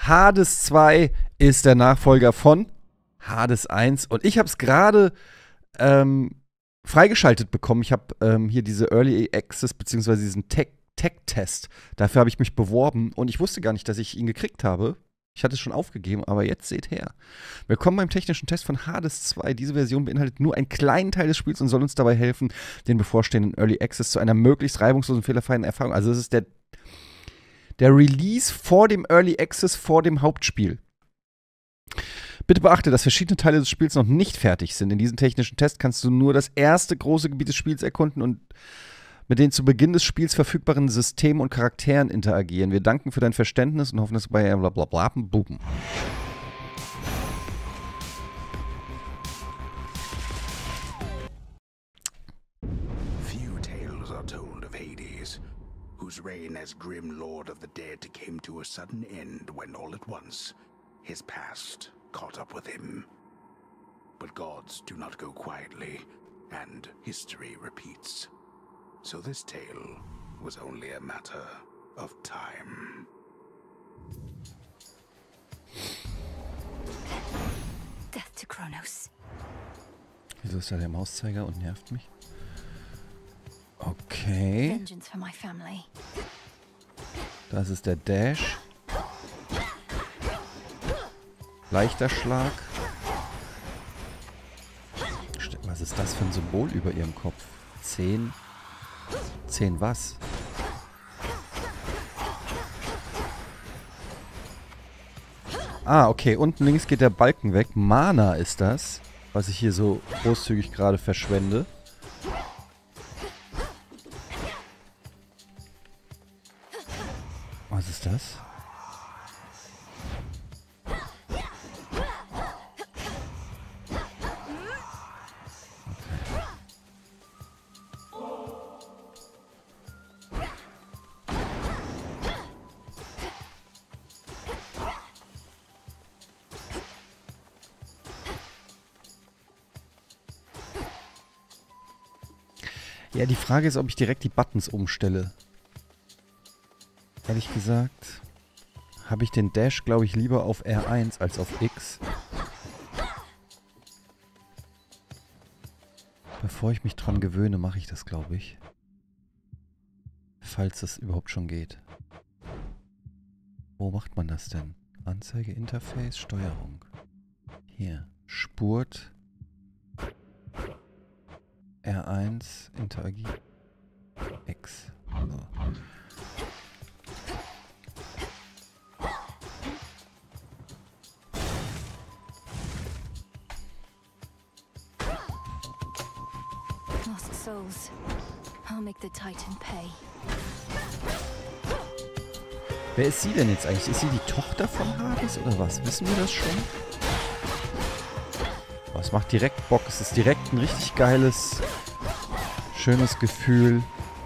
Hades 2 ist der Nachfolger von Hades 1 und ich habe es gerade freigeschaltet bekommen. Ich habe hier diese Early Access bzw. diesen Tech-Test. Dafür habe ich mich beworben und ich wusste gar nicht, dass ich ihn gekriegt habe. Ich hatte es schon aufgegeben, aber jetzt seht her. Willkommen beim technischen Test von Hades 2. Diese Version beinhaltet nur einen kleinen Teil des Spiels und soll uns dabei helfen, den bevorstehenden Early Access zu einer möglichst reibungslosen, fehlerfreien Erfahrung. Also das ist der Release vor dem Early Access, vor dem Hauptspiel. Bitte beachte, dass verschiedene Teile des Spiels noch nicht fertig sind. In diesem technischen Test kannst du nur das erste große Gebiet des Spiels erkunden und mit den zu Beginn des Spiels verfügbaren Systemen und Charakteren interagieren. Wir danken für dein Verständnis und hoffen, dass du bei blablabla buben. Few tales are told of Hades, whose reign as grim lord of the dead came to a sudden end when all at once his past caught up with him. But gods do not go quietly, and history repeats. So this tale was only a matter of time. Death to Kronos. Wieso ist da der Mauszeiger und nervt mich? Okay. Vengeance for my family. Das ist der Dash. Leichter Schlag. Was ist das für ein Symbol über ihrem Kopf? 10. 10 was? Ah, okay. Unten links geht der Balken weg. Mana ist das, was ich hier so großzügig gerade verschwende. Was ist das? Ja, die Frage ist, ob ich direkt die Buttons umstelle. Ehrlich gesagt, habe ich den Dash, glaube ich, lieber auf R1 als auf X. Bevor ich mich dran gewöhne, mache ich das, glaube ich. Falls das überhaupt schon geht. Wo macht man das denn? Anzeige, Interface, Steuerung. Hier, Spurt. R1, interagieren. X. So. Lost souls. I'll make the Titan pay. Wer ist sie denn jetzt eigentlich? Ist sie die Tochter von Hades oder was? Wissen wir das schon? Oh, es macht direkt Bock. Es ist direkt ein richtig geiles, schönes Gefühl.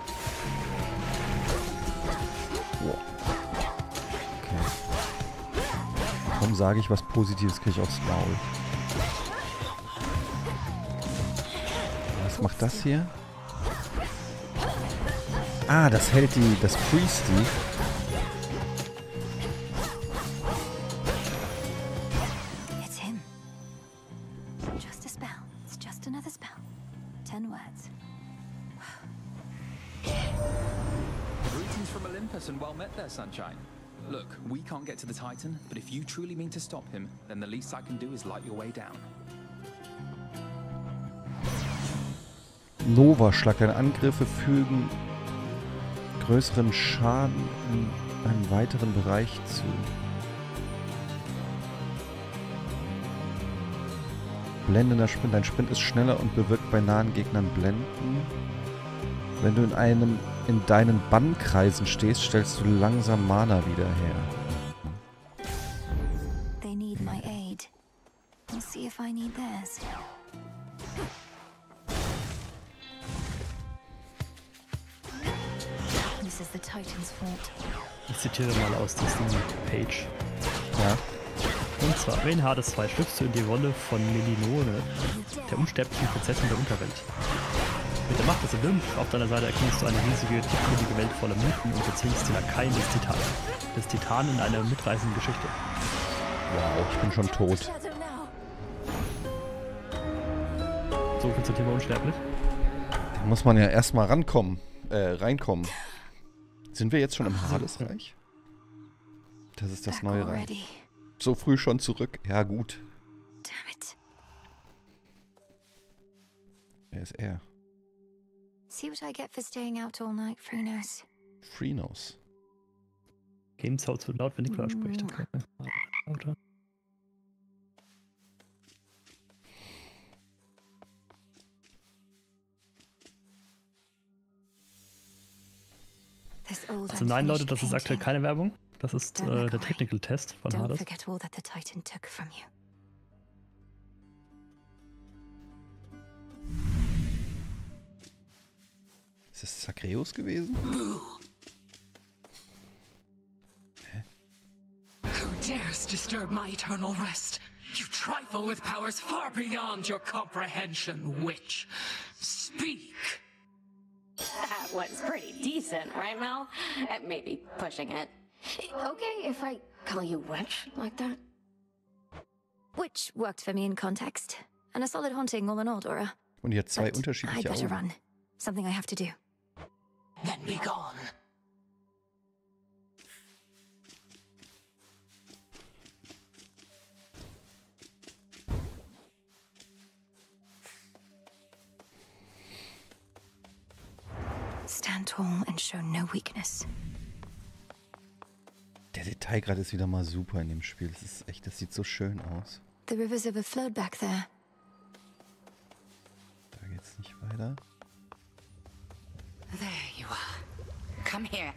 Wow. Okay. Warum sage ich was Positives, kriege ich aufs Maul. Was macht das hier? Ah, das hält das Priesty. It's him. Just a spell. It's just another spell. 10 words. Greetings from Olympus and well met there, Sunshine. Look, we can't get to the Titan, but if you truly mean to stop him, then the least I can do is light your way down. Nova-Schlag. Deine Angriffe fügen größeren Schaden in einem weiteren Bereich zu. Blendender Sprint. Dein Sprint ist schneller und bewirkt bei nahen Gegnern Blenden. Wenn du in deinen Bannkreisen stehst, stellst du langsam Mana wieder her. They need my aid. We'll see if I need theirs. This is the Titan's fault. Ich zitiere mal aus diesem Page. Ja. Und zwar, in Hades 2 schlüpfst du in die Rolle von Melinore, der unsterblichen Prinzessin der Unterwelt. Mit der Macht des Olymp auf deiner Seite erkennst du eine riesige, tiefgründige Welt voller Mythen und bezwingst den Lakaien des Titanen in einer mitreißenden Geschichte. Wow, ich bin schon tot. Shadow now. So viel zum Thema unsterblich. Da muss man ja erstmal reinkommen. Sind wir jetzt schon im Hadesreich? Das ist das Back neue Reich. already. So früh schon zurück. Ja, gut. Damn it. Wer ist er? See what I get for staying out all night, Frunos. Freenos. Game Sound zu laut, wenn Niklas spricht. Okay. Lauter. This old Also nein, Leute, unfinished das ist aktuell painting. keine Werbung. Das ist der Technical Test von Don't Hades. forget all that the Titan took from you. Ist das Zagreus gewesen? Who dares disturb my eternal rest? You trifle with powers far beyond your comprehension, witch. Speak! That was pretty decent, right, Mel? Maybe pushing it. Okay if I call you witch like that? Which worked for me in context. And a solid haunting all in all, Dora. Und die hat zwei But I unterschiedliche better Augen. run. Something I have to do. Then be gone. Stand tall and show no weakness. Der Detailgrad ist wieder mal super in dem Spiel. Das ist echt, das sieht so schön aus. The rivers overflowed back there. Da geht's nicht weiter. There you are. Come here.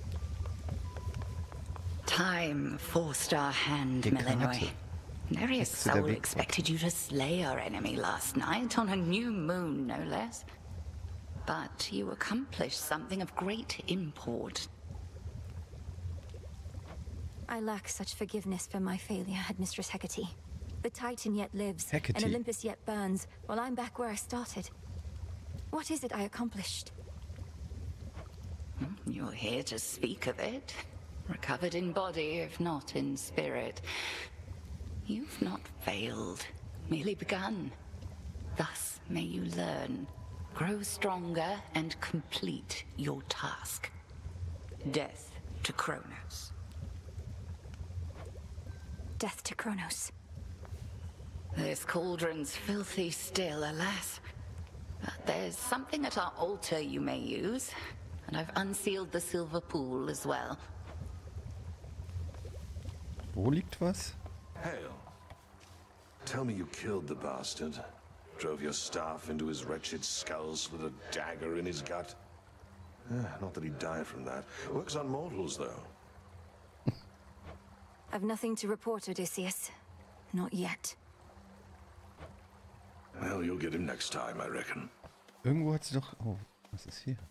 Time forced our hand, Die Melinoy. Karte. Nereus Jetzt zu der soul Wegfahrt. expected you to slay our enemy last night on a new moon, no less. But you accomplished something of great import. I lack such forgiveness for my failure, Headmistress Hecate. The Titan yet lives, Hecate. and Olympus yet burns, while I'm back where I started. What is it I accomplished? You're here to speak of it. Recovered in body, if not in spirit. You've not failed, merely begun. Thus may you learn, grow stronger, and complete your task. Death to Kronos. Death to Kronos. This cauldron's filthy still, alas. But there's something at our altar you may use. And I've unsealed the silver pool as well. Wo liegt was? Hail. Tell me you killed the bastard. Drove your staff into his wretched skull, slid a dagger in his gut. Not that he'd die from that. Works on mortals, though. I've nothing to report, Odysseus. Not yet. Well, you'll get him next time, I reckon. Irgendwo hat sie doch... Oh, was ist hier?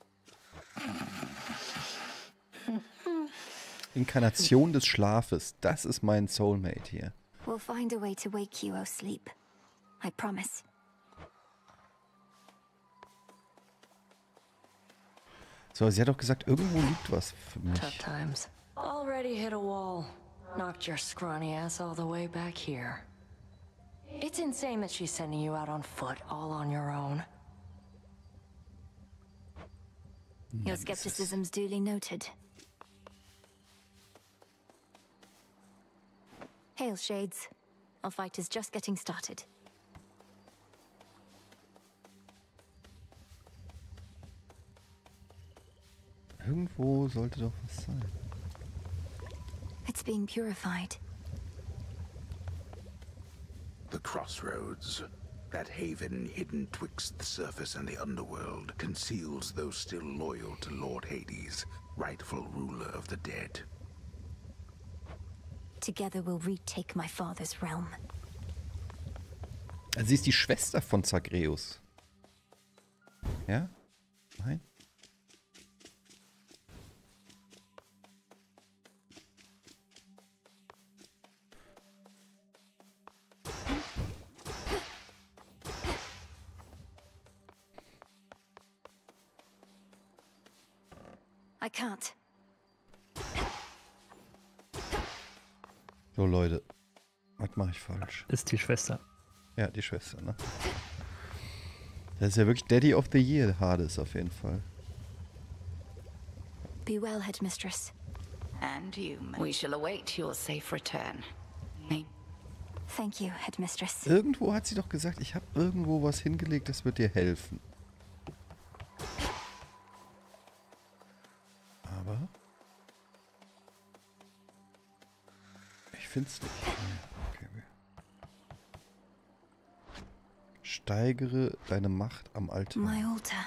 Inkarnation des Schlafes. Das ist mein Soulmate hier. We'll find a way to wake you, O sleep. I promise. So, sie hat doch gesagt, irgendwo liegt was für Tough mich. times. Already hit a wall. Knocked your scrawny ass all the way back here. It's insane that she's sending you out on foot, all on your own. Your skepticism's duly noted. Hail, Shades. Our fight is just getting started. Irgendwo sollte doch was sein. It's being purified. The crossroads. That haven hidden twixt the surface and the underworld conceals those still loyal to Lord Hades, rightful ruler of the dead. Together we'll retake my father's realm. Also sie ist die Schwester von Zagreus. Ja? Nein? I can't. So, Leute. Was mache ich falsch? Ist die Schwester. Ja, die Schwester, ne? Das ist ja wirklich Daddy of the Year, Hades auf jeden Fall. Be well, Headmistress. And you. We shall await your safe return. May Thank you, Headmistress. Irgendwo hat sie doch gesagt, ich habe irgendwo was hingelegt, das wird dir helfen. Aber ich finde es nicht. Okay. Steigere deine Macht am Altar. My altar.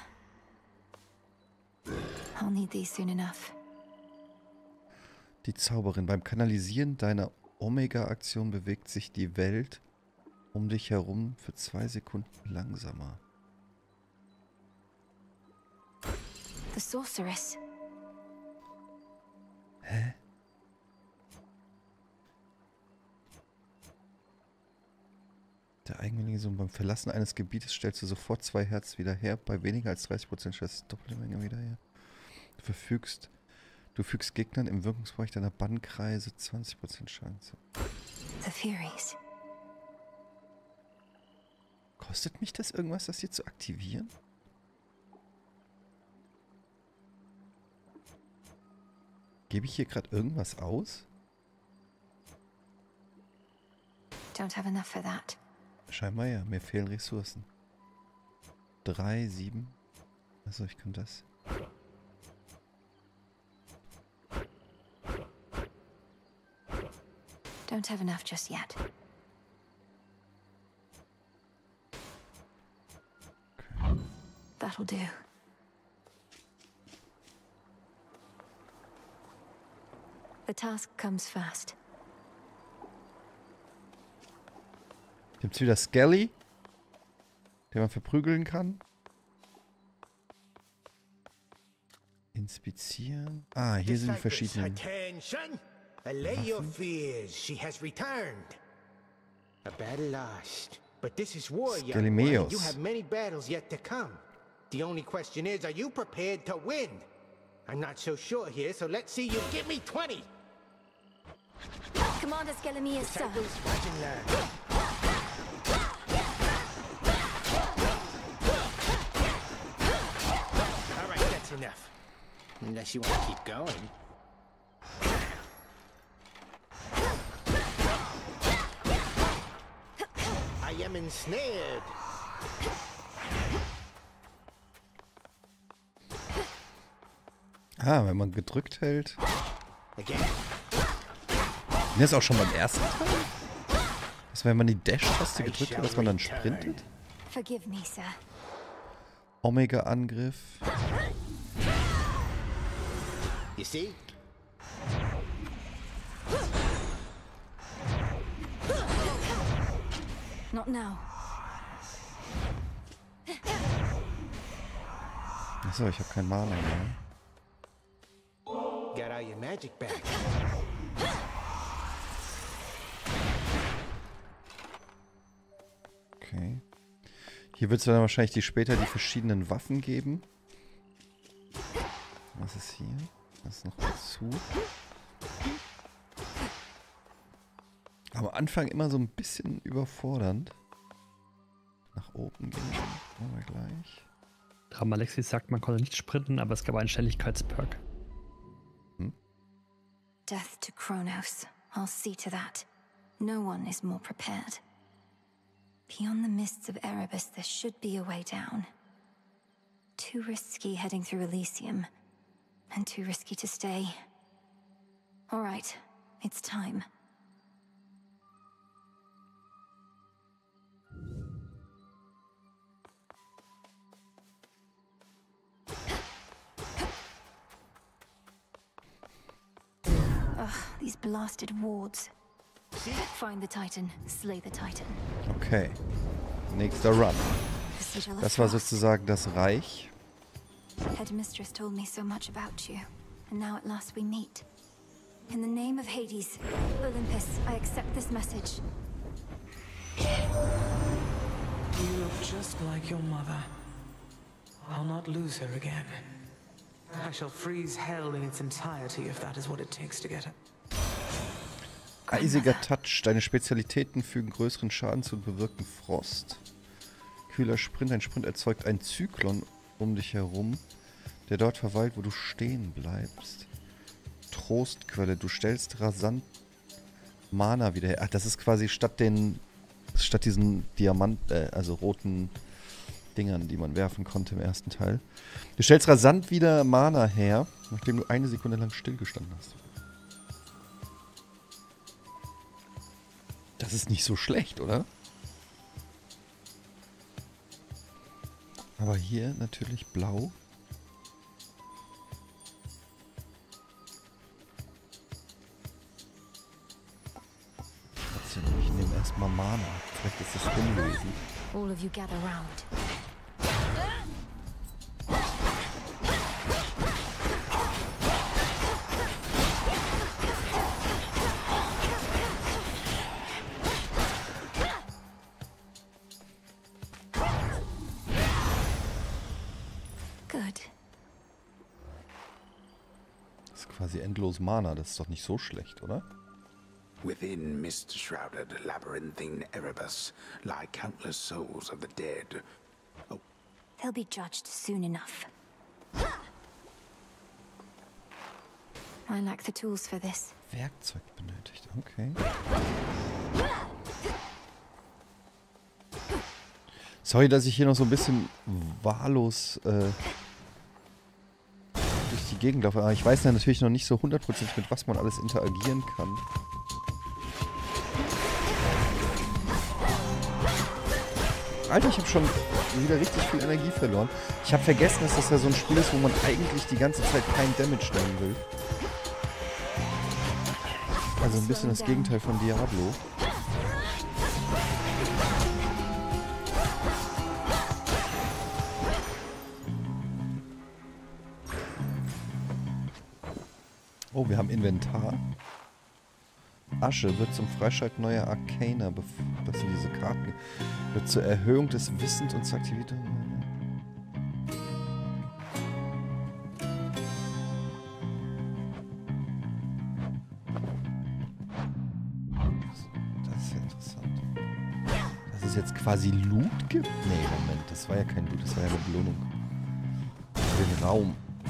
I'll need these soon enough. Die Zauberin. Beim Kanalisieren deiner Omega-Aktion bewegt sich die Welt um dich herum für 2 Sekunden langsamer. The sorceress. Hä? Der eigenwillige Sohn. Beim Verlassen eines Gebietes stellst du sofort 2 Herz wieder her. Bei weniger als 30% stellst du doppelte Menge wieder her. Du fügst Gegnern im Wirkungsbereich deiner Bannkreise 20% Schaden zu. The Furies. Kostet mich das irgendwas, das hier zu aktivieren? Gebe ich hier gerade irgendwas aus? Don't have enough for that. Scheinbar ja, mir fehlen Ressourcen. 3, 7. Achso, ich kann das. Don't have enough just yet. Okay. That'll do. The task comes fast. Gibt's wieder Skelly, den man verprügeln kann? Inspizieren. Ah, hier sind die verschiedenen. Attention! Allay your fears. She has returned. A battle lost. But this is war, young one, and you have many battles yet to come. The only question is, are you prepared to win? I'm not so sure here, so let's see you give me 20. Commander Skelemius, sir. All right, that's enough. Unless you want to keep going. I am ensnared. Ah, wenn man gedrückt hält. Again. Das ist auch schon beim ersten Teil? Das war, wenn man die Dash-Taste gedrückt hat, dass man dann sprintet? Forgive me, sir. Omega-Angriff. You see? Not now. Achso, ich habe kein Mana mehr. Got all your magic back. Okay. Hier wird es dann wahrscheinlich später die verschiedenen Waffen geben. Was ist hier? Was ist noch dazu? Am Anfang immer so ein bisschen überfordernd. Nach oben gehen. Machen wir gleich. Dramalexis sagt, man konnte nicht sprinten, aber es gab einen Schnelligkeitsperk. Death to Kronos. I'll see to that. No one is more prepared. Beyond the mists of Erebus, there should be a way down. Too risky heading through Elysium. And too risky to stay. All right, it's time. Ugh, these blasted wards. Find the Titan, slay the Titan. Okay. Nächster Run. Das war sozusagen das Reich. Headmistress told me so much about you, and now at last we meet. In the name of Hades, Olympus, I accept this message. You look just like your mother. I'll not lose her again. I shall freeze hell in its entirety if that is what it takes to get it. Eisiger Touch. Deine Spezialitäten fügen größeren Schaden zu und bewirken Frost. Kühler Sprint. Ein Sprint erzeugt einen Zyklon um dich herum, der dort verweilt, wo du stehen bleibst. Trostquelle. Du stellst rasant Mana wieder her. Ach, das ist quasi statt diesen also roten Dingern, die man werfen konnte im ersten Teil. Du stellst rasant wieder Mana her, nachdem du 1 Sekunde lang stillgestanden hast. Das ist nicht so schlecht, oder? Aber hier natürlich blau. Ich nehme erstmal Mana. Vielleicht ist das unlösend. All of you gather round. Das ist quasi endlos Mana, das ist doch nicht so schlecht, oder? Within mist-shrouded labyrinthine Erebus lie countless souls of the dead. Oh. They'll be judged soon enough. I lack the tools for this. Werkzeug benötigt, okay. Sorry, dass ich hier noch so ein bisschen wahllos durch die Gegend laufe. Aber ich weiß ja natürlich noch nicht so 100% mit was man alles interagieren kann. Alter, ich habe schon wieder richtig viel Energie verloren. Ich habe vergessen, dass das ja so ein Spiel ist, wo man eigentlich die ganze Zeit kein Damage nehmen will. Also ein bisschen das Gegenteil von Diablo. Oh, wir haben Inventar. Asche wird zum Freischalten neuer Arcana. Das sind diese Karten. Wird zur Erhöhung des Wissens und zur Aktivität. Das ist ja interessant. Dass es jetzt quasi Loot gibt? Nee, Moment. Das war ja kein Loot. Das war ja eine Belohnung. Für den Raum.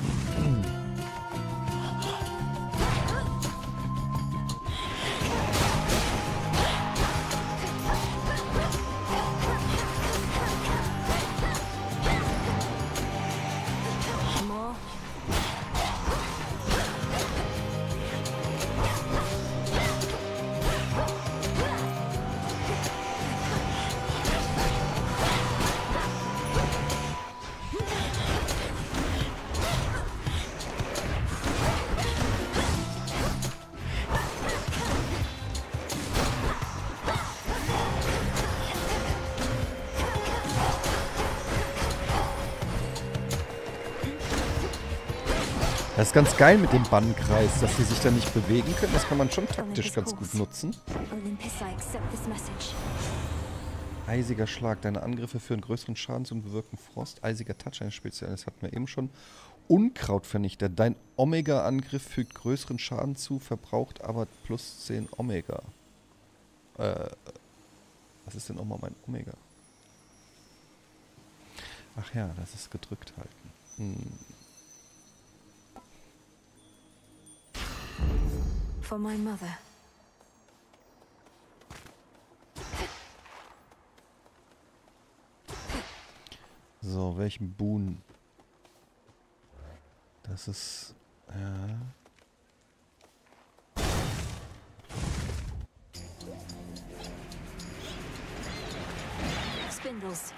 Das ist ganz geil mit dem Bannkreis, dass sie sich da nicht bewegen können. Das kann man schon taktisch ganz gut nutzen. Eisiger Schlag. Deine Angriffe führen größeren Schaden und bewirken Frost. Eisiger Touch, ein Spezielles, hatten wir eben schon. Unkrautvernichter. Dein Omega-Angriff fügt größeren Schaden zu, verbraucht aber plus 10 Omega. Was ist denn nochmal mein Omega? Ach ja, das ist gedrückt halten. For my mother. So, welchen Boon? Das ist... Ja. Spindles.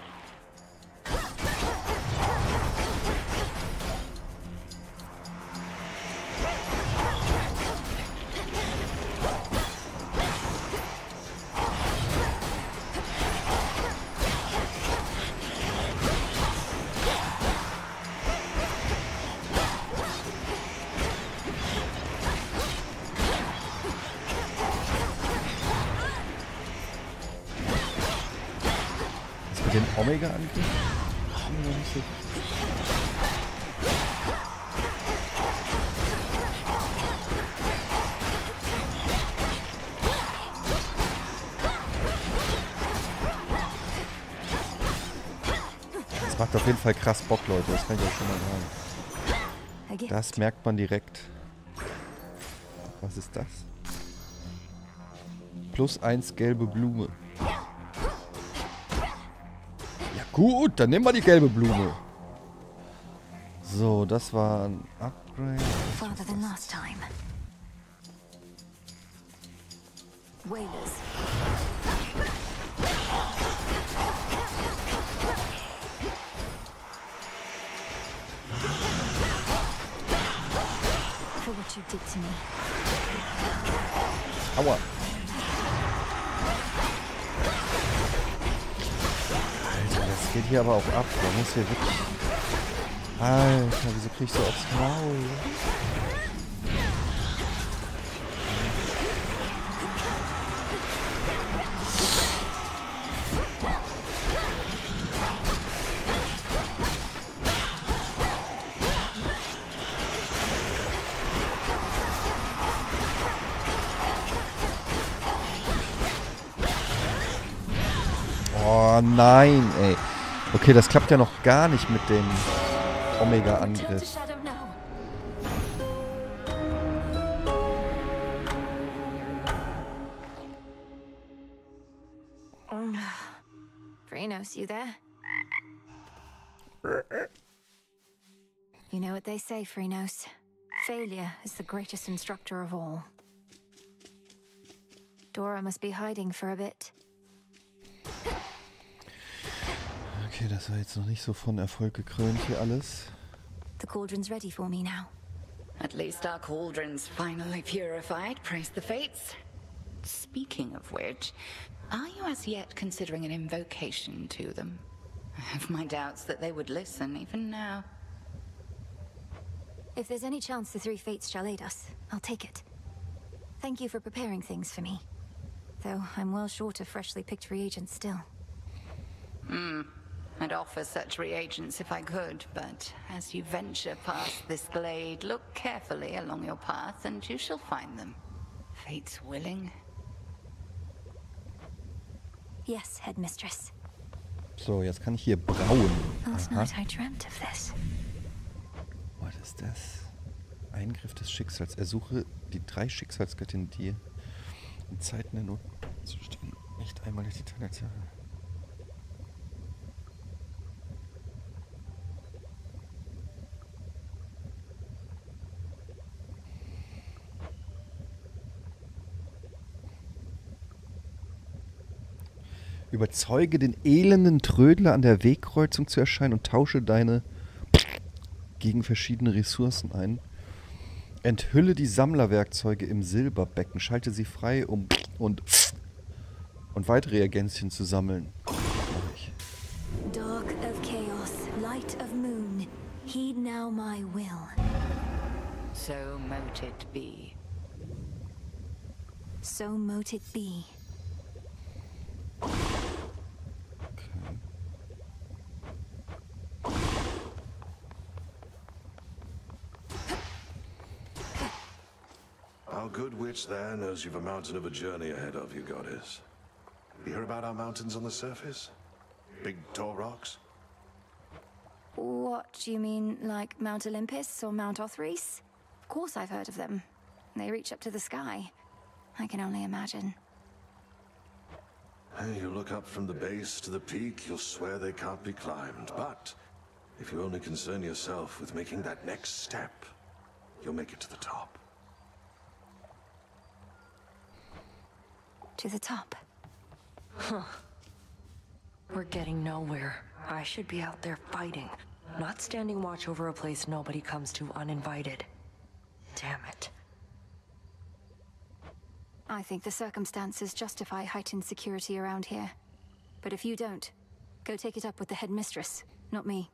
Den Omega-Angriff? Das macht auf jeden Fall krass Bock, Leute. Das kann ich euch schon mal sagen. Das merkt man direkt. Was ist das? +1 gelbe Blume. Ja gut, dann nehmen wir die gelbe Blume. So, das war ein Upgrade. Farther than last time. Wailers. For what you did to me. Aua. Alter, das geht hier aber auch ab. Da muss hier wirklich... Alter, wieso krieg ich so aufs Maul? Oh nein, ey. Okay, das klappt ja noch gar nicht mit dem Omega-Angriff. Phrynos, you there? You know what they say, Phrynos. Failure is the greatest instructor of all. Dora must be hiding for a bit. Okay, das war jetzt noch nicht so von Erfolg gekrönt hier alles. The cauldron's ready for me now. At least our cauldron's finally purified, praise the fates. Speaking of which, are you as yet considering an invocation to them? I have my doubts that they would listen even now. If there's any chance the three fates shall aid us, I'll take it. Thank you for preparing things for me. Though I'm well short of freshly picked reagents still. I'd offer such reagents if I could, but as you venture past this glade, look carefully along your path and you shall find them. Fate's willing. Yes, Headmistress. So, jetzt kann ich hier brauen. Last night I dreamt of this. Was ist das? Eingriff des Schicksals. Ersuche die 3 Schicksalsgöttinnen, die in Zeiten der Not zu stehen, nicht einmal durch die Tendenziale. Überzeuge den elenden Trödler an der Wegkreuzung zu erscheinen und tausche deine gegen verschiedene Ressourcen ein. Enthülle die Sammlerwerkzeuge im Silberbecken, schalte sie frei, um und weitere Ergänzchen zu sammeln. Dark of chaos, light of moon, heed now my will. So mote it be. So mote it be. Our good witch there knows you've a mountain of a journey ahead of you, Goddess. You hear about our mountains on the surface? Big tall rocks? What, do you mean like Mount Olympus or Mount Othrys? Of course I've heard of them. They reach up to the sky. I can only imagine. You look up from the base to the peak, you'll swear they can't be climbed. But if you only concern yourself with making that next step, you'll make it to the top. To the top. Huh. We're getting nowhere. I should be out there fighting, not standing watch over a place nobody comes to uninvited. Damn it. I think the circumstances justify heightened security around here. But if you don't, go take it up with the headmistress, not me.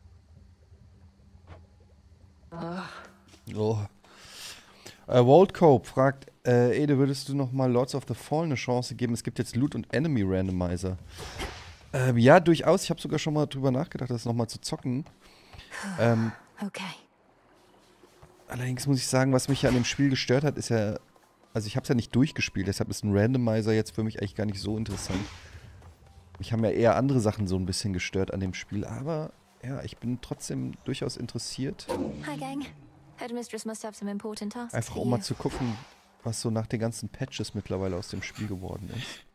Oh. Waldcope fragt, Ede, würdest du nochmal Lords of the Fallen eine Chance geben? Es gibt jetzt Loot- und Enemy-Randomizer. Ja, durchaus. Ich habe sogar schon mal drüber nachgedacht, das nochmal zu zocken. Okay. Allerdings muss ich sagen, was mich ja an dem Spiel gestört hat, ist ja... Also ich habe es ja nicht durchgespielt, deshalb ist ein Randomizer jetzt für mich eigentlich gar nicht so interessant. Mich haben ja eher andere Sachen so ein bisschen gestört an dem Spiel, aber ja, ich bin trotzdem durchaus interessiert. Hi, gang. Headmistress must have some important tasks. Einfach um mal zu gucken, was so nach den ganzen Patches mittlerweile aus dem Spiel geworden ist.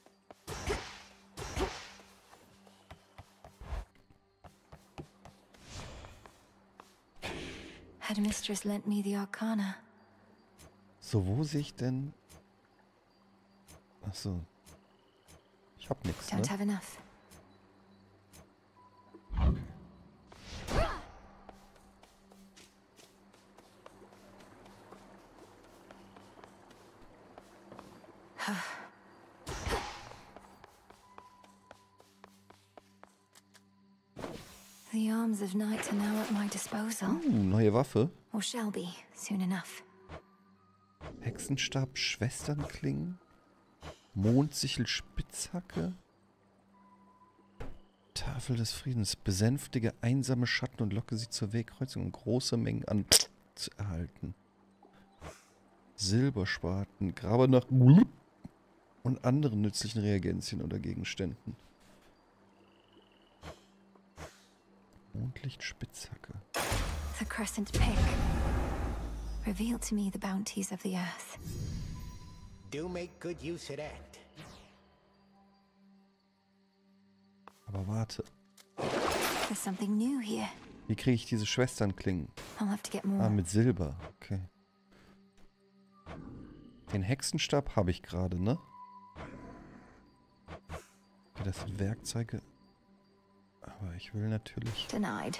Headmistress lent me the Arcana. So, wo sehe ich denn? Achso. Ich hab nichts, ne? Don't have enough. The arms of night are now at my disposal. Neue Waffe. Or shall be, soon enough. Hexenstab, Schwesternklingen. Mondsichel, Spitzhacke. Tafel des Friedens. Besänftige einsame Schatten und locke sie zur Wegkreuzung, um große Mengen an zu erhalten. Silberspaten. Grabe nach und anderen nützlichen Reagenzien oder Gegenständen. Mondlicht, Spitzhacke. The crescent pig. Reveal to me the bounties of the earth. Do make good use of that. Aber warte. There's something new here. Wie kriege ich diese Schwesternklingen? I'll have to get more. Ah, mit Silber. Okay. Den Hexenstab habe ich gerade, ne? Okay, das sind Werkzeuge. Aber ich will natürlich... Denied.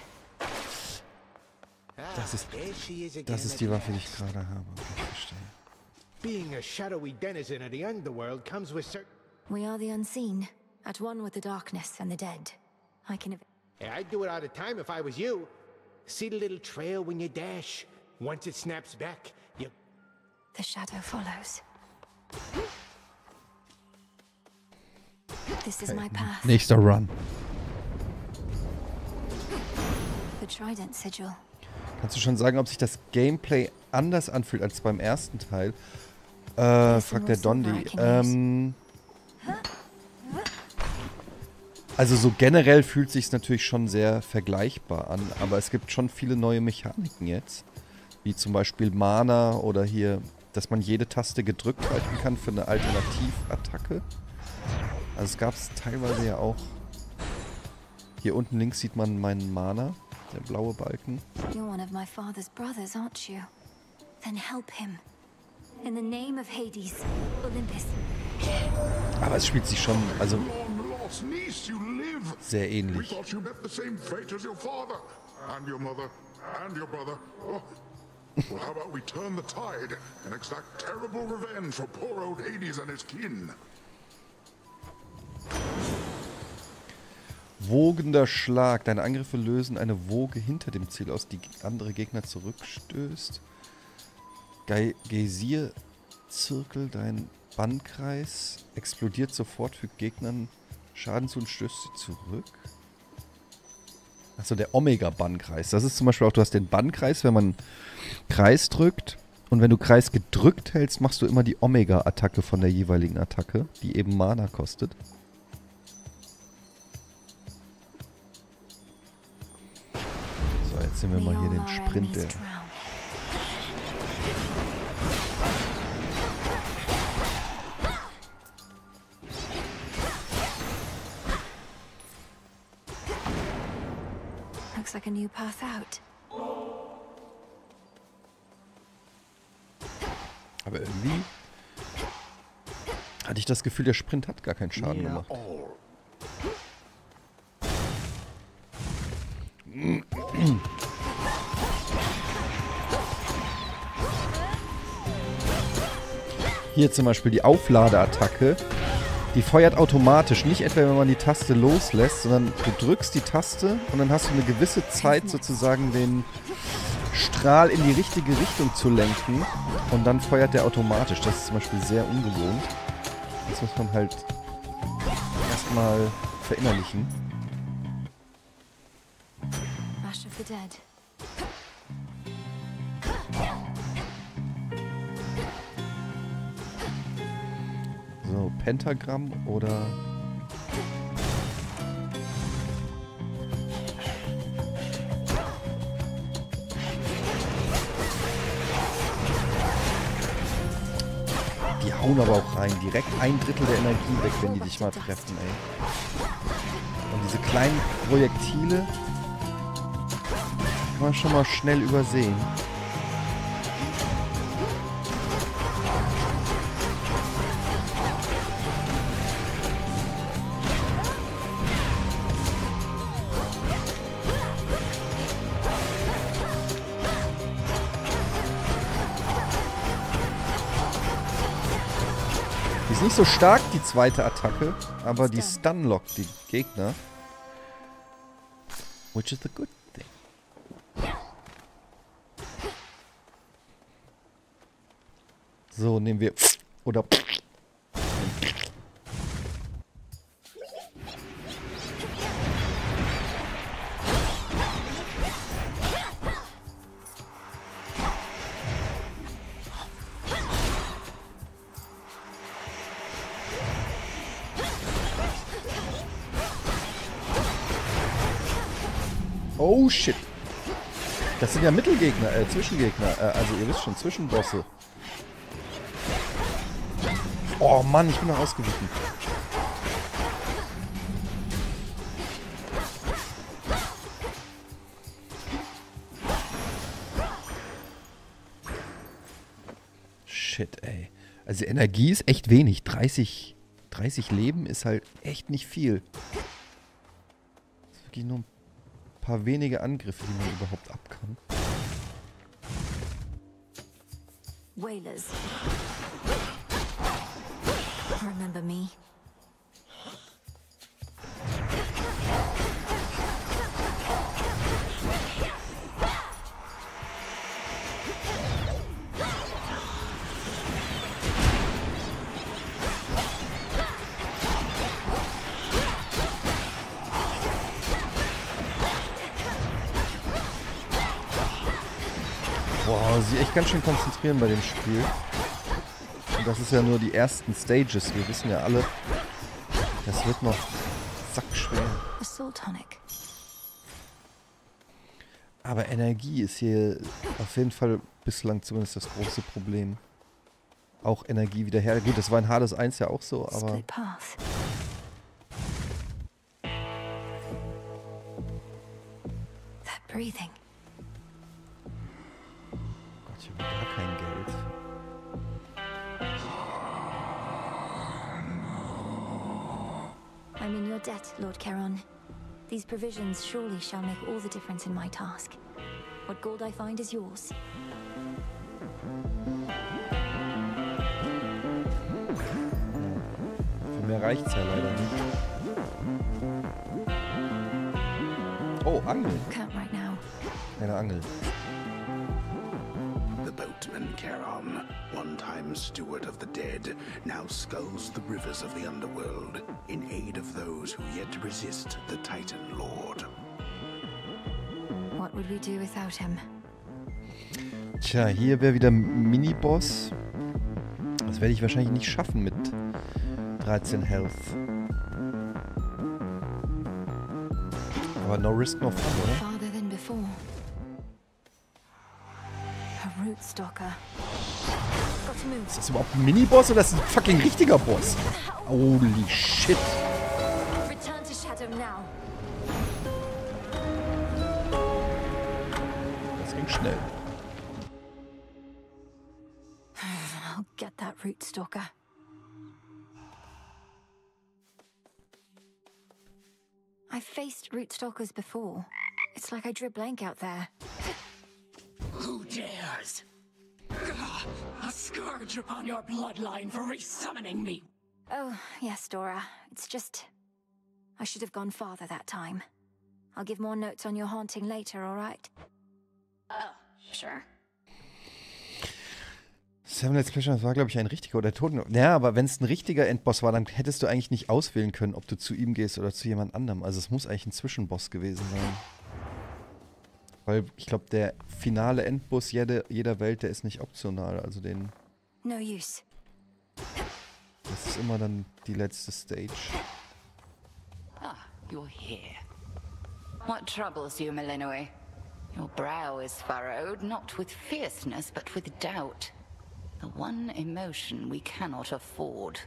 Das ist die Waffe, die ich gerade habe. Ich verstehe. Being a shadowy denizen of the underworld comes with certain... We are the unseen, at one with the darkness and the dead. I can... I'd do it all the time if I was you. See the little trail when you dash. Once it snaps back, you... The shadow follows. This is my path. Nächster Run. The Trident Sigil. Kannst du schon sagen, ob sich das Gameplay anders anfühlt als beim ersten Teil? Fragt der Dondi. Also so generell fühlt sich natürlich schon sehr vergleichbar an, aber es gibt schon viele neue Mechaniken jetzt. Wie zum Beispiel Mana oder hier, dass man jede Taste gedrückt halten kann für eine Alternativattacke. Also es gab es teilweise ja auch. Hier unten links sieht man meinen Mana, der blaue Balken. You're one of my father's brothers, aren't you? Then help him. In the name of Hades, Olympus. Aber es spielt sich schon, also sehr ähnlich. Well, how about we turn the tide and exact terrible revenge for poor old Hades and his kin? Wogender Schlag. Deine Angriffe lösen eine Woge hinter dem Ziel aus, die andere Gegner zurückstößt. Geysir-Zirkel, dein Bannkreis explodiert sofort, fügt Gegnern Schaden zu und stößt sie zurück. Achso, der Omega-Bannkreis. Das ist zum Beispiel auch, du hast den Bannkreis, wenn man Kreis drückt. Und wenn du Kreis gedrückt hältst, machst du immer die Omega-Attacke von der jeweiligen Attacke, die eben Mana kostet. So, jetzt sehen wir mal hier den Sprint, der... Looks like a new path out. Aber irgendwie hatte ich das Gefühl, der Sprint hat gar keinen Schaden gemacht. Hier zum Beispiel die Aufladeattacke. Die feuert automatisch, nicht etwa, wenn man die Taste loslässt, sondern du drückst die Taste und dann hast du eine gewisse Zeit sozusagen den Strahl in die richtige Richtung zu lenken und dann feuert der automatisch. Das ist zum Beispiel sehr ungewohnt. Das muss man halt erstmal verinnerlichen. Ash of the Dead. So, Pentagramm oder hauen aber auch rein. Direkt 1/3 der Energie weg, wenn die dich mal treffen, ey. Und diese kleinen Projektile kann man schon mal schnell übersehen. Die ist nicht so stark, die zweite Attacke, aber die stunlockt die Gegner. Which is a good thing. So, nehmen wir... Oder... Oh shit. Das sind ja Mittelgegner, Zwischengegner. Also ihr wisst schon, Zwischenbosse. Oh Mann, ich bin noch ausgewichen. Shit, ey. Also Energie ist echt wenig. 30 Leben ist halt echt nicht viel. Das ist wirklich nur ein paar wenige Angriffe, die man überhaupt ab kann. Wailers. Remember me? Boah, sie echt ganz schön konzentrieren bei dem Spiel. Und das ist ja nur die ersten Stages. Wir wissen ja alle, das wird noch sackschwer. Aber Energie ist hier auf jeden Fall bislang zumindest das große Problem. Auch Energie wieder her. Gut, das war in Hades 1 ja auch so, aber... That breathing. Gott, ich habe gar kein Geld. I'm in your debt, Lord Charon. These provisions surely shall make all the difference in my task. What gold I find is yours. Für mehr reicht's ja leider nicht. Oh, Angel. Can't right now. Eine Angel. The boatman Charon, one time steward of the dead, now sculls the rivers of the underworld in aid of those who yet resist the Titan Lord. What would we do without him? Tja, hier wäre wieder Miniboss. Das werde ich wahrscheinlich nicht schaffen mit 13 Health. Aber no risk, no fun, oder? Farther than before. A root stalker. Got to move. Ist das überhaupt ein Miniboss oder ist das ein fucking richtiger Boss? Holy shit. Return to Shadow now. Das ging schnell. I'll get that root stalker. I've faced root stalkers before. It's like I drew a blank out there. Who dares? A scourge upon your bloodline for resummoning me. Oh, yes, Dora. It's just... I should have gone farther that time. I'll give more notes on your haunting later, all right? Oh, sure. Seven Let's Pleasure, das war, glaube ich, ein richtiger oder Toten. Ja, aber wenn es ein richtiger Endboss war, dann hättest du eigentlich nicht auswählen können, ob du zu ihm gehst oder zu jemand anderem. Also es muss eigentlich ein Zwischenboss gewesen sein. Weil ich glaube, der finale Endboss jeder Welt, der ist nicht optional. Also den... No use. Das ist immer dann die letzte Stage. Ah, you're here. What troubles you, Melinoe? Your brow is furrowed, not with fierceness, but with doubt. The one emotion we cannot afford.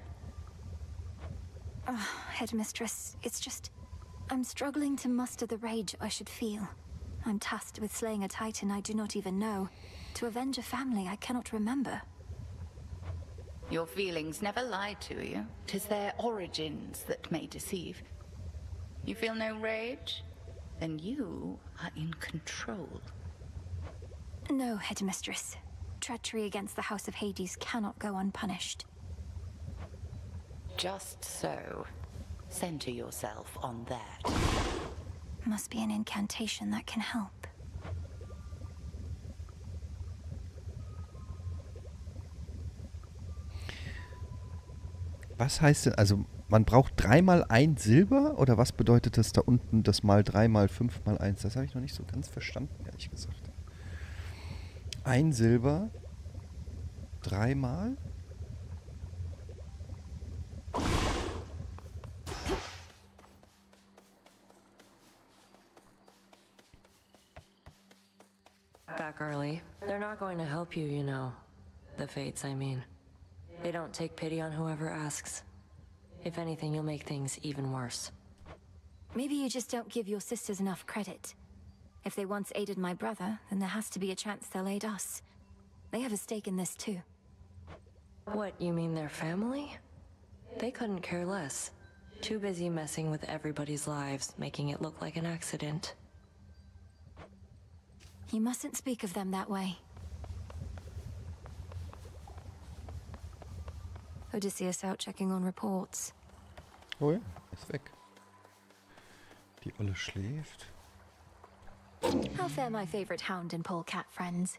Headmistress, it's just... I'm struggling to muster the rage I should feel. I'm tasked with slaying a Titan I do not even know, to avenge a family I cannot remember. Your feelings never lie to you. 'Tis their origins that may deceive. You feel no rage? Then you are in control. No, Headmistress. Treachery against the House of Hades cannot go unpunished. Just so. Center yourself on that. Must be an incantation that can help. Was heißt denn, also man braucht 3 mal 1 Silber? Oder was bedeutet das da unten, das mal 3 mal 5 mal 1? Das habe ich noch nicht so ganz verstanden, ehrlich gesagt. 1 Silber, 3 mal? Back early. They're not going to help you, you know. The Fates, I mean. They don't take pity on whoever asks. If anything, you'll make things even worse. Maybe you just don't give your sisters enough credit. If they once aided my brother, then there has to be a chance they'll aid us. They have a stake in this too. What, you mean their family? They couldn't care less. Too busy messing with everybody's lives, making it look like an accident. You mustn't speak of them that way. Odysseus out checking on reports. Oh ja, ist weg. Die Olle schläft. How fare my favorite hound and polecat friends?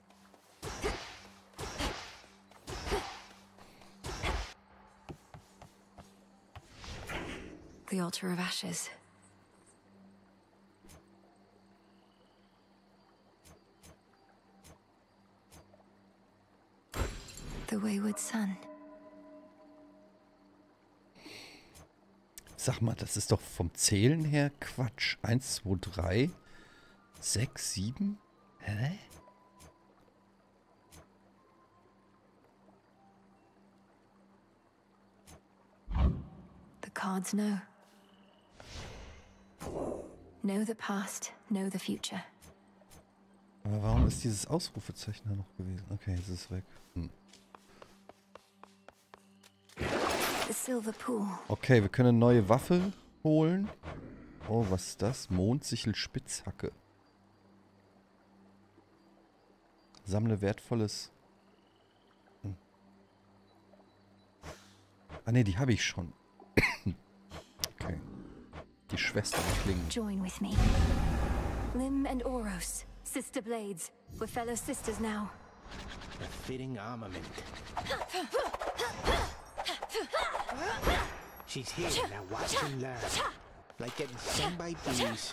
The altar of ashes. The wayward son. Sag mal, das ist doch vom Zählen her Quatsch. 1, 2, 3, 6, 7? Hä? The cards know. Know the past, know the future. Aber warum ist dieses Ausrufezeichen da noch gewesen? Okay, es ist weg. The silver pool. Okay, wir können eine neue Waffe holen. Oh, was ist das? Mondsichel Spitzhacke. Sammle wertvolles... Ah ne, die habe ich schon. Okay. Die Schwesterklingen. Join with me. Lim and Oros, sister blades. We're fellow sisters now. A fitting armament. She's here, now watch and learn. Like getting stung by bees.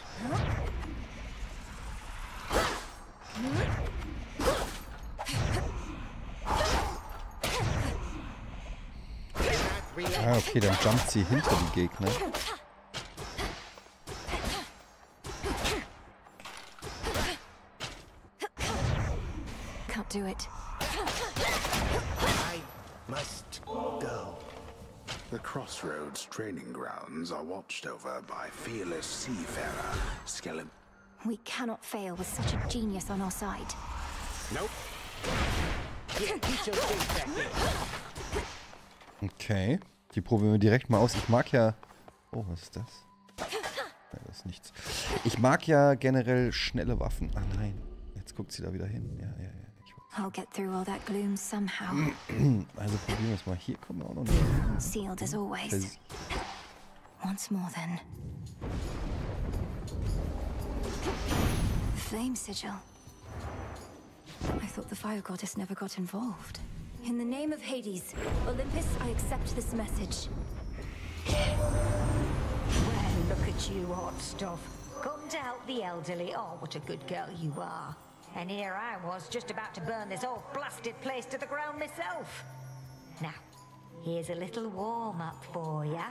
Ah, okay, dann jumpt sie hinter die Gegner. Can't do it. I must go. The Crossroads training grounds are watched over by fearless seafarer Skeleton. We cannot fail with such a genius on our side. Nope. Yeah, get your face back there. Okay, die probieren wir direkt mal aus. Ich mag ja... Oh, was ist das? Ja, das ist nichts. Ich mag ja generell schnelle Waffen. Ah nein, jetzt guckt sie da wieder hin. Ja. I'll get through all that gloom somehow. Also probieren wir es mal. Hier kommen wir auch noch nicht. Sealed as always. Once more then. Flame sigil. I thought the fire goddess never got involved. In the name of Hades, Olympus, I accept this message. Well, look at you, hot stuff. Come to help the elderly. Oh, what a good girl you are. And here I was, just about to burn this whole blasted place to the ground myself. Now, here's a little warm-up for ya.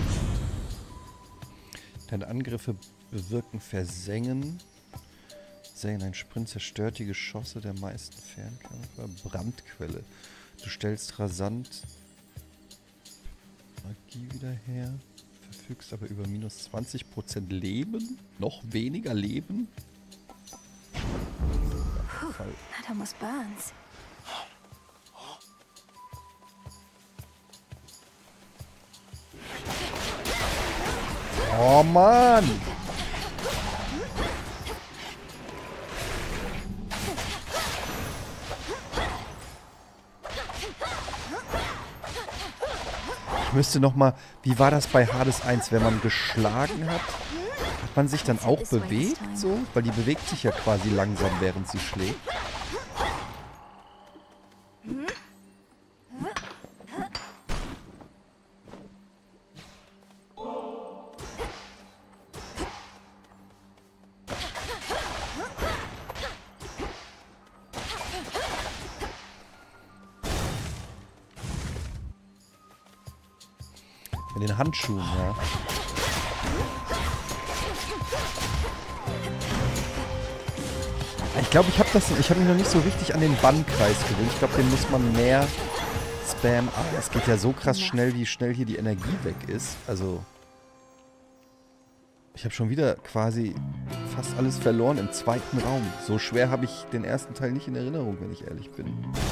Deine Angriffe bewirken Versengen. Ein Sprint zerstört die Geschosse der meisten Fernkämpfer. Brandquelle. Du stellst rasant Magie wieder her. Verfügst aber über minus 20% Leben. Noch weniger Leben. That almost burns. Oh Mann! Ich müsste noch mal, wie war das bei Hades 1, wenn man geschlagen hat? Hat man sich dann auch bewegt so? Weil die bewegt sich ja quasi langsam, während sie schlägt. Mit den Handschuhen, ja. Ich glaube, ich habe mich noch nicht so richtig an den Bannkreis gewöhnt. Ich glaube, den muss man mehr spammen. Ah, es geht ja so krass schnell, wie schnell hier die Energie weg ist. Also, ich habe schon wieder quasi fast alles verloren im zweiten Raum. So schwer habe ich den ersten Teil nicht in Erinnerung, wenn ich ehrlich bin.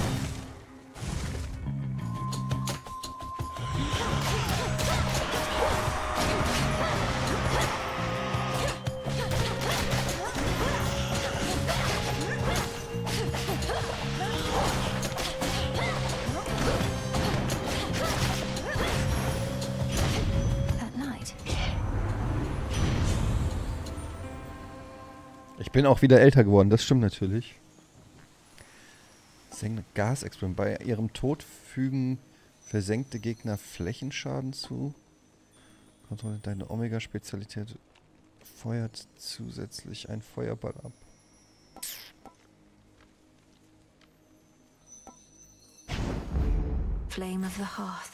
Ich bin auch wieder älter geworden, das stimmt natürlich. Gasexplosion. Bei ihrem Tod fügen versenkte Gegner Flächenschaden zu. Kontrolle deine Omega-Spezialität. Feuert zusätzlich ein Feuerball ab. Flame of the Hearth.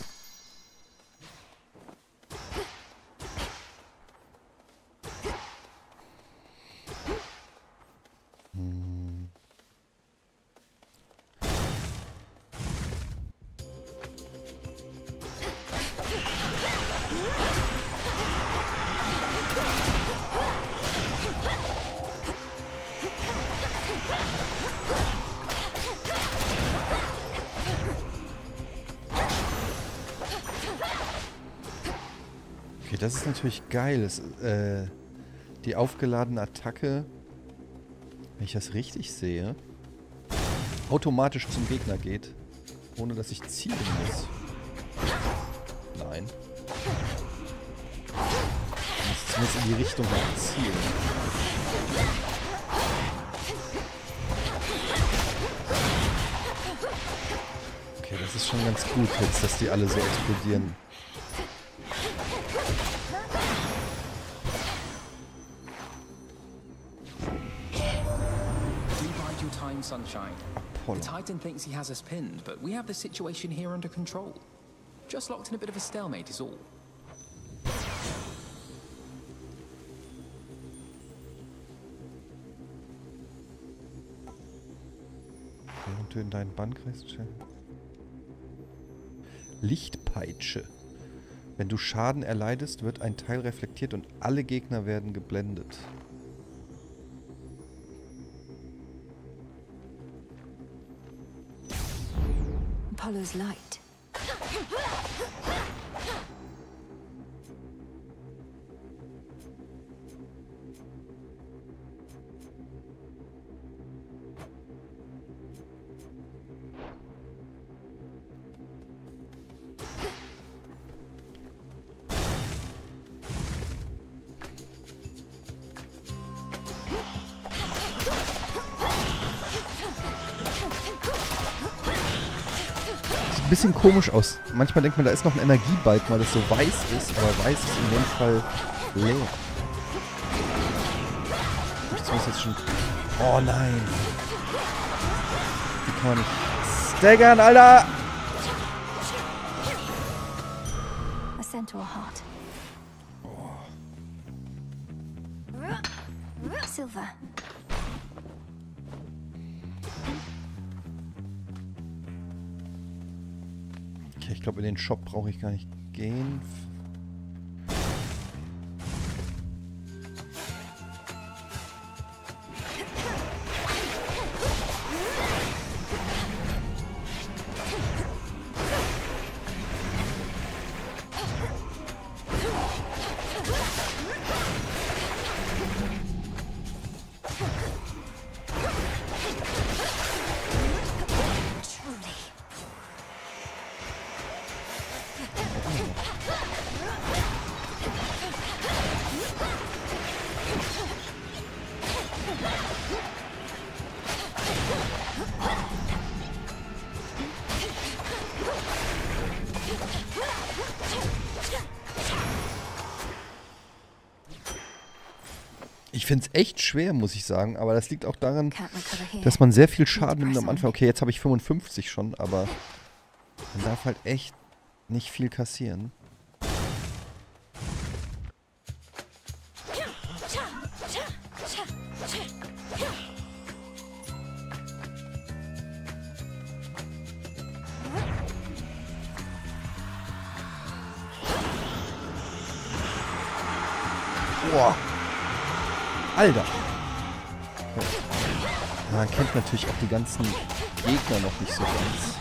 Okay, das ist natürlich geil. Das, die aufgeladene Attacke, wenn ich das richtig sehe, automatisch zum Gegner geht, ohne dass ich zielen muss. Nein. Ich muss zumindest in die Richtung zielen. Okay, das ist schon ganz gut jetzt, dass die alle so explodieren. Sunshine. Apollo. The Titan thinks he has us pinned, but we have the situation here under control. Just locked in a bit of a stalemate is all. Während du in deinen Bannkreis Lichtpeitsche. Wenn du Schaden erleidest, wird ein Teil reflektiert und alle Gegner werden geblendet. Apollo's light. Ein bisschen komisch aus. Manchmal denkt man, da ist noch ein Energiebalken, weil das so weiß ist, aber weiß ist in dem Fall leer. Ich muss jetzt schon... Oh nein. Die kann man nicht staggern, Alter! A centaur heart. Silver. Okay, ich glaube, in den Shop brauche ich gar nicht gehen. Ich finde es echt schwer, muss ich sagen, aber das liegt auch daran, dass man sehr viel Schaden nimmt am Anfang. Okay, jetzt habe ich 55 schon, aber man darf halt echt nicht viel kassieren. Boah. Alter. Ja, man kennt natürlich auch die ganzen Gegner noch nicht so ganz.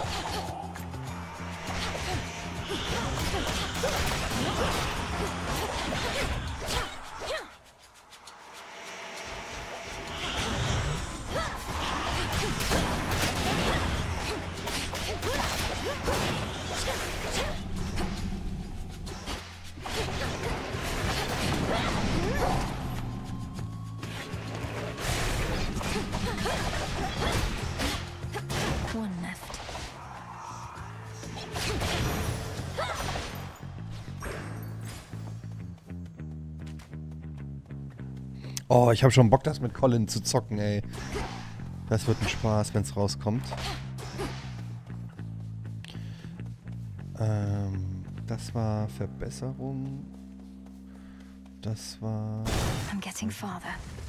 Oh, ich habe schon Bock, das mit Colin zu zocken, ey. Das wird ein Spaß, wenn es rauskommt. Das war Verbesserung. Das war... I'm getting farther.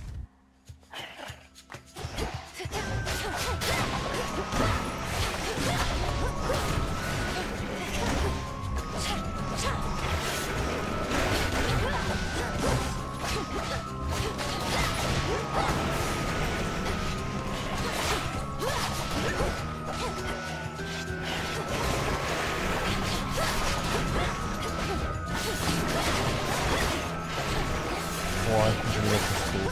Boah, ich bin schon wieder fast tot.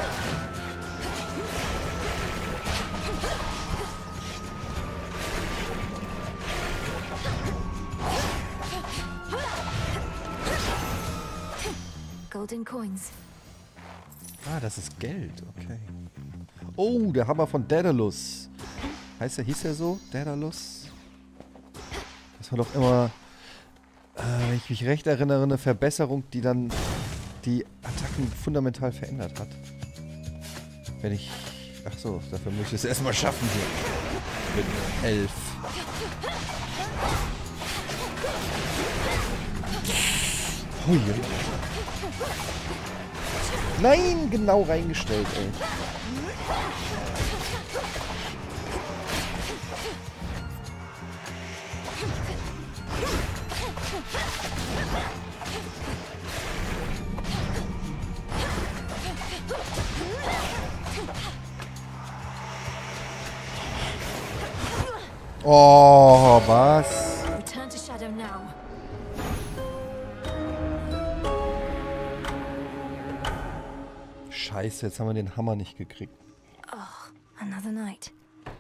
Golden Coins. Ah, das ist Geld, okay. Oh, der Hammer von Daedalus. Hieß er so? Daedalus? Das war doch immer, wenn ich mich recht erinnere, eine Verbesserung, die dann die Attacken fundamental verändert hat. Wenn ich... Ach so, dafür muss ich es erstmal schaffen hier. Mit 11. Hui. Nein, genau reingestellt, ey. Oh, was? Return to Shadow now. Scheiße, jetzt haben wir den Hammer nicht gekriegt. Oh, another night.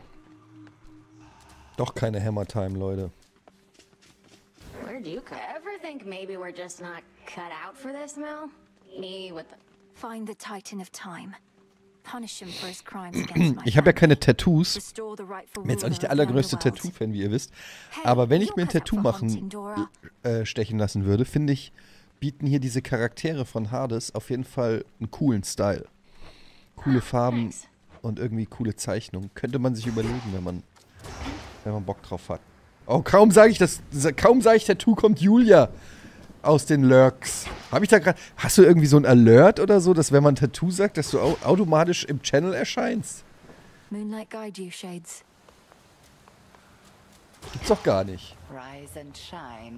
Doch keine Hammer-Time, Leute. Where'd you ever think maybe we're just not cut out for this, Mel? Me with the... Find the Titan of Time. Punish him for his crimes against my Ich habe ja keine Tattoos. Bin jetzt auch nicht der allergrößte Tattoo-Fan, wie ihr wisst. Aber wenn ich mir ein Tattoo stechen lassen würde, finde ich, bieten hier diese Charaktere von Hades auf jeden Fall einen coolen Style. Coole Farben und irgendwie coole Zeichnungen. Könnte man sich überlegen, wenn man Bock drauf hat. Oh, kaum sage ich Tattoo, kommt Julia aus den Lurks. Habe ich da gerade... Hast du irgendwie so ein Alert oder so, dass wenn man Tattoo sagt, dass du automatisch im Channel erscheinst? Moonlight guide you, Shades. gibt's doch gar nicht. Rise and shine.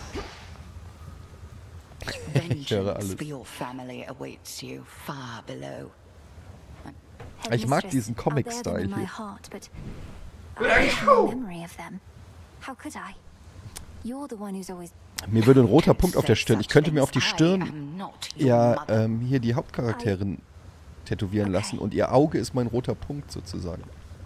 Ich höre alles. For your family awaits you far below. Ich mag diesen Comic-Style hier. Mir würde ein roter Punkt auf der Stirn. Ich könnte mir auf die Stirn ja hier die Hauptcharakterin tätowieren lassen und ihr Auge ist mein roter Punkt sozusagen.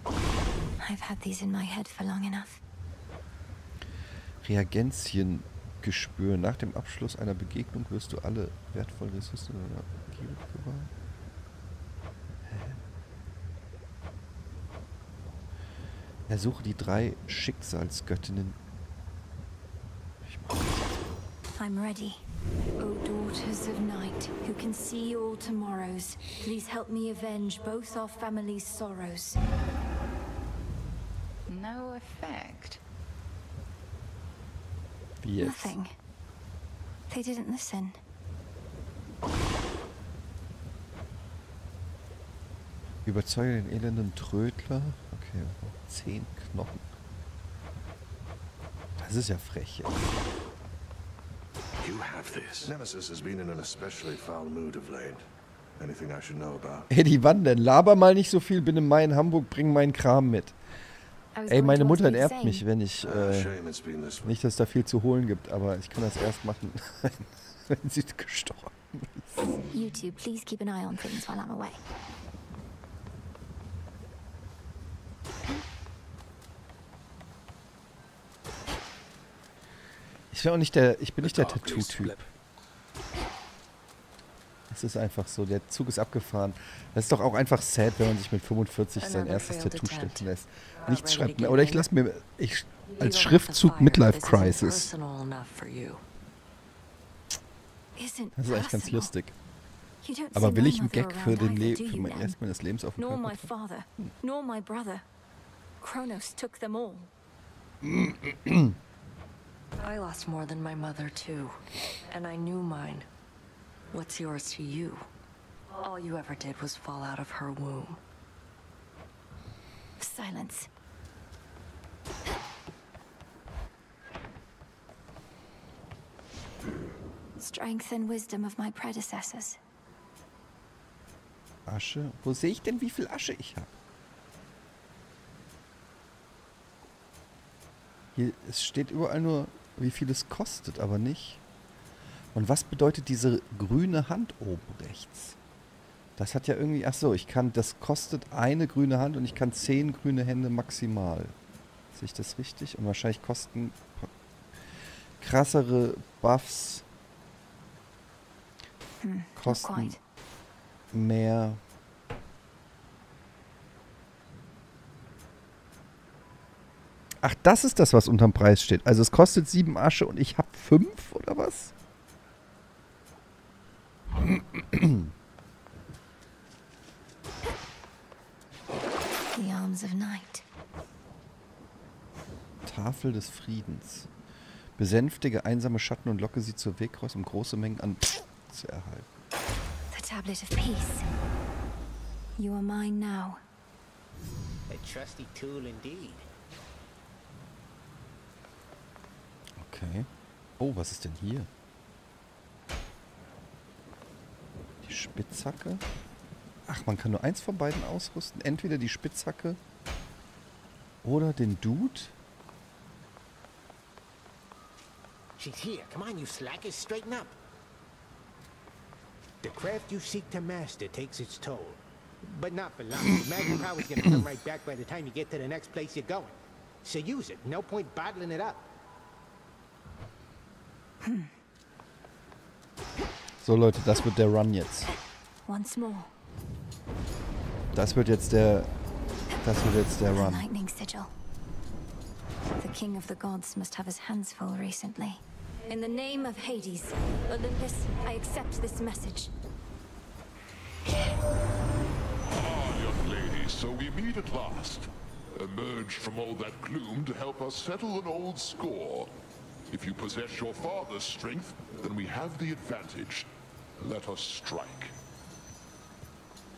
Reagenzien-Gespür. Nach dem Abschluss einer Begegnung wirst du alle wertvollen Ressourcen in deiner Umgebung bewahren. Ersuche die 3 Schicksalsgöttinnen. I'm ready. O daughters of night, who can see all tomorrows, please help me avenge both our families' sorrows. No effect. Yes. Nothing. They didn't listen. Überzeuge den elenden Trödler. Okay, 10 Knochen. Das ist ja frech. You have this. Nemesis has been in an especially foul mood of late. Anything I should know about? Eddie, wann denn? Laber mal nicht so viel, bin in Main, Hamburg, bring meinen Kram mit. Ey, meine Mutter nervt mich, wenn ich nicht, dass es da viel zu holen gibt, aber ich kann das erst machen, wenn sie gestorben ist. You two, please keep an eye on things while I'm away. Ich bin nicht der Tattoo-Typ. Es ist einfach so, der Zug ist abgefahren. Das ist doch auch einfach sad, wenn man sich mit 45 sein erstes Tattoo stechen lässt. Nichts schreibt mir, oder ich lasse mir als Schriftzug Midlife Crisis. Das ist eigentlich ganz lustig. Aber will ich einen Gag für mein erstes meines Lebens auf den Körper? I lost more than my mother, too. And I knew mine. What's yours to you? All you ever did was fall out of her womb. Silence. Strength and wisdom of my predecessors. Asche? Wo sehe ich denn, wie viel Asche ich habe? Hier, es steht überall nur, wie viel es kostet, aber nicht. Und was bedeutet diese grüne Hand oben rechts? Das hat ja irgendwie, ach so, das kostet eine grüne Hand und ich kann 10 grüne Hände maximal. Sehe ich das richtig? Und wahrscheinlich kosten krassere Buffs kosten mehr. Ach, das ist das, was unterm Preis steht. Also es kostet 7 Asche und ich habe 5, oder was? The arms of night. Tafel des Friedens. Besänftige einsame Schatten und locke sie zur Wegkreuz, um große Mengen an zu erhalten. The tablet of peace. You are mine now. A trusty tool indeed. Okay. Oh, was ist denn hier? Die Spitzhacke. Ach, man kann nur eins von beiden ausrüsten. Entweder die Spitzhacke oder den Dude. She's here. Come on, you slackers, straighten up. The craft you seek to master takes its toll. But not for long. The magic power's gonna come right back by the time you get to the next place you're going. So use it. No point bottling it up. So Leute, das wird der Run jetzt. Once more. Das wird jetzt der Run. Lightning sigil. The king of the gods must have his hands full recently. In the name of Hades, Olympus, I accept this message. Young lady, so we meet at last. Emerged from all that gloom to help us settle an old score. If you possess your father's strength, then we have the advantage. Let us strike.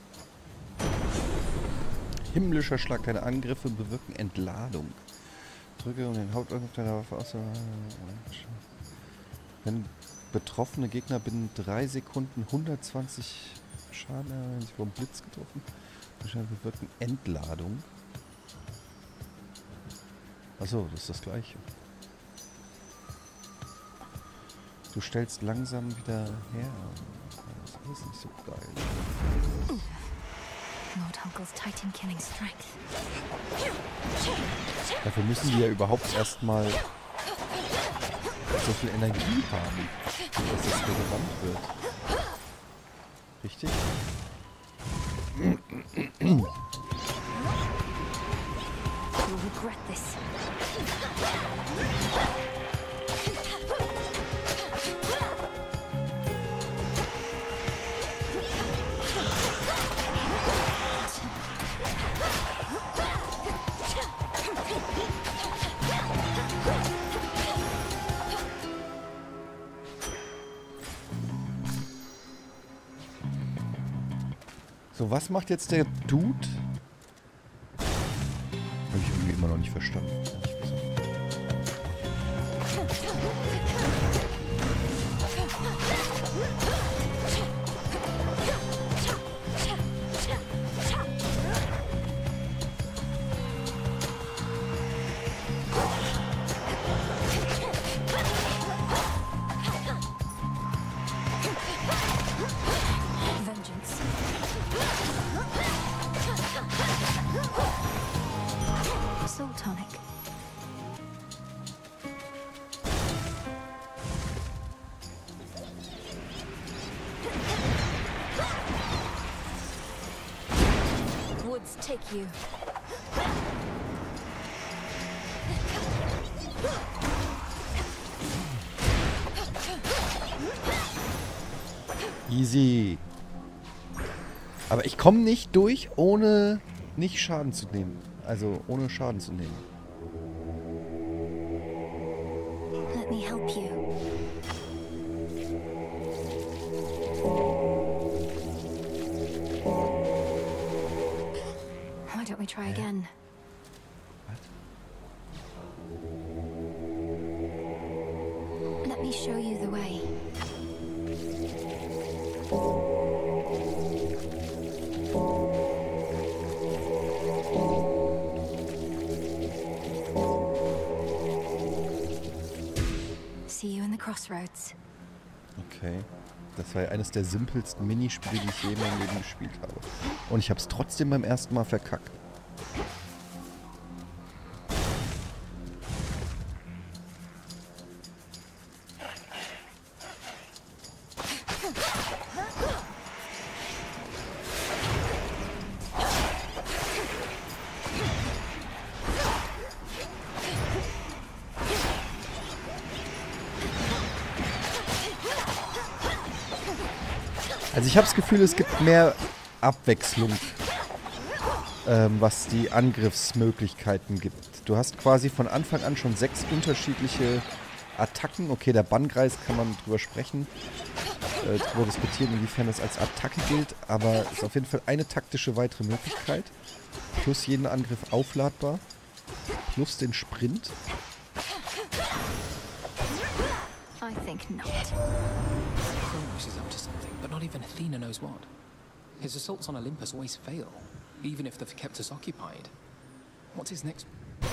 Himmlischer Schlag, deine Angriffe bewirken Entladung. Drücke, um den Hauptangriff deiner Waffe auszuwählen. Wenn betroffene Gegner binnen 3 Sekunden 120 Schaden erhalten, sich vom Blitz getroffen. Wahrscheinlich bewirken Entladung. Achso, das ist das Gleiche. Du stellst langsam wieder her. Das ist alles nicht so geil. Lord Hunkle's Titan killing strength. Dafür müssen die ja überhaupt erstmal so viel Energie haben, dass das relevant wird. Richtig? You'll regret this. So, was macht jetzt der Dude? Habe ich irgendwie immer noch nicht verstanden. Soul tonic. Woods take you. Easy. Aber ich komme nicht durch, ohne nicht Schaden zu nehmen. Also ohne Schaden zu nehmen. Let me help you. Why don't we try again? Let me show you the way. See you in the crossroads. Okay. Das war ja eines der simpelsten Minispiele, die ich je in meinem Leben gespielt habe. Und ich habe es trotzdem beim ersten Mal verkackt. Also ich habe das Gefühl, es gibt mehr Abwechslung, was die Angriffsmöglichkeiten gibt. Du hast quasi von Anfang an schon 6 unterschiedliche Attacken. Okay, der Bannkreis kann man drüber sprechen, drüber diskutieren, inwiefern das als Attacke gilt. Aber es ist auf jeden Fall eine taktische weitere Möglichkeit. Plus jeden Angriff aufladbar. Plus den Sprint. I think not. Kronos is up to something, but not even Athena knows what. His assaults on Olympus always fail, even if they've kept us occupied. What's his next...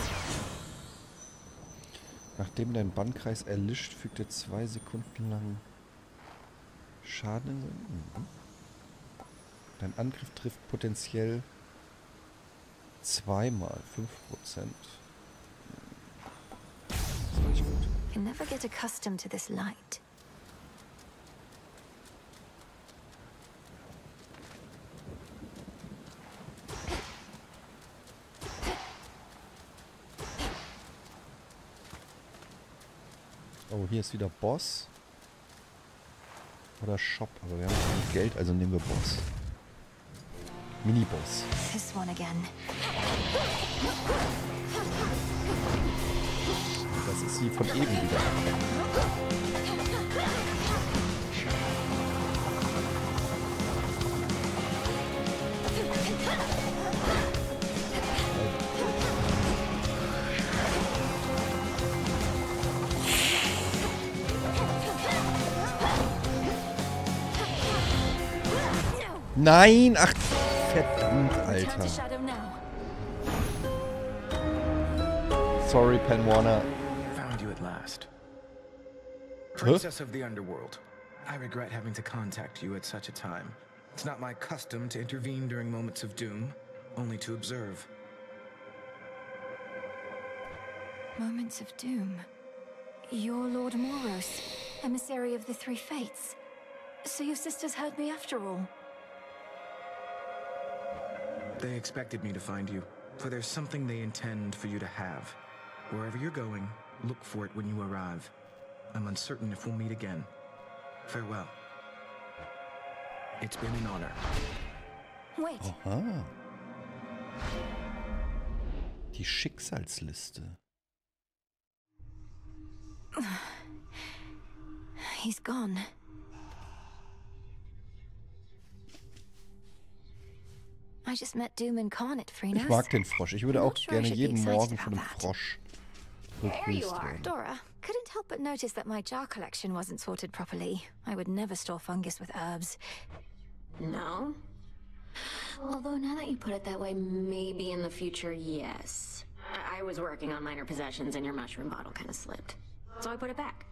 Nachdem dein Bannkreis erlischt, fügt er 2 Sekunden lang Schaden in sein... Dein Angriff trifft potenziell 2-mal 5%. Das war nicht gut. You never get accustomed to this light. Oh, hier ist wieder Boss. Oder Shop, aber wir haben kein Geld, also nehmen wir Boss. Mini-Boss. This one again. Das ist sie von eben wieder. Nein! Ach, verdammt, Alter. Sorry, Pen Warner. Found you at last. Princess of the Underworld. I regret having to contact you at such a time. It's not my custom to intervene during moments of doom, only to observe. Moments of doom. You're Lord Moros, emissary of the Three Fates. So your sisters heard me after all. They expected me to find you, for there's something they intend for you to have. Wherever you're going, look for it when you arrive. I'm uncertain if we'll meet again. Farewell. It's been an honor. Wait. Aha. Die Schicksalsliste. He's gone. I just met Doom incarnate, Freenos. Ich mag den Frosch. Ich würde auch gerne jeden Morgen von einem Frosch begrüßt werden. Dora, couldn't help but notice that my jar collection wasn't sorted properly. I would never store fungus with herbs. No? Although now that you put it that way, maybe in the future, yes. I was working on minor possessions and your mushroom bottle kind of slipped. So I put it back.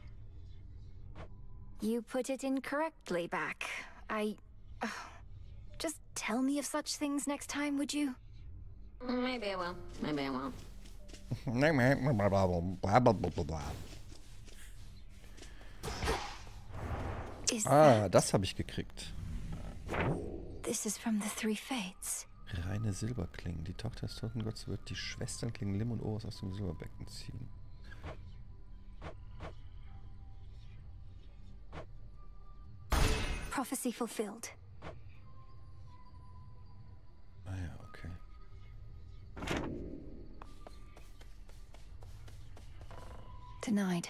You put it incorrectly back. Just tell me of such things next time, would you? Maybe I will. Maybe I won't. Das habe ich gekriegt. This is from the Three Fates. Reine Silberklingen. Die Tochter des Totengotts wird die Schwesternklingen Lim und Oros aus dem Silberbecken ziehen. Prophecy fulfilled. Ah ja, okay. Denied.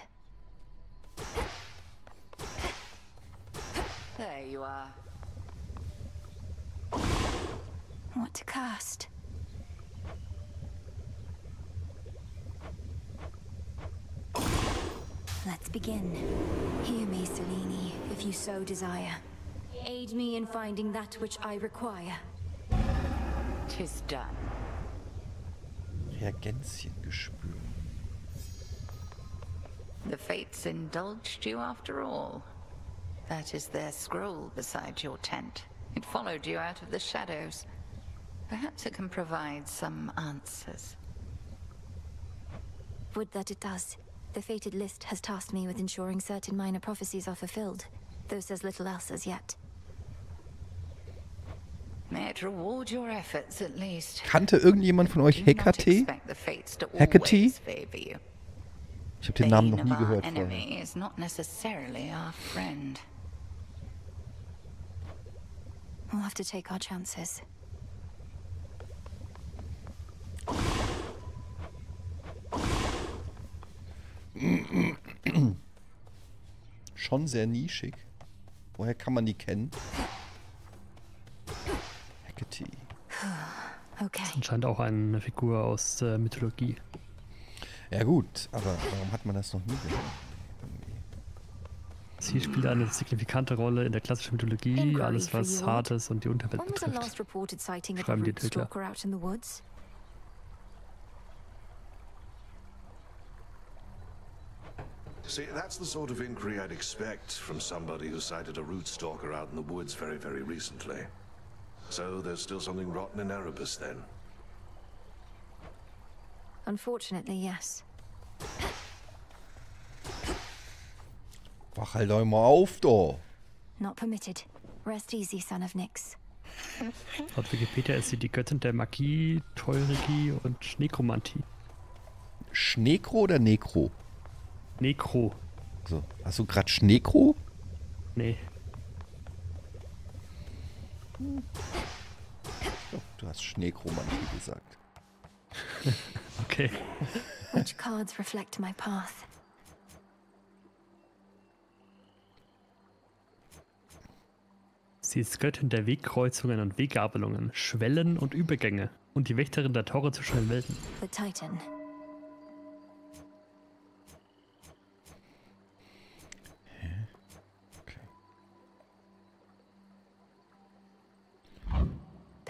There you are. What to cast? Let's begin. Hear me, Selene, if you so desire. Aid me in finding that which I require. 'Tis done. Reagenzien-Gespür. The Fates indulged you after all. That is their scroll beside your tent. It followed you out of the shadows. Perhaps it can provide some answers. Would that it does. The fated list has tasked me with ensuring certain minor prophecies are fulfilled, though says little else as yet. May it reward your efforts at least. Kannte irgendjemand von euch Hecate? Hecate? Ich habe den Namen noch nie gehört vorher. Is not necessarily our friend. We'll have to take our chances. Schon sehr nischig. Woher kann man die kennen? Hecate. Okay. Das ist anscheinend auch eine Figur aus der Mythologie. Ja gut, aber warum hat man das noch nie gehört? Sie spielt eine signifikante Rolle in der klassischen Mythologie. Alles, was Hades und die Unterwelt betrifft, schreiben die Entwickler. See, that's the sort of inquiry I'd expect from somebody who sighted a root stalker out in the woods very, very recently. So there's still something rotten in Erebus then? Unfortunately, yes. Wach halt doch mal auf, da. Not permitted. Rest easy, son of Nyx. Laut Wikipedia ist sie die Göttin der Magie, Teururgie und Nekromantie. Schnekro oder Nekro? Nekro. So, hast du gerade Schnekro? Nee. Oh, du hast Schneekromantie gesagt. Okay. Which cards reflect my path? Sie ist Göttin der Wegkreuzungen und Weggabelungen, Schwellen und Übergänge und die Wächterin der Tore zwischen den Welten. The Titan.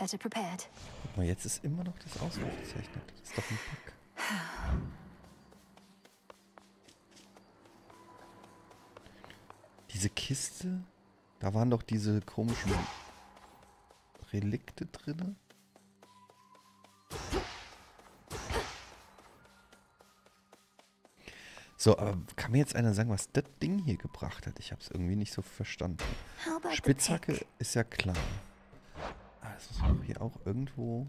Better prepared. Guck mal, jetzt ist immer noch das Ausrufezeichen. Das ist doch ein Bug. Diese Kiste, da waren doch diese komischen Relikte drin. So, aber kann mir jetzt einer sagen, was das Ding hier gebracht hat? Ich habe es irgendwie nicht so verstanden. Spitzhacke ist ja klar. Ah, das muss man hier auch irgendwo...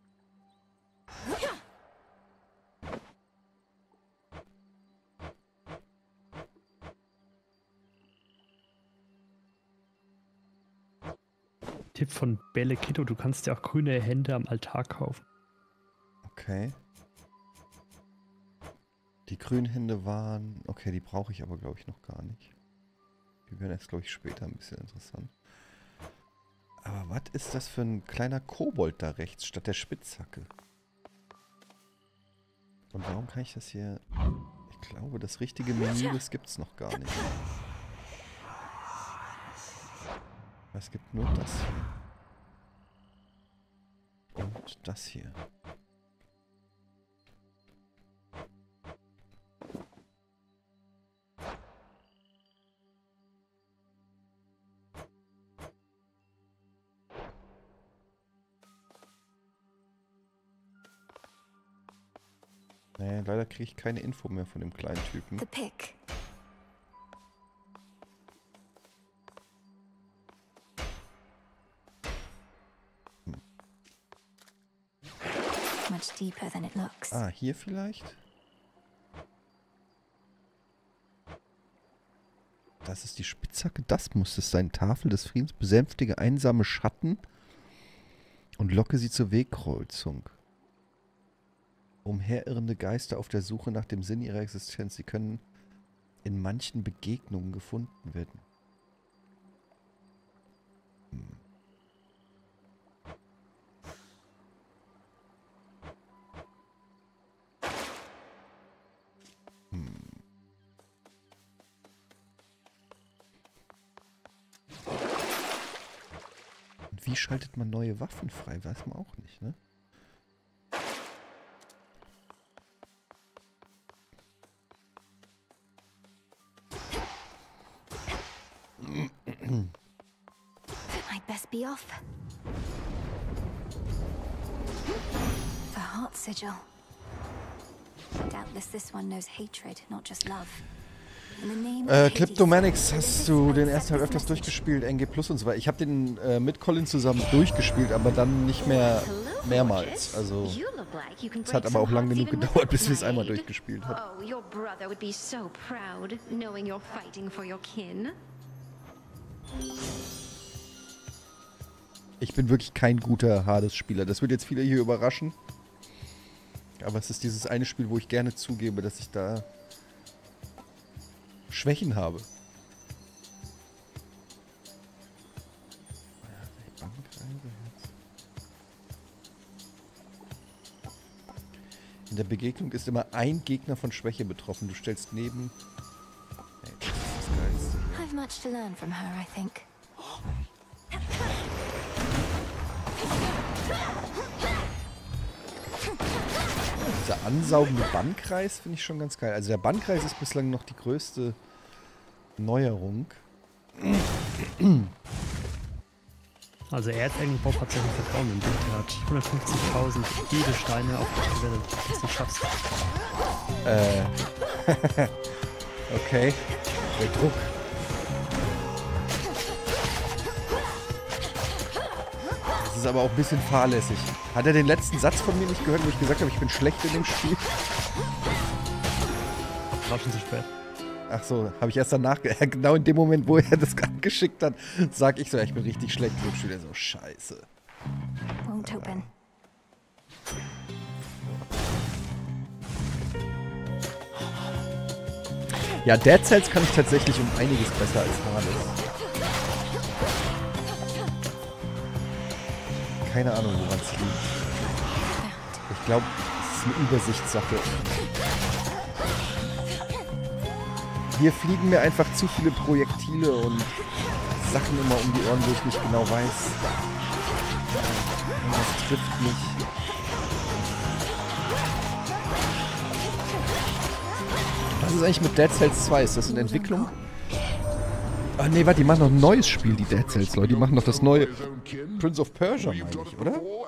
Tipp von Belle Kitto, du kannst ja auch grüne Hände am Altar kaufen. Okay. Die grünen Hände waren... Okay, die brauche ich aber, glaube ich, noch gar nicht. Die werden jetzt, glaube ich, später ein bisschen interessant. Aber was ist das für ein kleiner Kobold da rechts, statt der Spitzhacke? Und warum kann ich das hier... Ich glaube, das richtige Menü, das gibt es noch gar nicht. Es gibt nur das hier. Und das hier. Nee, leider kriege ich keine Info mehr von dem kleinen Typen. The pick. Much deeper than it looks. Ah, hier vielleicht? Das ist die Spitzhacke, das muss es sein. Tafel des Friedens, besänftige einsame Schatten und locke sie zur Wegkreuzung. Umherirrende Geister auf der Suche nach dem Sinn ihrer Existenz. Sie können in manchen Begegnungen gefunden werden. Und wie schaltet man neue Waffen frei? Weiß man auch nicht, ne? I'd best be off. The heart sigil. Doubtless this one knows hatred, not just love. Kleptomanix, hast du den ersten Teil öfters durchgespielt, NG Plus und so weiter. Ich habe den mit Colin zusammen durchgespielt, aber dann nicht mehr mehrmals. Also es hat aber auch lang genug gedauert, bis wir es einmal durchgespielt haben. Oh, your brother would be so proud, knowing you're fighting for your kin. Ich bin wirklich kein guter Hades-Spieler. Das wird jetzt viele hier überraschen. Aber es ist dieses eine Spiel, wo ich gerne zugebe, dass ich da Schwächen habe. In der Begegnung ist immer ein Gegner von Schwäche betroffen. Du stellst neben... Nee, das ist das Geilste. I've much to learn from her, I think. Dieser ansaugende Bannkreis finde ich schon ganz geil. Also der Bannkreis ist bislang noch die größte Neuerung. Also Erzengel Bob hat sehr viel Vertrauen in dich. Er hat 150.000 Edelsteine aufgestellt, dass du schaffst. Okay. Der Druck. Das ist aber auch ein bisschen fahrlässig. Hat er den letzten Satz von mir nicht gehört, wo ich gesagt habe, ich bin schlecht in dem Spiel? War schon zu spät. Ach so, habe ich erst danach, genau in dem Moment, wo er das geschickt hat, sag ich so, ja, ich bin richtig schlecht in dem Spiel. Er so, scheiße. Won't open. Ja, Dead Cells kann ich tatsächlich um einiges besser als Hades. Keine Ahnung, woran es liegt. Ich glaube, es ist eine Übersichtssache. Hier fliegen mir einfach zu viele Projektile und Sachen immer um die Ohren, wo ich nicht genau weiß, Das trifft mich. Was ist eigentlich mit Dead Cells 2? Ist das in Entwicklung? Ah ne, warte, die machen noch ein neues Spiel, die Dead Cells Leute. Die machen noch das neue Prince of Persia, meine ich, oder? Oh,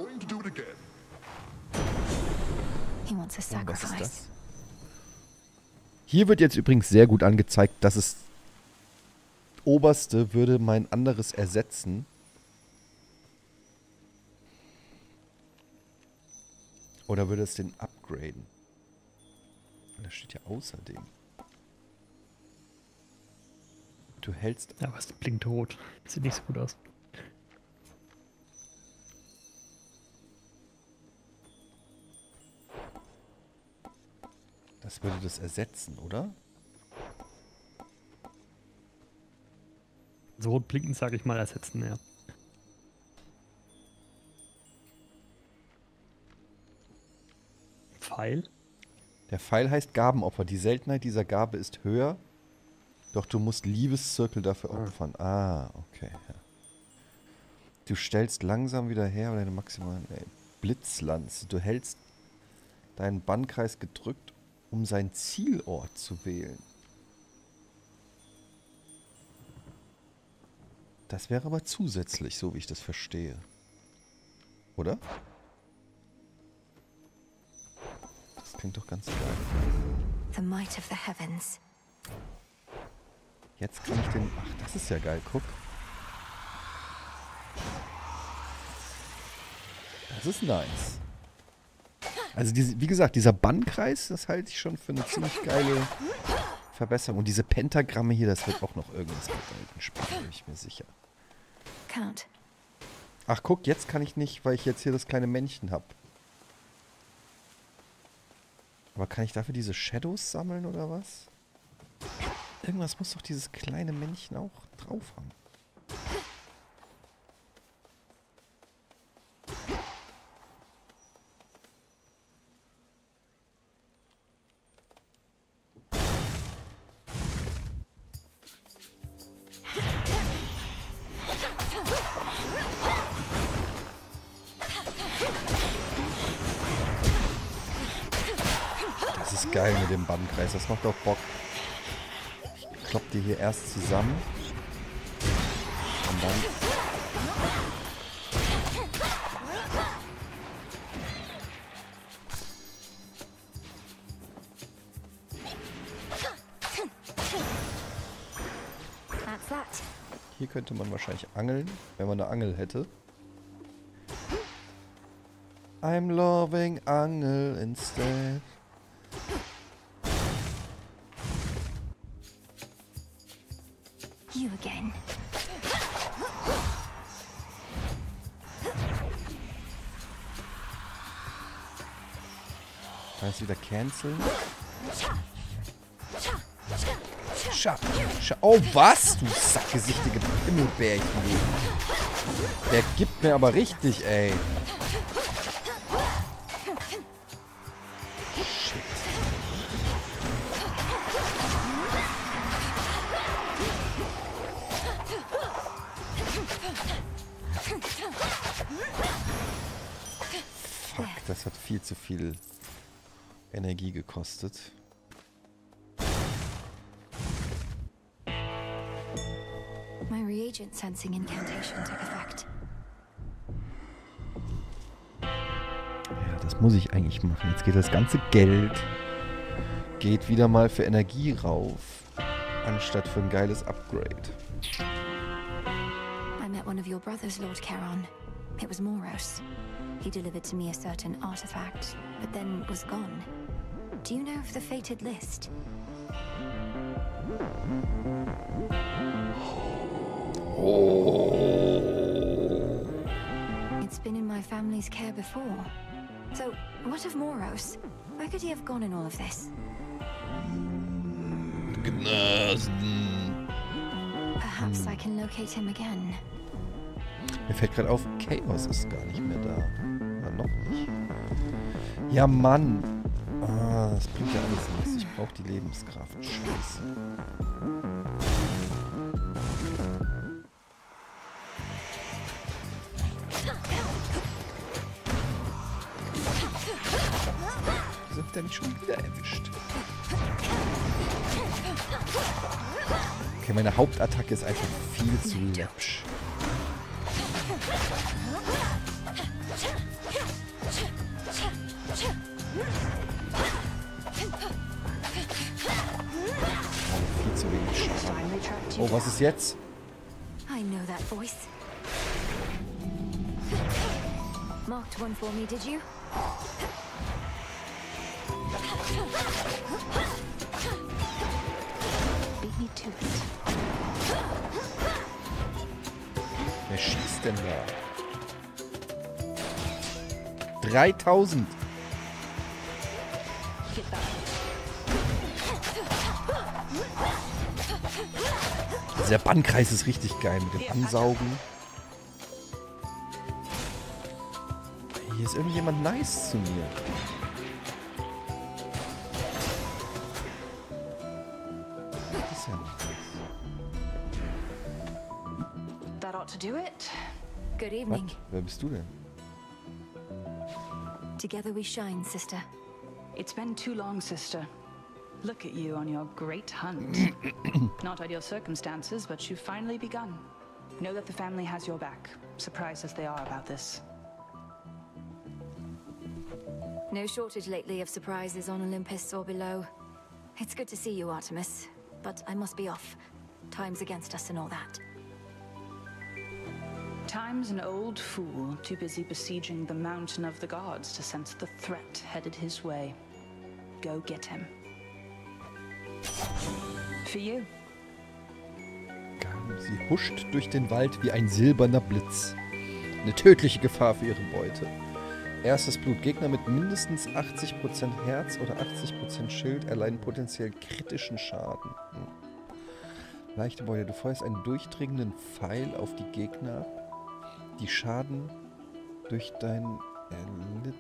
was ist das? Hier wird jetzt übrigens sehr gut angezeigt, dass es Oberste würde mein anderes ersetzen. Oder würde es den upgraden? Da steht ja außerdem. Du hältst... Ja, aber es blinkt rot. Sieht nicht so gut aus. Das würde das ersetzen, oder? So rot blinkend, sage ich mal, ersetzen, ja. Pfeil? Der Pfeil heißt Gabenopfer. Die Seltenheit dieser Gabe ist höher, doch du musst Liebeszirkel dafür opfern. Ah, okay. Ja. Du stellst langsam wieder her deine maximalen Blitzlanze. Du hältst deinen Bannkreis gedrückt, um seinen Zielort zu wählen. Das wäre aber zusätzlich, so wie ich das verstehe. Oder? Das klingt doch ganz geil. The might of the heavens. Jetzt kann ich den... Ach, das ist ja geil, guck. Das ist nice. Also wie gesagt, dieser Bannkreis, das halte ich schon für eine ziemlich geile Verbesserung. Und diese Pentagramme hier, das wird auch noch irgendwas bedeuten später, bin ich mir sicher. Count. Ach guck, jetzt kann ich nicht, weil ich jetzt hier das kleine Männchen habe. Aber kann ich dafür diese Shadows sammeln oder was? Irgendwas muss doch dieses kleine Männchen auch drauf haben. Das ist geil mit dem Bannkreis, das macht auch Bock. Ich klopp die hier erst zusammen und dann... Hier könnte man wahrscheinlich angeln, wenn man eine Angel hätte. I'm loving Angel instead. You again. Kann ich es wieder canceln? Oh, was? Du sackgesichtige Pimmelbärchen. Der gibt mir aber richtig, ey. Shit. Fuck, das hat viel zu viel Energie gekostet. My reagent sensing incantation took effect. Ja, das muss ich eigentlich machen. Jetzt geht das ganze Geld geht wieder mal für Energie rauf, anstatt für ein geiles Upgrade. I met one of your brothers, Lord Charon. It was Moros. He delivered to me a certain artifact, but then was gone. Do you know of the fated list? Oh. It's been in my family's care before. So, what of Moros? Where could he have gone in all of this? Perhaps I can locate him again. Mir fällt gerade auf, Chaos ist gar nicht mehr da. Oder noch nicht. Ja, Mann. Ah, das bringt ja alles nichts. Ich brauche die Lebenskraft. Scheiße. hat er mich schon wieder erwischt. Okay, meine Hauptattacke ist einfach viel zu läppsch. Viel zu wenig Schaden. Oh, was ist jetzt? I know that voice. Marked one for me, did you? Beat me to it. Wer schießt denn da? 3000! Der Bannkreis ist richtig geil mit dem Ansaugen. Hier ist irgendjemand nice zu mir. Das ist ja nichts. That ought to do it. Good evening. Was? Wer bist du denn? Together we shine, sister. It's been too long, sister. Look at you on your great hunt. Not ideal circumstances, but you've finally begun. Know that the family has your back, surprised as they are about this. No shortage lately of surprises on Olympus or below. It's good to see you, Artemis, but I must be off. Time's against us and all that. Time's an old fool, too busy besieging the mountain of the gods to sense the threat headed his way. Go get him. For you. Sie huscht durch den Wald wie ein silberner Blitz. Eine tödliche Gefahr für ihre Beute. Erstes Blut. Gegner mit mindestens 80% Herz oder 80% Schild erleiden potenziell kritischen Schaden. Leichte Beute. Du feuerst einen durchdringenden Pfeil auf die Gegner, die Schaden durch dein erlitten.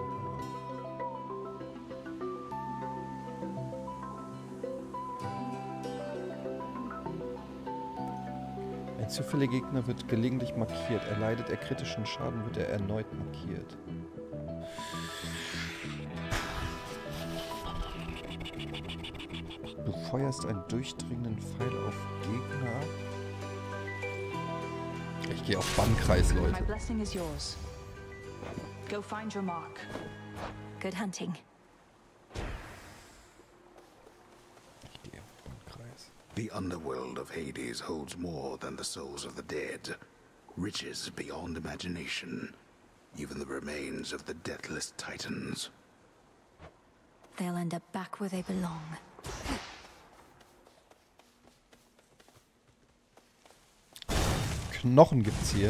Ein zufälliger Gegner wird gelegentlich markiert. Erleidet er kritischen Schaden, wird er erneut markiert. Du feuerst einen durchdringenden Pfeil auf Gegner. Ich gehe auf Bannkreis, Leute. My blessing is yours. Go find your mark. Good hunting. The underworld of Hades holds more than the souls of the dead. Riches beyond imagination. Even the remains of the deathless titans. They'll end up back where they belong. Knochen gibt's hier.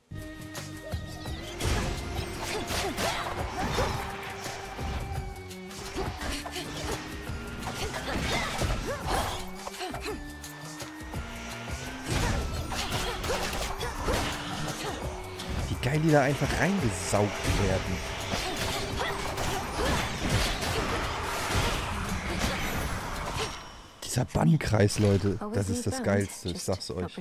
Wie geil die da einfach reingesaugt werden. Dieser Bannkreis, Leute, das ist das Geilste, ich sag's euch.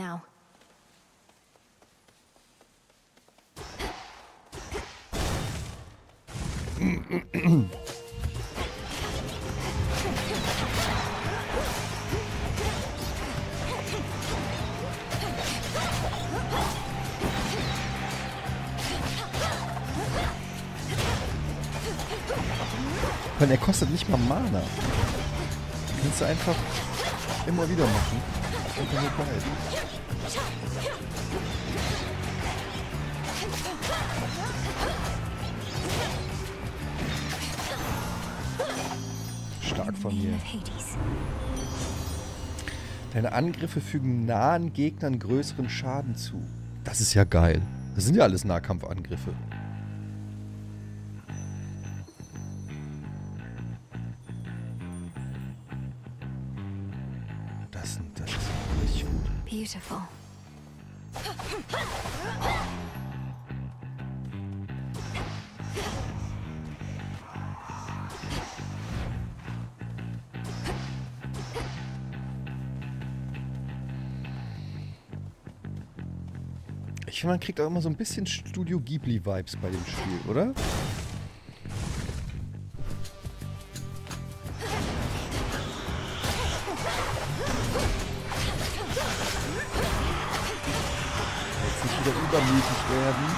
Und er kostet nicht mal Mana. Kannst du einfach immer wieder machen. Einfach nur geil. Stark von mir. Deine Angriffe fügen nahen Gegnern größeren Schaden zu. Das ist ja geil. Das sind ja alles Nahkampfangriffe. Das ist richtig gut. Beautiful. Ich finde, man kriegt auch immer so ein bisschen Studio Ghibli-Vibes bei dem Spiel, oder? wieder übermütig werden.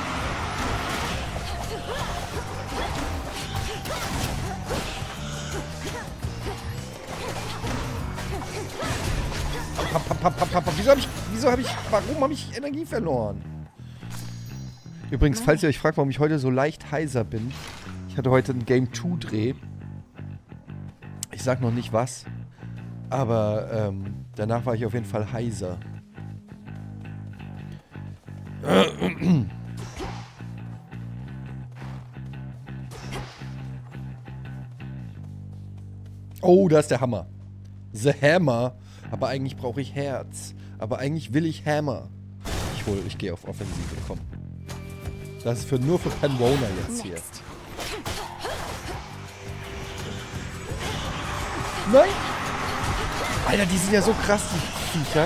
Warum habe ich Energie verloren? Übrigens, falls ihr euch fragt, warum ich heute so leicht heiser bin, ich hatte heute einen Game 2 Dreh. Ich sag noch nicht was, aber danach war ich auf jeden Fall heiser. Oh, da ist der Hammer. The Hammer. Aber eigentlich brauche ich Herz. Aber eigentlich will ich Hammer. Ich gehe auf Offensive, komm. Das ist nur für Penrona jetzt hier. Nein! Alter, die sind ja so krass, die Viecher.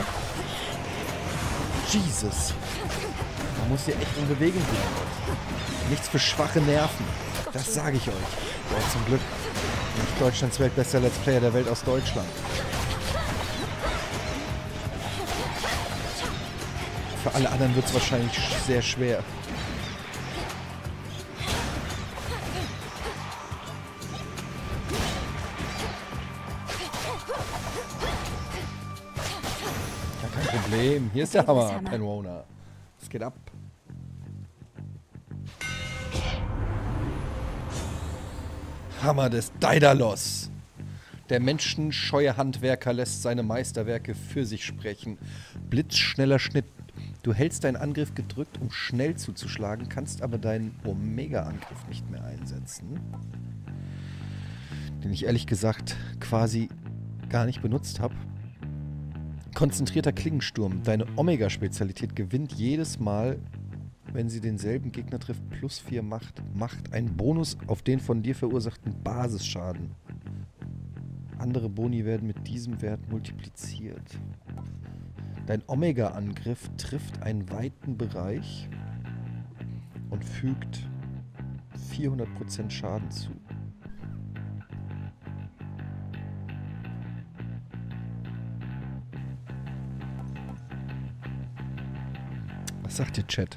Jesus. Man muss hier echt in Bewegung bleiben. Nichts für schwache Nerven. Das sage ich euch. Aber zum Glück bin ich Deutschlands weltbester Let's Player der Welt aus Deutschland. Für alle anderen wird es wahrscheinlich sehr schwer. Ja, kein Problem. Hier ist der Hammer, Penrona. Es geht ab. Hammer des Daedalus. Der menschenscheue Handwerker lässt seine Meisterwerke für sich sprechen. Blitzschneller Schnitt. Du hältst deinen Angriff gedrückt, um schnell zuzuschlagen, kannst aber deinen Omega-Angriff nicht mehr einsetzen. Den ich ehrlich gesagt quasi gar nicht benutzt habe. Konzentrierter Klingensturm. Deine Omega-Spezialität gewinnt jedes Mal, wenn sie denselben Gegner trifft, +4 Macht einen Bonus auf den von dir verursachten Basisschaden. Andere Boni werden mit diesem Wert multipliziert. Dein Omega-Angriff trifft einen weiten Bereich und fügt 400% Schaden zu. Was sagt ihr, Chat?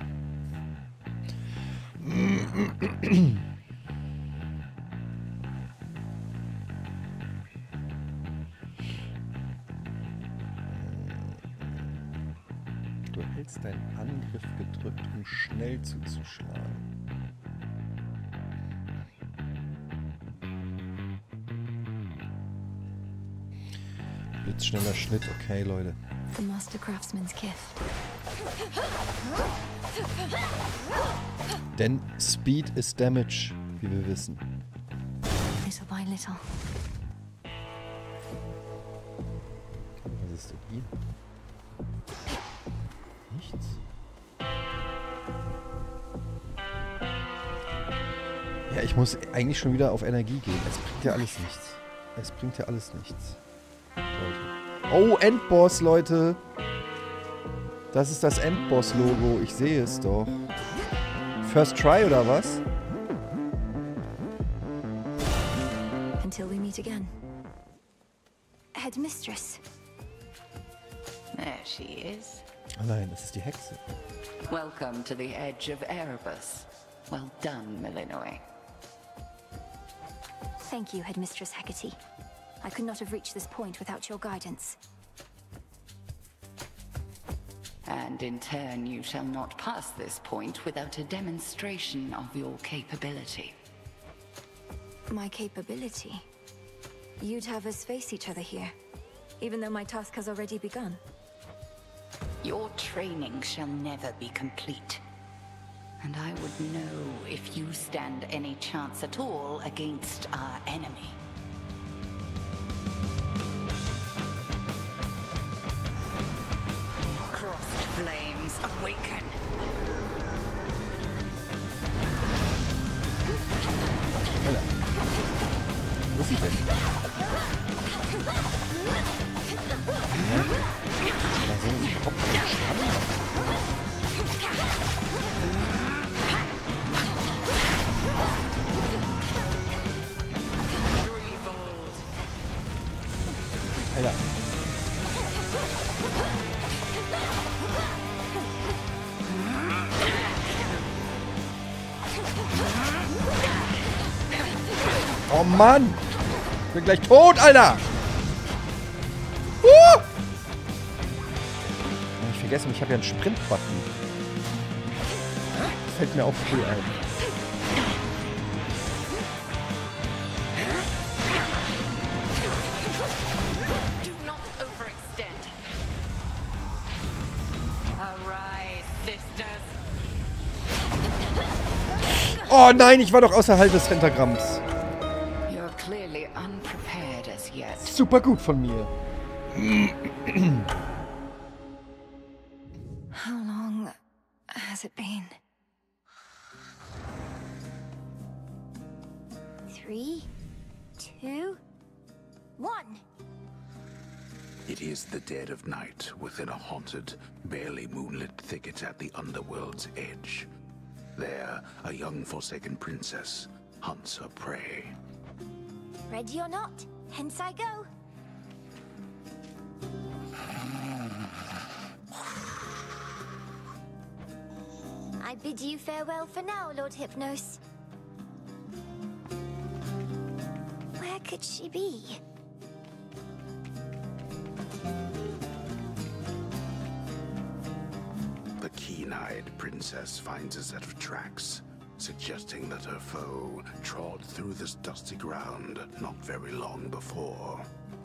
Du hältst deinen Angriff gedrückt, um schnell zuzuschlagen. Blitzschneller Schnitt, okay, Leute. The Master Craftsman's Gift. Denn Speed ist Damage, wie wir wissen. Little by little. Was ist denn hier? Nichts. Ja, ich muss eigentlich schon wieder auf Energie gehen. Es bringt ja alles nichts. Es bringt ja alles nichts. Leute. Oh, Endboss, Leute. Das ist das Endboss-Logo. Ich sehe es doch. First Try oder was? Until we meet again. Headmistress. There she is. Oh nein, das ist die Hexe. Welcome to the edge of Erebus. Well done, Milinoe. Thank you, Headmistress Hecate. I could not have reached this point without your guidance. And in turn, you shall not pass this point without a demonstration of your capability. My capability? You'd have us face each other here, even though my task has already begun. Your training shall never be complete. And I would know if you stand any chance at all against our enemy. Crossed flames awaken. Alter. Wo ist sie denn? Ja. Da sind sie überhaupt nicht spannend. Alter. Oh Mann! Ich bin gleich tot, Alter! Ich vergesse, ich habe ja einen Sprint-Button. Fällt mir auch früh ein. Oh nein, ich war doch außerhalb des Pentagramms. Super gut von mir. How long has it been? 3, 2, 1. It is the dead of night within a haunted, barely moonlit thicket at the underworld's edge. There, a young forsaken princess hunts her prey. Ready or not, hence I go. I bid you farewell for now, Lord Hypnos. Where could she be? The keen-eyed princess finds a set of tracks, suggesting that her foe trod through this dusty ground not very long before.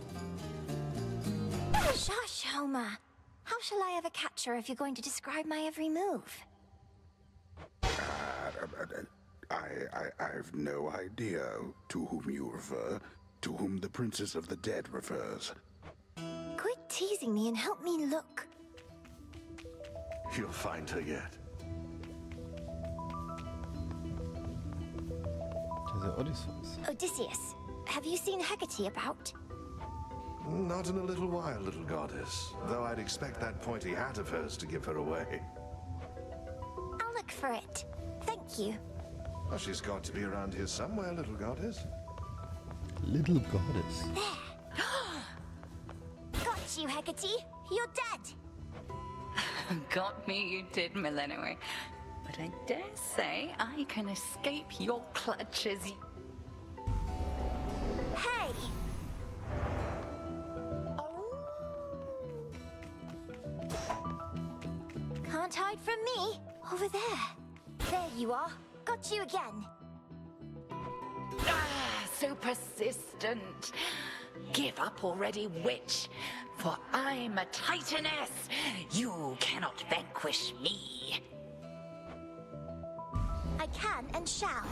Shush, Homer. How shall I ever catch her if you're going to describe my every move? I've no idea to whom you refer, to whom the Princess of the Dead refers. Quit teasing me and help me look. You'll find her yet. Odysseus, have you seen Hecate about? Not in a little while, little goddess. Though I'd expect that pointy hat of hers to give her away. I'll look for it. Thank you. Well, she's got to be around here somewhere, little goddess. Little goddess. There. Got you, Hecate. You're dead. Got me, you did, Millennium. But I dare say I can escape your clutches. Hey! Can't hide from me. Over there. There you are. Got you again. Ah, so persistent. Give up already, witch. For I'm a Titaness. You cannot vanquish me. I can and shall.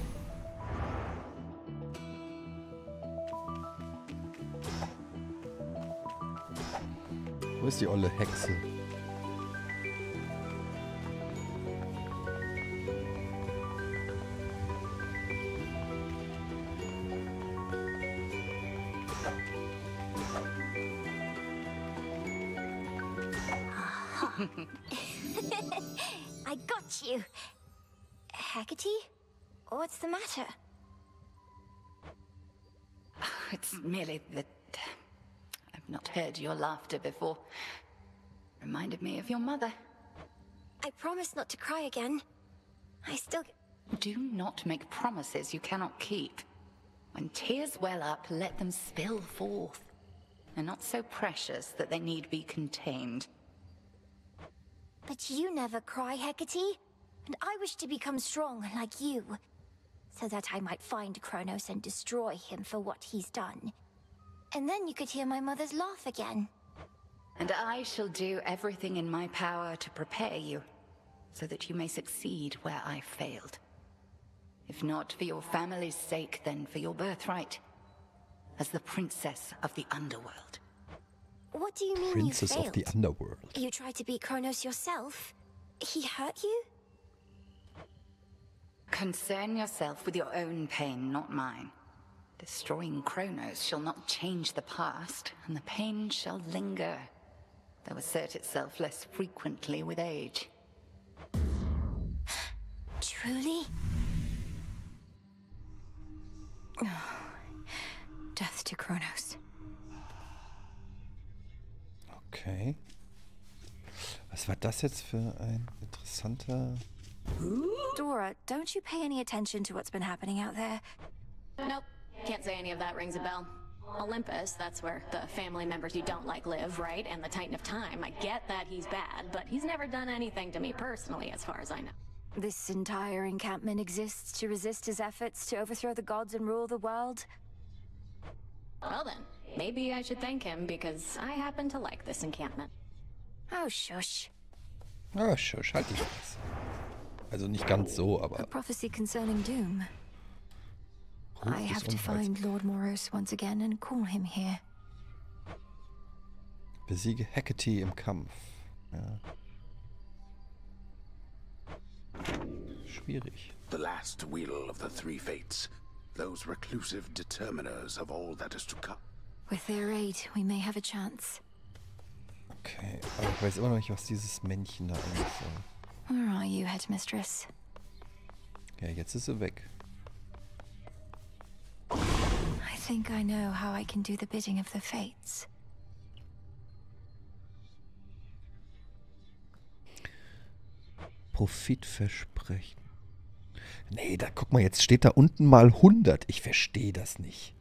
Wo ist die olle Hexe? I got you. Hecate? What's the matter? It's merely that I've not heard your laughter before. Reminded me of your mother. I promise not to cry again. I still... Do not make promises you cannot keep. When tears well up, let them spill forth. They're not so precious that they need be contained. But you never cry, Hecate. And I wish to become strong like you, so that I might find Kronos and destroy him for what he's done. And then you could hear my mother's laugh again. And I shall do everything in my power to prepare you, so that you may succeed where I failed. If not for your family's sake, then for your birthright, as the Princess of the Underworld. What do you mean Princess you failed? of the Underworld. You tried to beat Kronos yourself? He hurt you? Concern yourself with your own pain, not mine. Destroying Kronos shall not change the past, and the pain shall linger, though assert itself less frequently with age. Truly? Oh. Death to Kronos. Okay. Was war das jetzt für ein interessanter... Dora, don't you pay any attention to what's been happening out there? Nope. Can't say any of that rings a bell. Olympus, that's where the family members you don't like live, right? And the Titan of Time. I get that he's bad, but he's never done anything to me personally, as far as I know. This entire encampment exists to resist his efforts to overthrow the gods and rule the world? Well then, maybe I should thank him, because I happen to like this encampment. Oh, shush. Ah, shush, halt die Fresse. Also nicht ganz so, aber... A prophecy concerning doom. I have to find Lord Moros once again and call him here. Besiege Hecate im Kampf. Ja. Schwierig. The last wheel of the three fates. Those reclusive determiners of all that is to come. With their aid, we may have a chance. Okay, aber ich weiß immer noch nicht, was dieses Männchen da eigentlich soll. Where are you, Headmistress? Ja, jetzt ist sie weg. I think I know how I can do the bidding of the fates. Profitversprechen. Nee, da guck mal, jetzt steht da unten mal 100. Ich verstehe das nicht.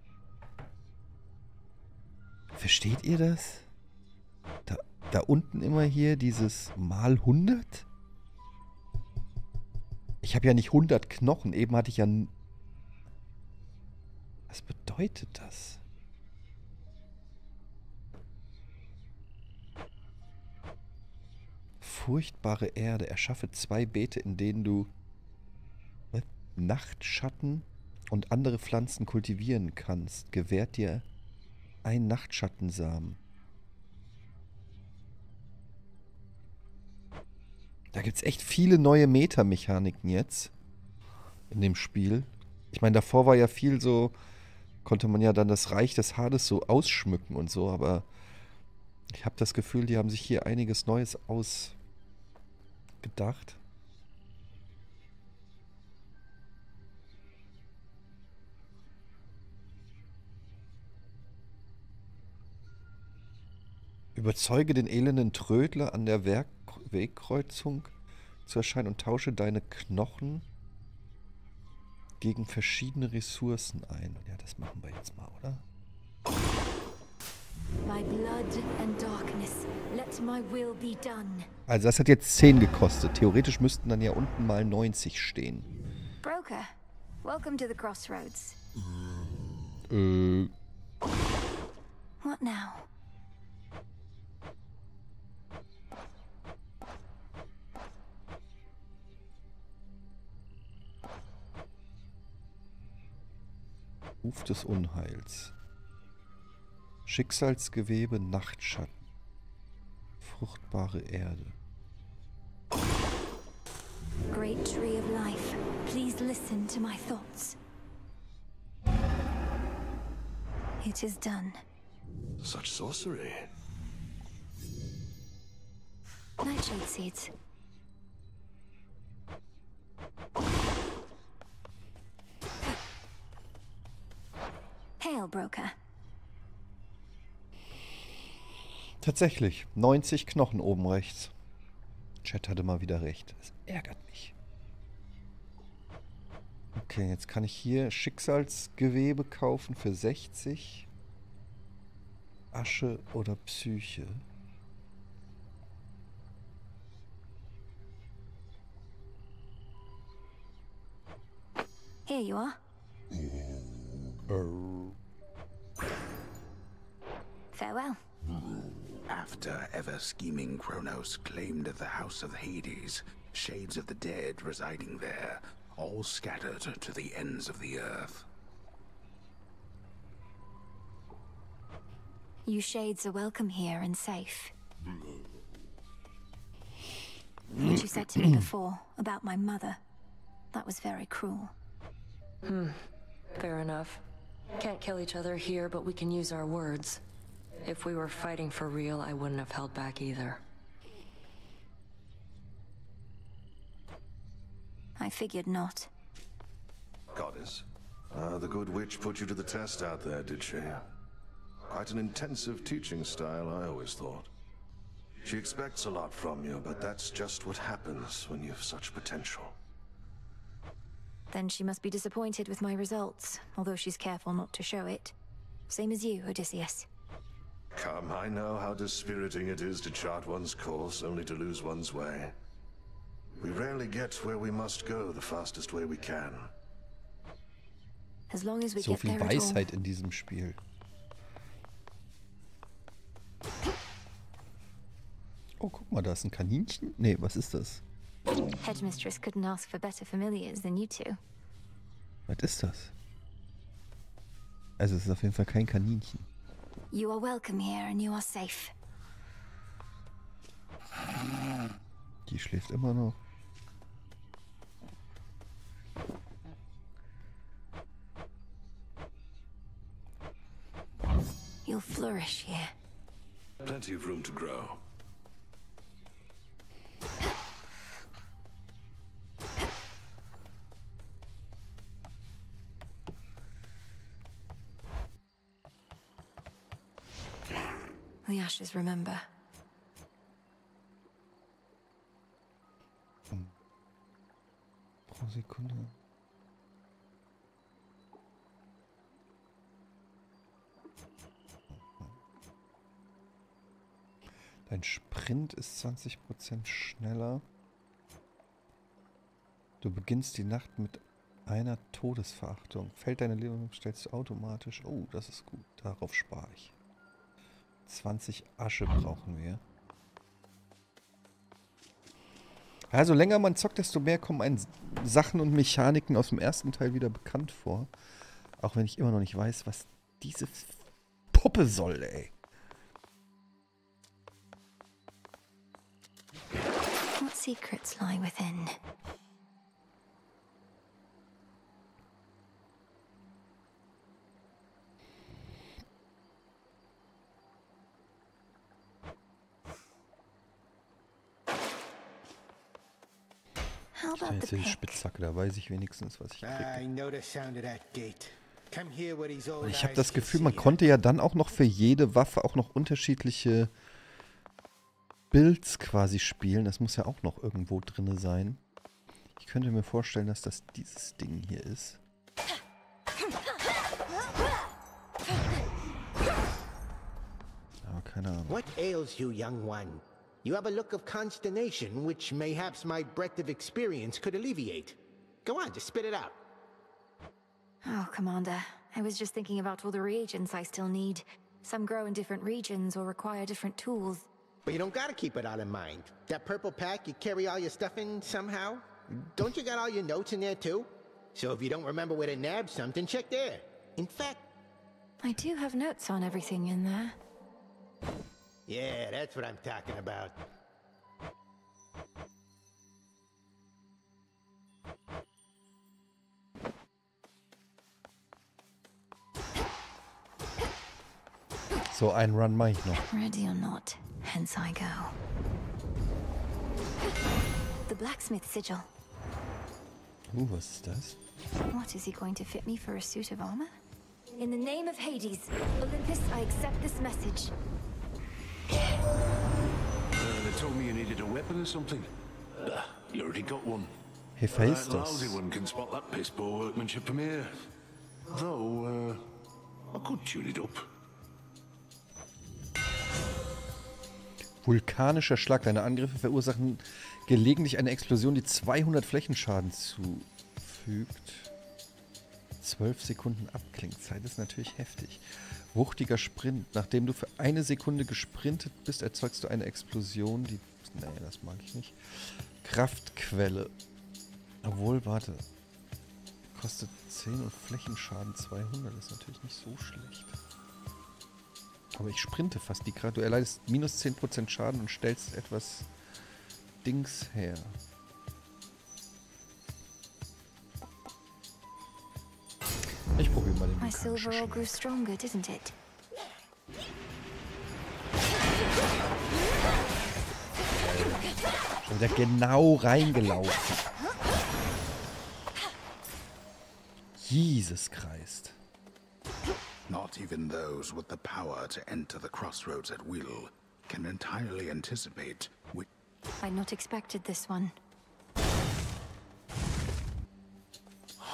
Versteht ihr das? Da unten immer hier dieses mal 100? Ich habe ja nicht 100 Knochen. Eben hatte ich ja... Was bedeutet das? Furchtbare Erde. Erschaffe 2 Beete, in denen du Nachtschatten und andere Pflanzen kultivieren kannst. Gewährt dir ein Nachtschattensamen. Da gibt es echt viele neue Meta-Mechaniken jetzt in dem Spiel. Ich meine, davor war ja viel so, konnte man ja dann das Reich des Hades so ausschmücken und so, aber ich habe das Gefühl, die haben sich hier einiges Neues ausgedacht. Überzeuge den elenden Trödler an der Wegkreuzung zu erscheinen und tausche deine Knochen gegen verschiedene Ressourcen ein. Ja, das machen wir jetzt mal, oder? My blood and darkness, let my will be done. Also das hat jetzt 10 gekostet. Theoretisch müssten dann ja unten mal 90 stehen. Broker, welcome to the crossroads. What now? Ruf des Unheils. Schicksalsgewebe, Nachtschatten. Fruchtbare Erde. Great tree of life, please listen to my thoughts. It is done. Such sorcery. Nightshade seeds. Hail, Broker. Tatsächlich, 90 Knochen oben rechts. Chat hatte mal wieder recht. Das ärgert mich. Okay, jetzt kann ich hier Schicksalsgewebe kaufen für 60. Asche oder Psyche. Here you are. Farewell. After ever-scheming Kronos claimed the House of Hades, shades of the dead residing there, all scattered to the ends of the earth. You shades are welcome here and safe. What you said to me before about my mother, that was very cruel. Fair enough. Can't kill each other here, but we can use our words. If we were fighting for real, I wouldn't have held back either. I figured not. Goddess, the good witch put you to the test out there, did she? Quite an intensive teaching style, I always thought. She expects a lot from you, but that's just what happens when you've such potential. Then she must be disappointed with my results, although she's careful not to show it. Same as you, Odysseus. Come, I know how dispiriting it is to chart one's course only to lose one's way. We rarely get where we must go the fastest way we can. As long as we so get viel there Weisheit in diesem Spiel. Oh, guck mal, da ist ein Kaninchen. Nee, was ist das? Headmistress couldn't ask for better familiars than you two. Was ist das? Also es ist auf jeden Fall kein Kaninchen. You are welcome here and you are safe. Die schläft immer noch. You'll flourish here. Plenty of room to grow. The ashes remember. Pro Sekunde. Dein Sprint ist 20% schneller. Du beginnst die Nacht mit einer Todesverachtung. Fällt deine Lebenung, stellst du automatisch. Oh, das ist gut. Darauf spare ich. 20 Asche brauchen wir. Also länger man zockt, desto mehr kommen einem Sachen und Mechaniken aus dem ersten Teil wieder bekannt vor. Auch wenn ich immer noch nicht weiß, was diese Puppe soll, ey. What secrets lie within? Jetzt die Spitzhacke, da weiß ich wenigstens, was ich kriege. Und ich habe das Gefühl, man konnte ja dann auch noch für jede Waffe auch noch unterschiedliche Builds quasi spielen. Das muss ja auch noch irgendwo drin sein. Ich könnte mir vorstellen, dass das dieses Ding hier ist. Aber keine Ahnung. What ails you, young one? You have a look of consternation, which mayhaps my breadth of experience could alleviate. Go on, just spit it out. Oh, Commander. I was just thinking about all the reagents I still need. Some grow in different regions or require different tools. But you don't gotta keep it all in mind. That purple pack, you carry all your stuff in somehow? Don't you got all your notes in there too? So if you don't remember where to nab something, check there. In fact... I do have notes on everything in there. Yeah, that's what I'm talking about. So einen Run mache ich noch. Ready or not, hence I go. The blacksmith sigil. Was ist das? What, is he going to fit me for a suit of armor? In the name of Hades, Olympus, I accept this message. They told me you needed a weapon or something. You already got one. Hephaistos. That lousy one can spot that piss poor workmanship from here. Though, I could tune it up. Vulkanischer Schlag. Deine Angriffe verursachen gelegentlich eine Explosion, die 200 Flächenschaden zufügt. 12 Sekunden Abklingzeit ist natürlich heftig. Wuchtiger Sprint. Nachdem du für eine Sekunde gesprintet bist, erzeugst du eine Explosion, die... Nee, das mag ich nicht. Kraftquelle. Obwohl, warte. Kostet 10 und Flächenschaden 200. Das ist natürlich nicht so schlecht. Aber ich sprinte fast die gerade. Du erleidest minus 10% Schaden und stellst etwas Dings her. Ich probiere mal den My silver all grew stronger, didn't it? Schon wieder genau reingelaufen. Jesus Christ. Not even those with the power to enter the crossroads at will can entirely anticipate which... I'd not expected this one.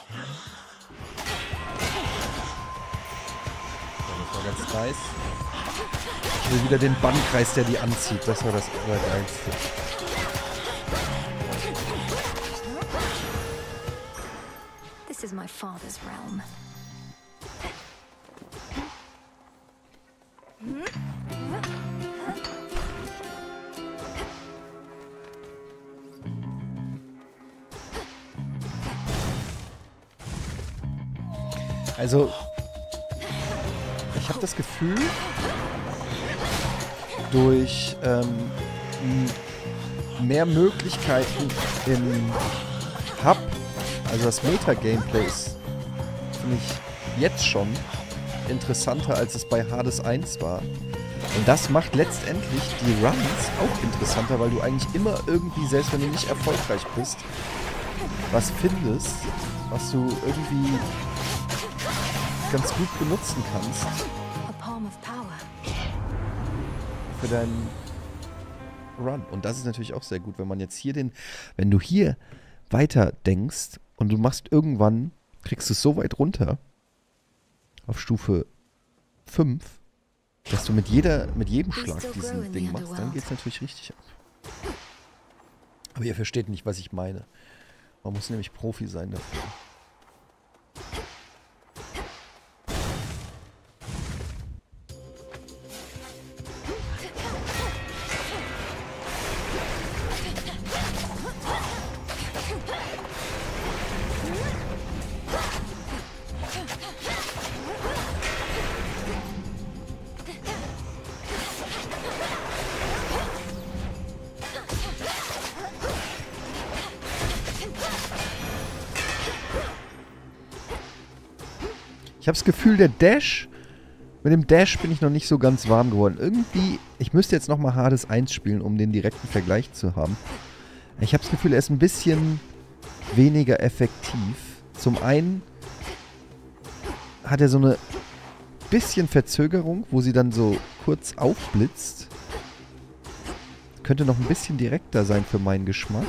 ganz nice. Ich will wieder den Bannkreis, der die anzieht. Das war das Allergeilste. This is my father's realm. Also, ich habe das Gefühl, durch mehr Möglichkeiten im Hub, also das Meta-Gameplay ist, finde ich, jetzt schon interessanter, als es bei Hades 1 war. Und das macht letztendlich die Runs auch interessanter, weil du eigentlich immer irgendwie, selbst wenn du nicht erfolgreich bist, was findest, was du irgendwie ganz gut benutzen kannst für deinen Run. Und das ist natürlich auch sehr gut, wenn man jetzt hier wenn du hier weiter denkst und du machst irgendwann, kriegst du es so weit runter auf Stufe 5, dass du mit jedem Schlag diesen Ding machst, dann geht es natürlich richtig ab. Aber ihr versteht nicht, was ich meine. Man muss nämlich Profi sein dafür. Ich habe das Gefühl, mit dem Dash bin ich noch nicht so ganz warm geworden. Irgendwie, ich müsste jetzt nochmal Hades 1 spielen, um den direkten Vergleich zu haben. Ich habe das Gefühl, er ist ein bisschen weniger effektiv. Zum einen hat er so eine bisschen Verzögerung, wo sie dann so kurz aufblitzt. Könnte noch ein bisschen direkter sein für meinen Geschmack.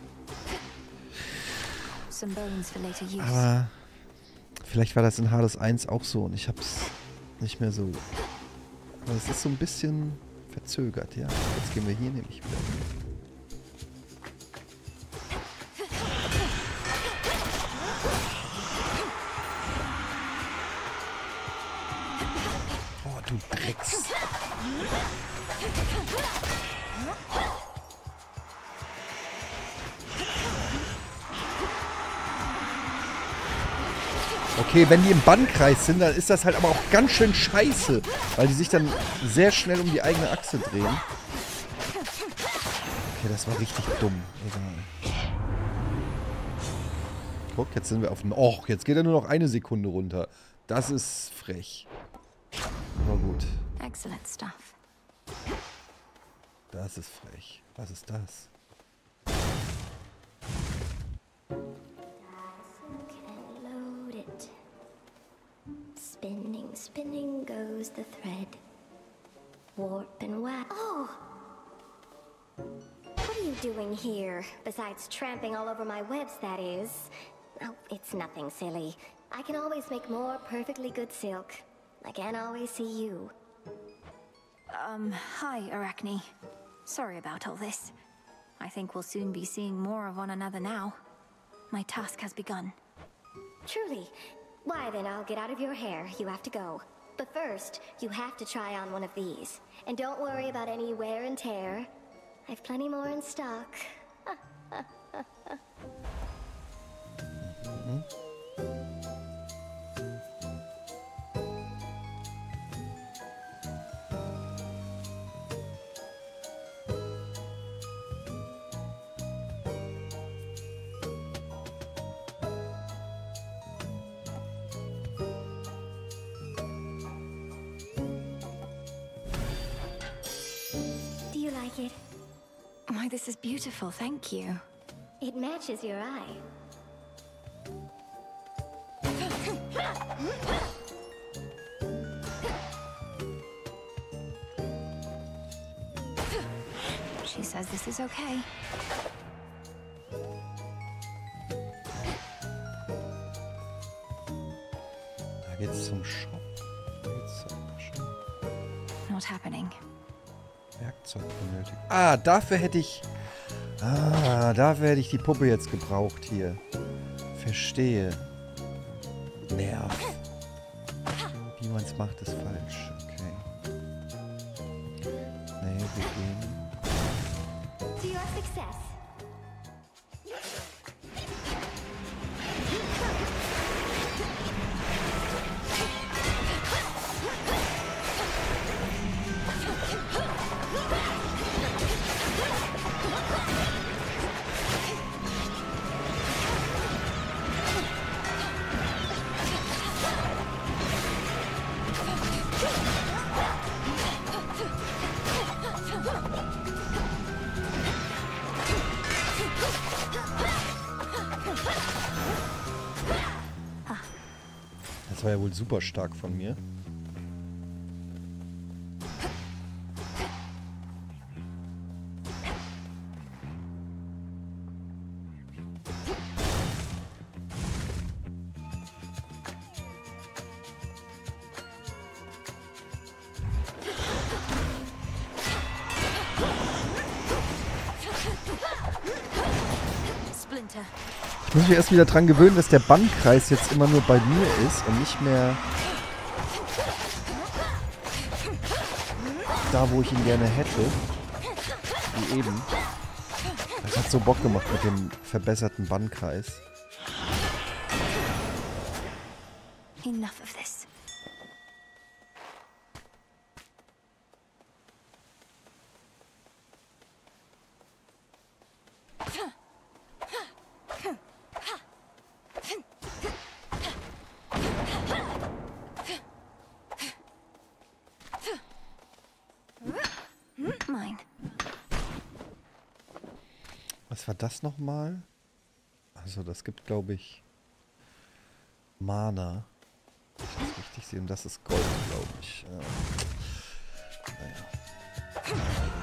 Aber vielleicht war das in Hades 1 auch so und ich hab's nicht mehr so. Aber es ist so ein bisschen verzögert, ja. Jetzt gehen wir hier nämlich wieder. Oh, du Drecks. Okay, wenn die im Bannkreis sind, dann ist das halt aber auch ganz schön scheiße, weil die sich dann sehr schnell um die eigene Achse drehen. Okay, das war richtig dumm. Egal. Guck, jetzt sind wir auf dem... Oh, jetzt geht er nur noch eine Sekunde runter. Das ist frech. Aber gut. Excellent stuff. Das ist frech. Was ist das? Spinning, spinning goes the thread. Warp and wax. Oh! What are you doing here? Besides tramping all over my webs, that is. Oh, it's nothing silly. I can always make more perfectly good silk. I can't always see you. Hi, Arachne. Sorry about all this. I think we'll soon be seeing more of one another now. My task has begun. Truly. Why then, I'll get out of your hair. You have to go. But first, you have to try on one of these. And don't worry about any wear and tear. I've plenty more in stock. It? Why, this is beautiful, thank you. It matches your eye. She says this is okay. Da geht's zum Shop. Da geht's zum Shop. not happening. Werkzeug benötigt. Ah, dafür hätte ich... Ah, dafür hätte ich die Puppe jetzt gebraucht hier. Verstehe. Nerv. Wie man es macht, ist falsch. Okay. Nee, wir gehen... To your success. Das war ja wohl super stark von mir. Ich muss mich erst wieder dran gewöhnen, dass der Bannkreis jetzt immer nur bei mir ist und nicht mehr da, wo ich ihn gerne hätte. Wie eben. Das hat so Bock gemacht mit dem verbesserten Bannkreis. Enough of this. Was war das nochmal? Also das gibt, glaube ich, Mana. Wenn ich das richtig sehe. Und das ist Gold, glaube ich. Naja.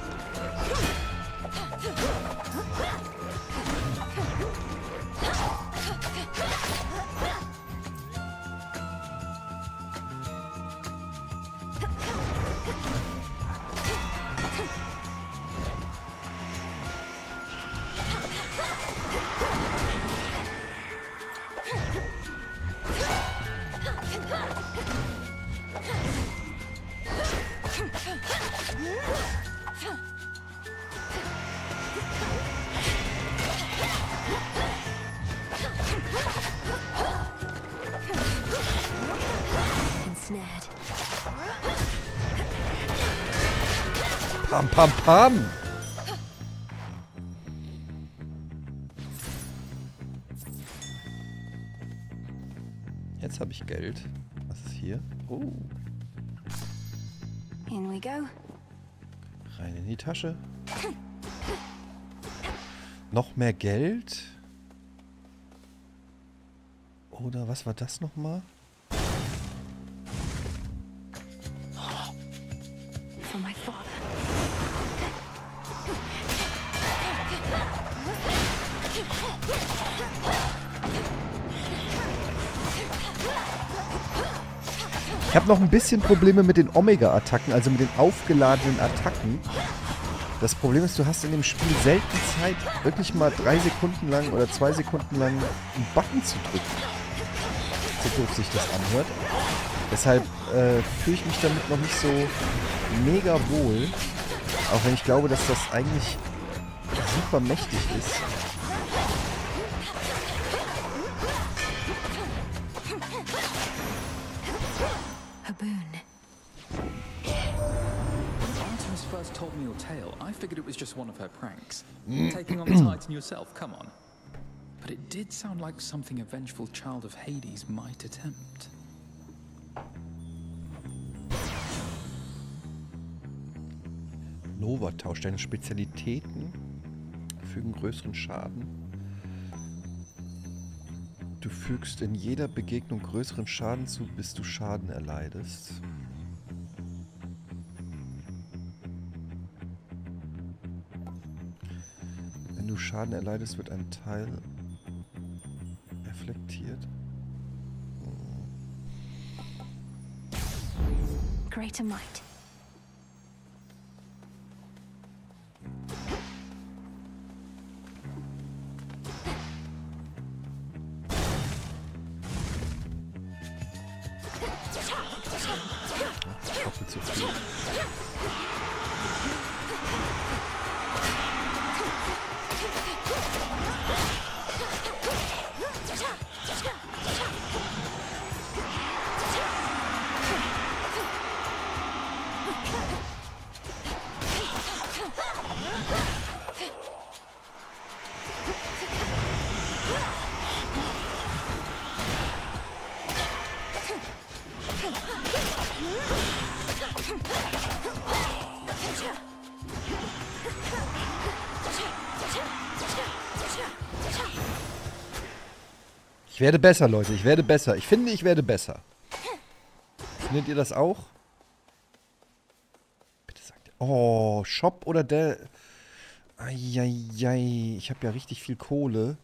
Pam, pam, pam! Jetzt habe ich Geld. Was ist hier? Oh. In we go. Rein in die Tasche. Noch mehr Geld? Oder was war das nochmal? For my father. Ich habe noch ein bisschen Probleme mit den Omega-Attacken, also mit den aufgeladenen Attacken. Das Problem ist, du hast in dem Spiel selten Zeit, wirklich mal 3 Sekunden lang oder 2 Sekunden lang einen Button zu drücken. So doof sich das anhört. Deshalb fühle ich mich damit noch nicht so mega wohl. Auch wenn ich glaube, dass das eigentlich super mächtig ist. First told me your tale, I figured it was just one of her pranks. Taking on the Titan yourself, come on. But it did sound like something a vengeful child of Hades might attempt. Nova tauscht deine Spezialitäten, fügen größeren Schaden. Du fügst in jeder Begegnung größeren Schaden zu, bis du Schaden erleidest. Wenn du Schaden erleidest, wird ein Teil reflektiert. Greater might. zu viel. Ich werde besser, Leute. Ich werde besser. Ich finde, ich werde besser. Findet ihr das auch? Bitte sagt ihr. Oh, Shop oder der... Eieiei. Ich habe ja richtig viel Kohle.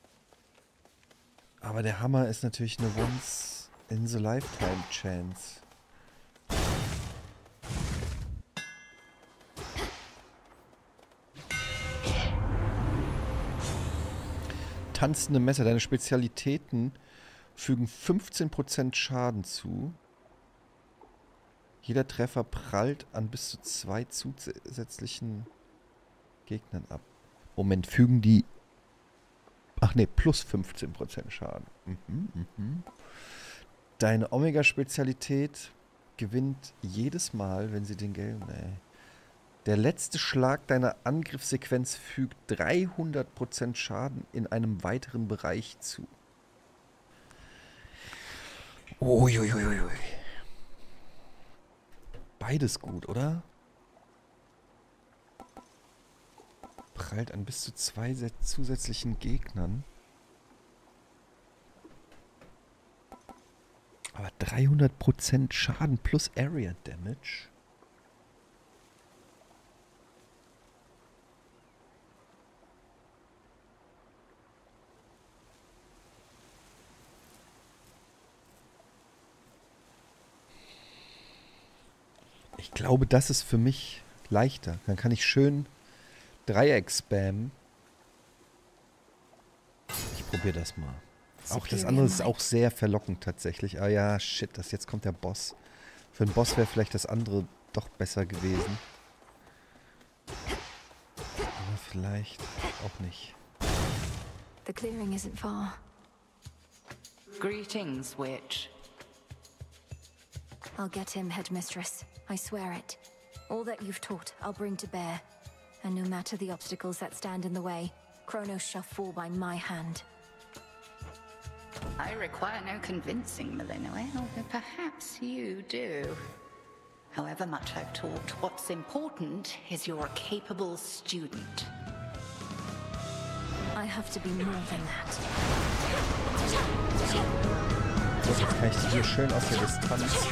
Aber der Hammer ist natürlich eine Once-in-the-Lifetime-Chance. Tanzende Messer. Deine Spezialitäten fügen 15% Schaden zu. Jeder Treffer prallt an bis zu 2 zusätzlichen Gegnern ab. Moment, fügen die... Ach ne, plus 15% Schaden. Deine Omega-Spezialität gewinnt jedes Mal, wenn sie den gelben... Der letzte Schlag deiner Angriffssequenz fügt 300% Schaden in einem weiteren Bereich zu. Uiuiuiui. Beides gut, oder? Prallt an bis zu 2 zusätzlichen Gegnern. Aber 300% Schaden plus Area Damage. Ich glaube, das ist für mich leichter. Dann kann ich schön Dreieck spammen. Ich probiere das mal. Auch das andere ist auch sehr verlockend tatsächlich. Ah ja, shit, jetzt kommt der Boss. Für einen Boss wäre vielleicht das andere doch besser gewesen. Aber vielleicht auch nicht. The clearing isn't far. Greetings, witch. I'll get him, Headmistress. I swear it. All that you've taught, I'll bring to bear. And no matter the obstacles that stand in the way, Kronos shall fall by my hand. I require no convincing, Malinois, although perhaps you do. However much I've taught, what's important is you're a capable student. I have to be more than that. So, jetzt kann ich die hier schön aus der Distanz.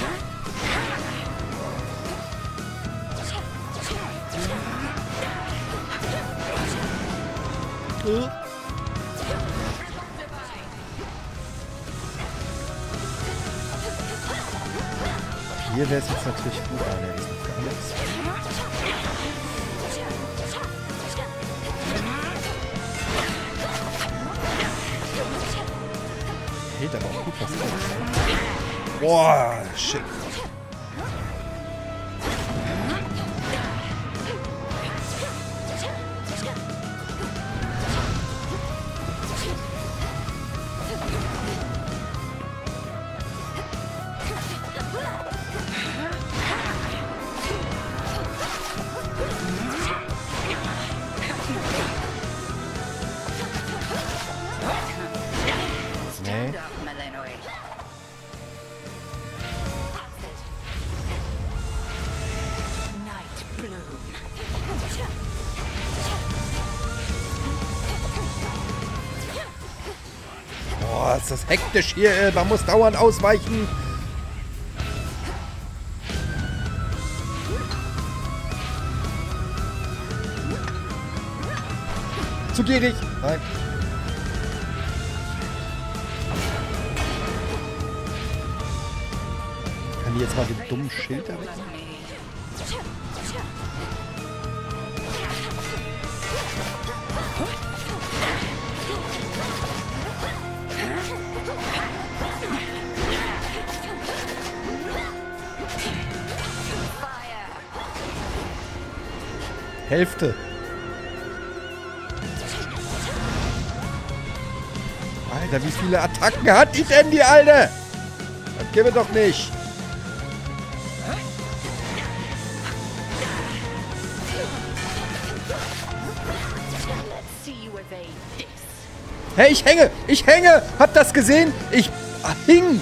Hier wäre es jetzt natürlich gut, der ist noch gar nichts. Hält aber auch gut was aus. Boah, shit. Boah, ist das hektisch hier, man muss dauernd ausweichen. Zu gierig. Nein. Kann die jetzt mal den dummen Schild da weg? Hälfte. Alter, wie viele Attacken hat die denn, die Alte? Das gebe doch nicht. Hey, ich hänge! Ich hänge! Habt das gesehen? Ich hing!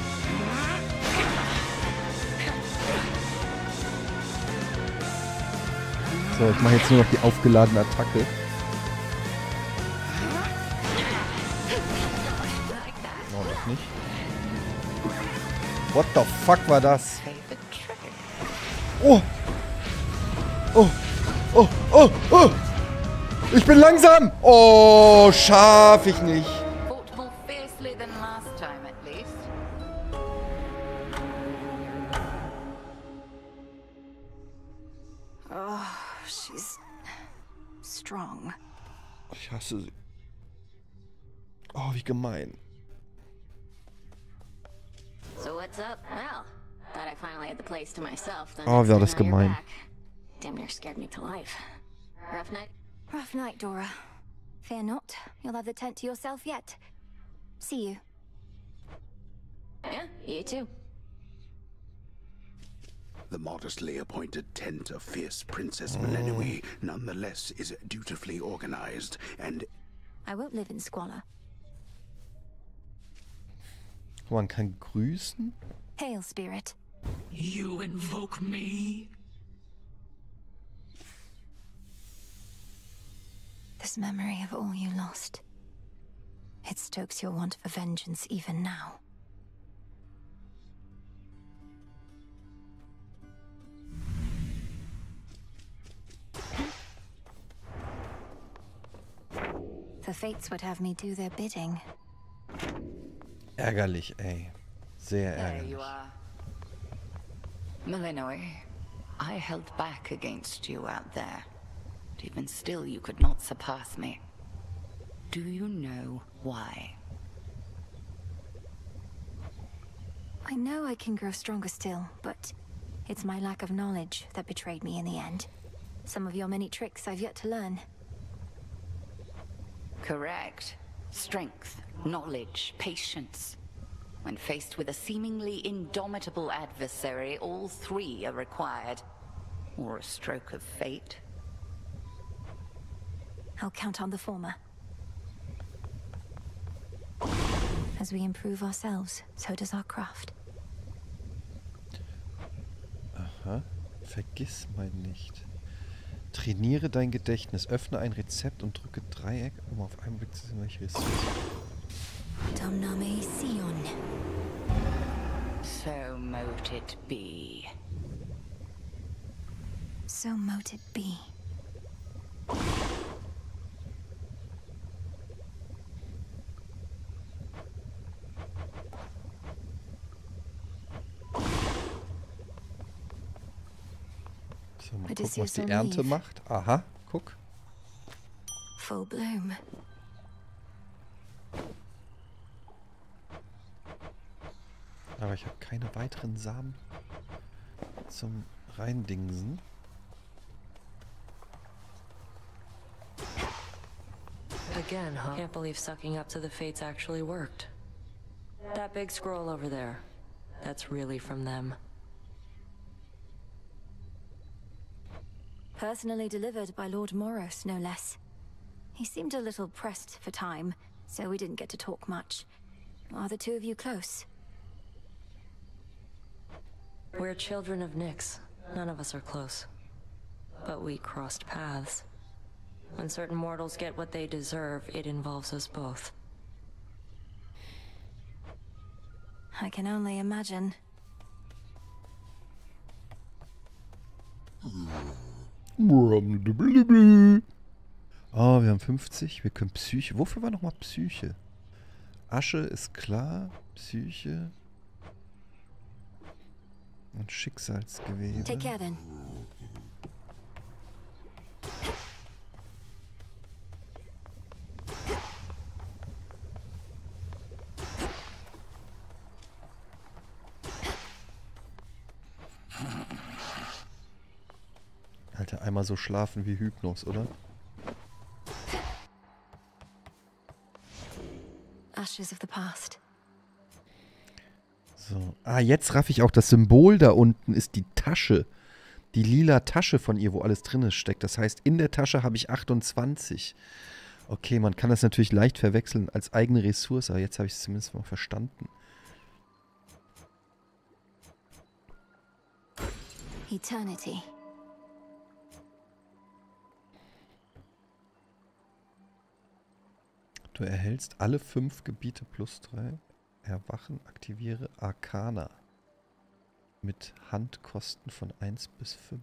So, ich mache jetzt nur noch die aufgeladene Attacke. Oh, noch nicht. What the fuck war das? Oh! Oh! Oh! Oh! Oh! Ich bin langsam! Oh, schaff ich nicht. Oh, she's strong. Ich hasse sie. Oh, wie gemein. So what's up? Well, thought I finally had the place to myself. Oh, war das gemein. Damn near scared me to life. Rough night? Rough night, Dora. Fear not. You'll have the tent to yourself yet. See you. Yeah, you too. The modestly appointed tent of fierce Princess Melenui nonetheless is dutifully organized, and I won't live in squalor. Man kann grüßen? Hail, Spirit. You invoke me? This memory of all you lost. It stokes your want for vengeance even now. The fates would have me do their bidding. Ärgerlich, ey. Sehr There ärgerlich. you are. Melenui, I held back against you out there. But even still, you could not surpass me. Do you know why? I know I can grow stronger still, but it's my lack of knowledge that betrayed me in the end. Some of your many tricks I've yet to learn. Correct. Strength, knowledge, patience. When faced with a seemingly indomitable adversary, all three are required. Or a stroke of fate. I'll count on the former. As we improve ourselves, so does our craft. Aha. Vergiss mal nicht. Trainiere dein Gedächtnis. Öffne ein Rezept und drücke Dreieck, um auf einen Blick zu sehen, welche Ressource. Domname Sion. So mote it be. So mote it be. So, mal gucken, was die Ernte macht. Aha, guck. Full bloom. Aber ich habe keine weiteren Samen zum Reindingsen. Again, huh? Can't believe sucking up to the fates actually worked. That big scroll over there, that's really from them. Personally delivered by Lord Moros, no less. He seemed a little pressed for time, so we didn't get to talk much. Are the two of you close? We're children of Nyx. None of us are close. But we crossed paths. When certain mortals get what they deserve, it involves us both. I can only imagine. Oh, wir haben 50. Wir können Psyche. Wofür war nochmal Psyche? Asche ist klar. Psyche. Und Schicksalsgewebe. Take care then. Alter, einmal so schlafen wie Hypnos, oder? Ashes of the past. So. Ah, jetzt raff ich auch, das Symbol da unten ist die Tasche. Die lila Tasche von ihr, wo alles drin steckt. Das heißt, in der Tasche habe ich 28. Okay, man kann das natürlich leicht verwechseln als eigene Ressource, aber jetzt habe ich es zumindest mal verstanden. Eternity. Du erhältst alle 5 Gebiete +3. Erwachen, aktiviere Arcana. Mit Handkosten von 1 bis 5.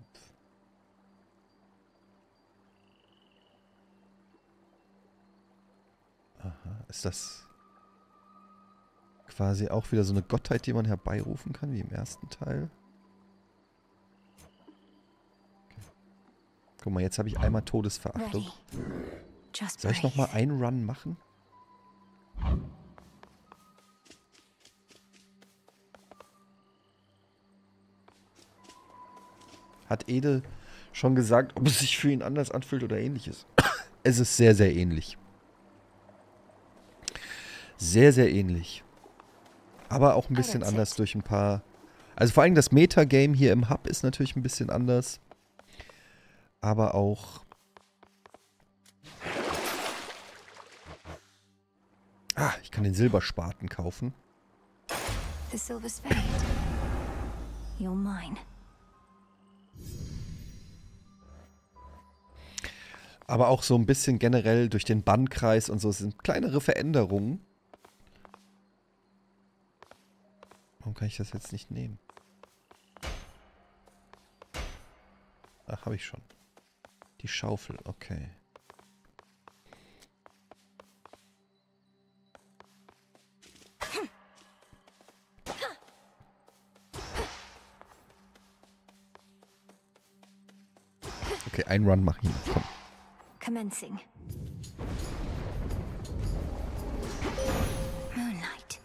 Aha, ist das quasi auch wieder so eine Gottheit, die man herbeirufen kann, wie im ersten Teil? Okay. Guck mal, jetzt habe ich einmal Todesverachtung. Soll ich nochmal einen Run machen? Hat Ede schon gesagt, ob es sich für ihn anders anfühlt oder ähnliches? Es ist sehr, sehr ähnlich. Sehr, sehr ähnlich. Aber auch ein bisschen anders durch ein paar... Also vor allem das Metagame hier im Hub ist natürlich ein bisschen anders. Aber auch... Ah, ich kann den Silberspaten kaufen. The silver spade. You're mine. Aber auch so ein bisschen generell durch den Bannkreis und so sind kleinere Veränderungen. Warum kann ich das jetzt nicht nehmen? Ach, habe ich schon. Die Schaufel, okay. Okay, einen Run mach ich noch. Komm. Commencing. Moonlight.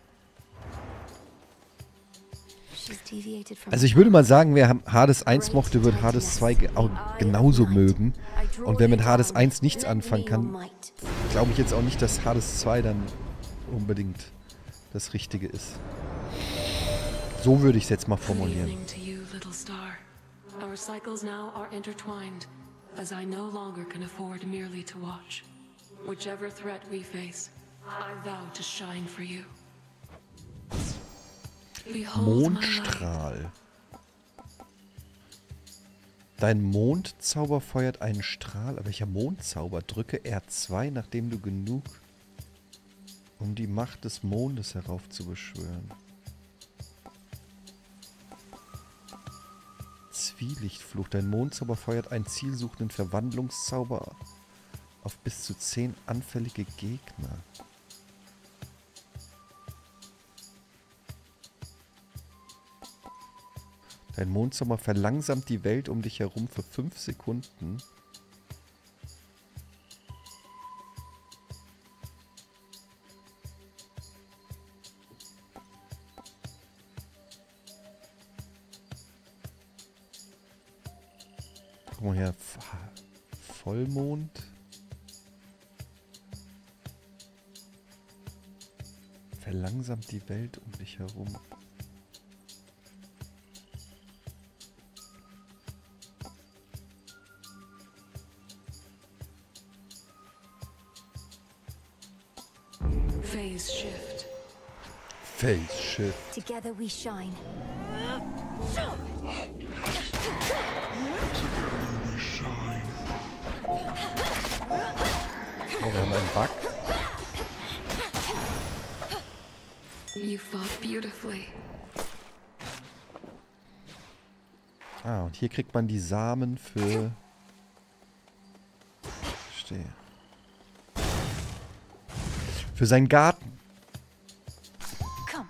Also ich würde mal sagen, wer Hades 1 mochte, wird Hades 2 auch genauso mögen. Und wer mit Hades 1 nichts anfangen kann, glaube ich jetzt auch nicht, dass Hades 2 dann unbedingt das Richtige ist. So würde ich es jetzt mal formulieren. Our cycles now are intertwined, as I no longer can afford merely to watch. Whichever threat we face, I vow to shine for you. Mondstrahl. Dein Mondzauber feuert einen Strahl. Aber welcher Mondzauber? Drücke R2, nachdem du genug, um die Macht des Mondes heraufzubeschwören. Zwielichtfluch. Dein Mondzauber feuert einen zielsuchenden Verwandlungszauber auf bis zu 10 anfällige Gegner. Dein Mondzauber verlangsamt die Welt um dich herum für 5 Sekunden. Guck mal her, Vollmond. Verlangsamt die Welt um dich herum. Phase shift. Phase shift. Together we shine. Oh, wir haben einen Bug. You fought beautifully. Ah, und hier kriegt man die Samen für... Verstehe. Für seinen Garten. Komm.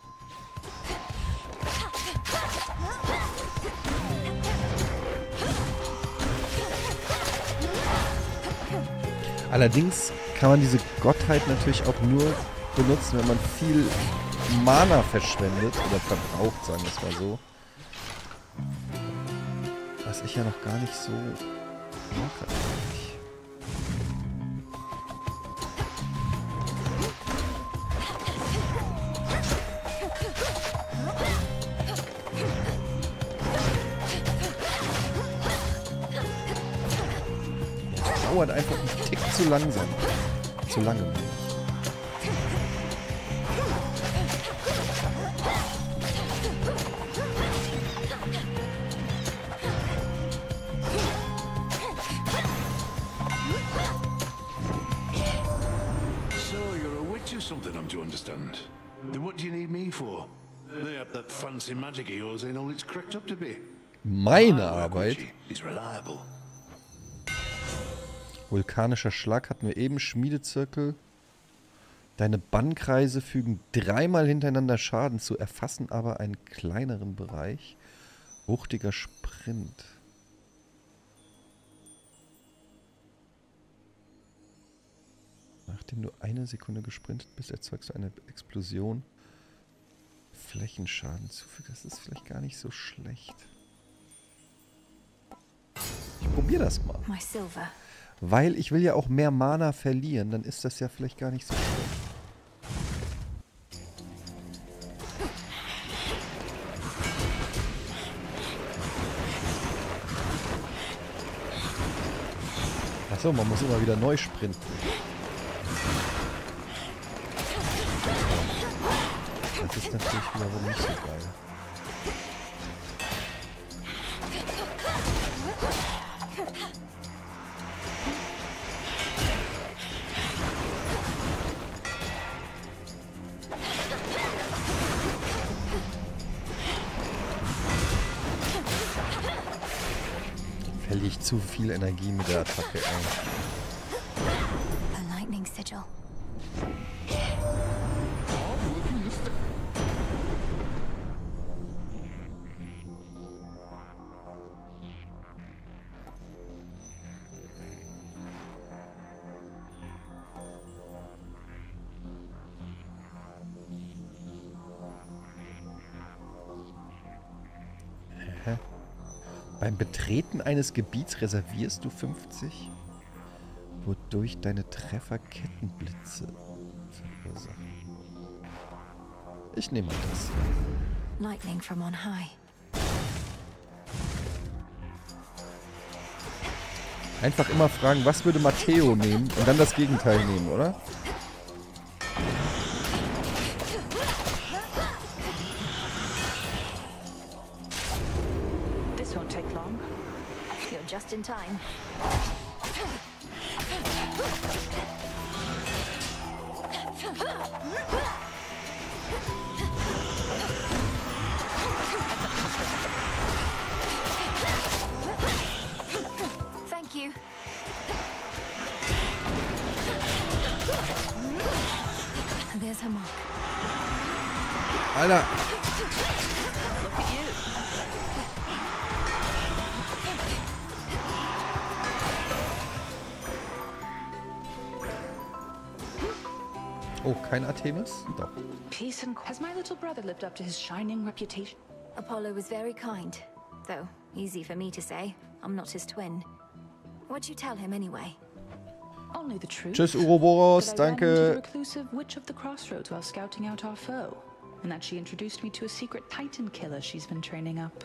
Allerdings kann man diese Gottheit natürlich auch nur benutzen, wenn man viel Mana verschwendet oder verbraucht, sagen wir es mal so. Was ich ja noch gar nicht so mache eigentlich. Dauert einfach einen Tick zu langsam. Zu lange. Something I'm to understand. Then what do you need me for? They have that fancy magic of yours ain't all it's cracked up to be. Meine Arbeit. Is reliable. Vulkanischer Schlag hatten wir eben. Schmiedezirkel. Deine Bannkreise fügen 3-mal hintereinander Schaden zu, erfassen aber einen kleineren Bereich. Wuchtiger Sprint. Nachdem du 1 Sekunde gesprintet bist, erzeugst du eine Explosion. Flächenschaden zufügt. Das ist vielleicht gar nicht so schlecht. Ich probiere das mal. Weil ich will ja auch mehr Mana verlieren, dann ist das ja vielleicht gar nicht so schlecht. Achso, man muss immer wieder neu sprinten. Das ist natürlich wiederum nicht so geil. Verliere ich zu viel Energie mit der Attacke ein. A lightning sigil. Beim Betreten eines Gebiets reservierst du 50, wodurch deine Treffer Kettenblitze verursachen. Ich nehme mal das. Lightning from on high. Einfach immer fragen, was würde Matteo nehmen und dann das Gegenteil nehmen, oder? Just in time. Thank you. There's her mark. Alter. Oh, kein Artemis? Doch. Peace and has my little brother lived up to his shining reputation? Apollo was very kind, though easy for me to say. I'm not his twin. What'd you tell him anyway? Only the truth. Tschüss, Uroboros, danke. The reclusive witch of the crossroads while scouting out our foe, and that she introduced me to a secret Titan killer she's been training up.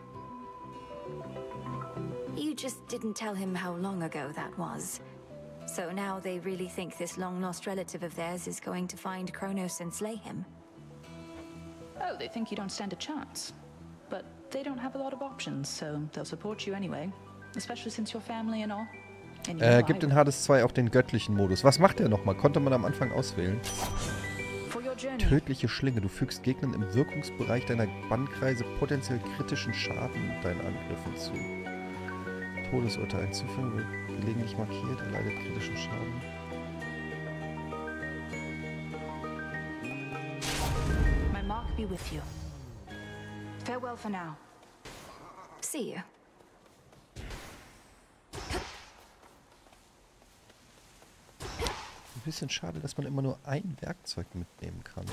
You just didn't tell him how long ago that was. So now they really think this long-lost relative of theirs is going to find Kronos and slay him? Oh, they think you don't stand a chance. But they don't have a lot of options, so they'll support you anyway. Especially since your family and all. Gibt in Hades 2 auch den göttlichen Modus. Was macht der nochmal? Konnte man am Anfang auswählen. Tödliche Schlinge. Du fügst Gegnern im Wirkungsbereich deiner Bannkreise potenziell kritischen Schaden deinen Angriffen zu. Todesurteil hinzufügen, wird gelegentlich markiert, erleidet kritischen Schaden. My mark be with you. Farewell for now. See you. Ein bisschen schade, dass man immer nur ein Werkzeug mitnehmen kann.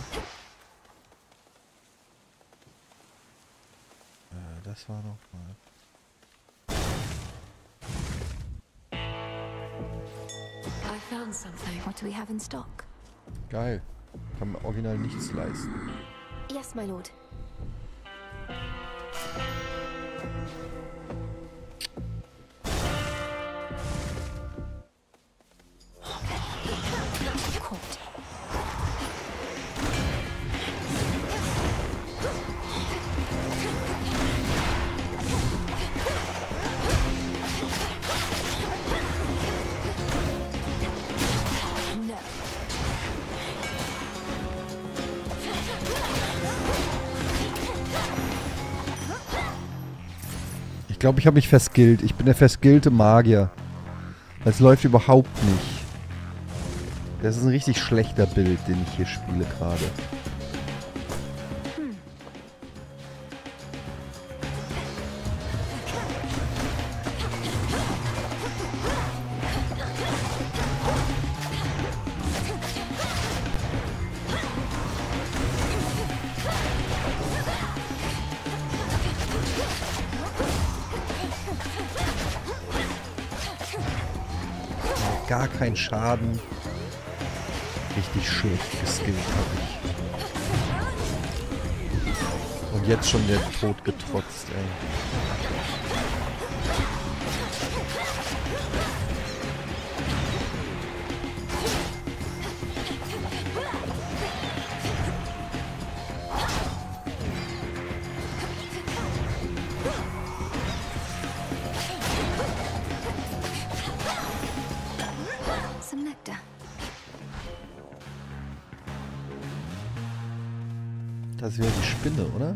Das war noch mal. found something. What do we have in stock? Geil. Kann mir original nichts leisten. Yes, my lord. Ich glaube, ich habe mich verskillt. Ich bin der verskillte Magier. Das läuft überhaupt nicht. Das ist ein richtig schlechter Bild, den ich hier spiele gerade. Gar kein Schaden. Richtig schlecht geskillt habe ich. Und jetzt schon der Tod getrotzt, ey. Das wäre die Spinne, oder?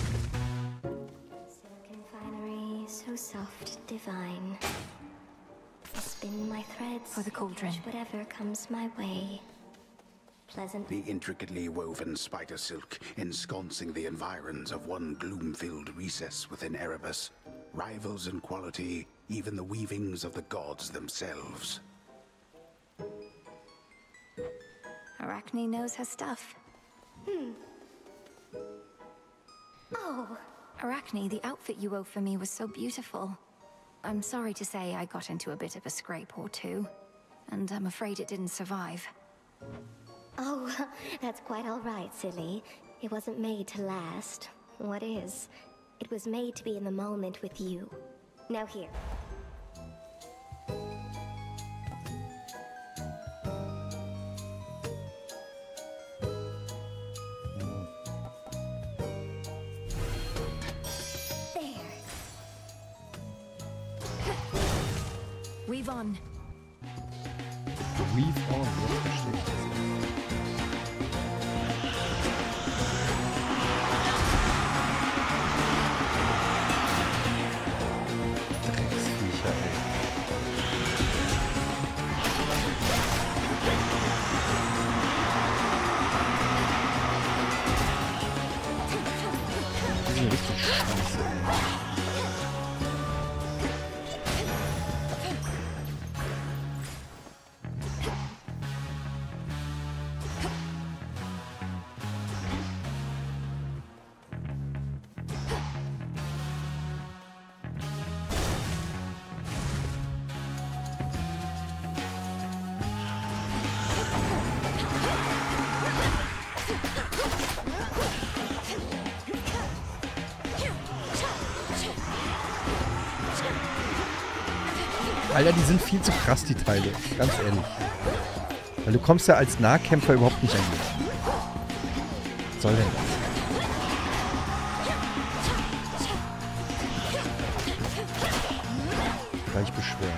Silken finery, so soft, divine. Spin my threads for the cauldron. Whatever comes my way. Pleasant. The intricately woven spider silk ensconcing the environs of one gloom-filled recess within Erebus rivals in quality even the weavings of the gods themselves. Arachne knows her stuff. Oh. Arachne, the outfit you wove for me was so beautiful. I'm sorry to say I got into a bit of a scrape or two, and I'm afraid it didn't survive. Oh, that's quite all right, silly. It wasn't made to last. What is? It was made to be in the moment with you. Now here. Weave on. Weave on, jetzt verstehe ich das. Drecksviecher, ey. Die sind richtig scheiße, ey. Alter, die sind viel zu krass, die Teile. Ganz ehrlich. Weil du kommst ja als Nahkämpfer überhaupt nicht an die. Was soll denn das? Gleich beschweren.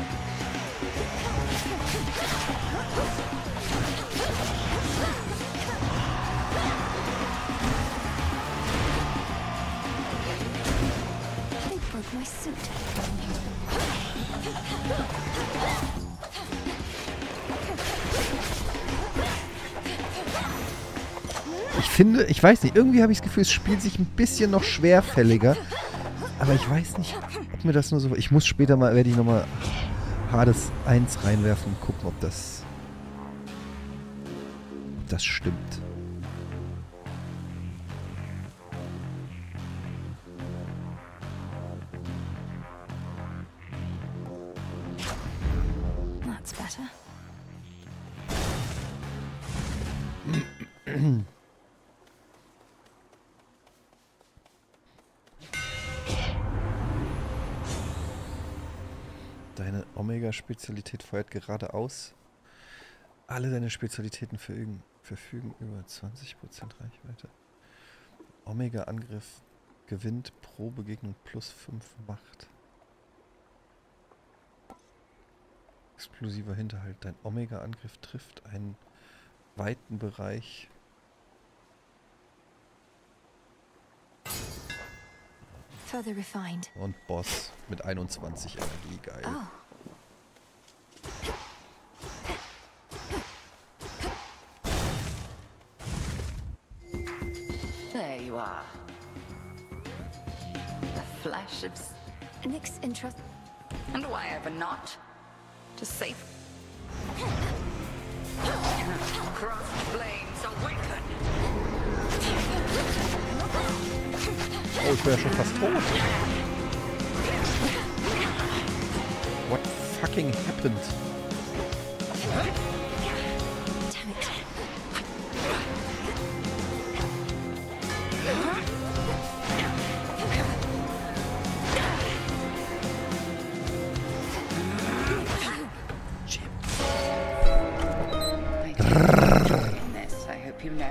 They broke my suit. Ich finde, ich weiß nicht, irgendwie habe ich das Gefühl, es spielt sich ein bisschen noch schwerfälliger. Aber ich weiß nicht, ob mir das nur so... Ich muss später mal, werde ich nochmal Hades 1 reinwerfen und gucken, ob das stimmt. That's better. Deine Omega-Spezialität feuert geradeaus. Alle deine Spezialitäten verfügen über 20% Reichweite. Omega-Angriff gewinnt pro Begegnung plus 5 Macht. Explosiver Hinterhalt. Dein Omega-Angriff trifft einen weiten Bereich. Further refined. Und Boss mit 21 Energie. Geil. Oh. There you are. The flash of... Nyx interest. And why ever not? To save... Crossed blades awaken! Oh, ich wäre schon fast tot. What fucking happened? I hope you know.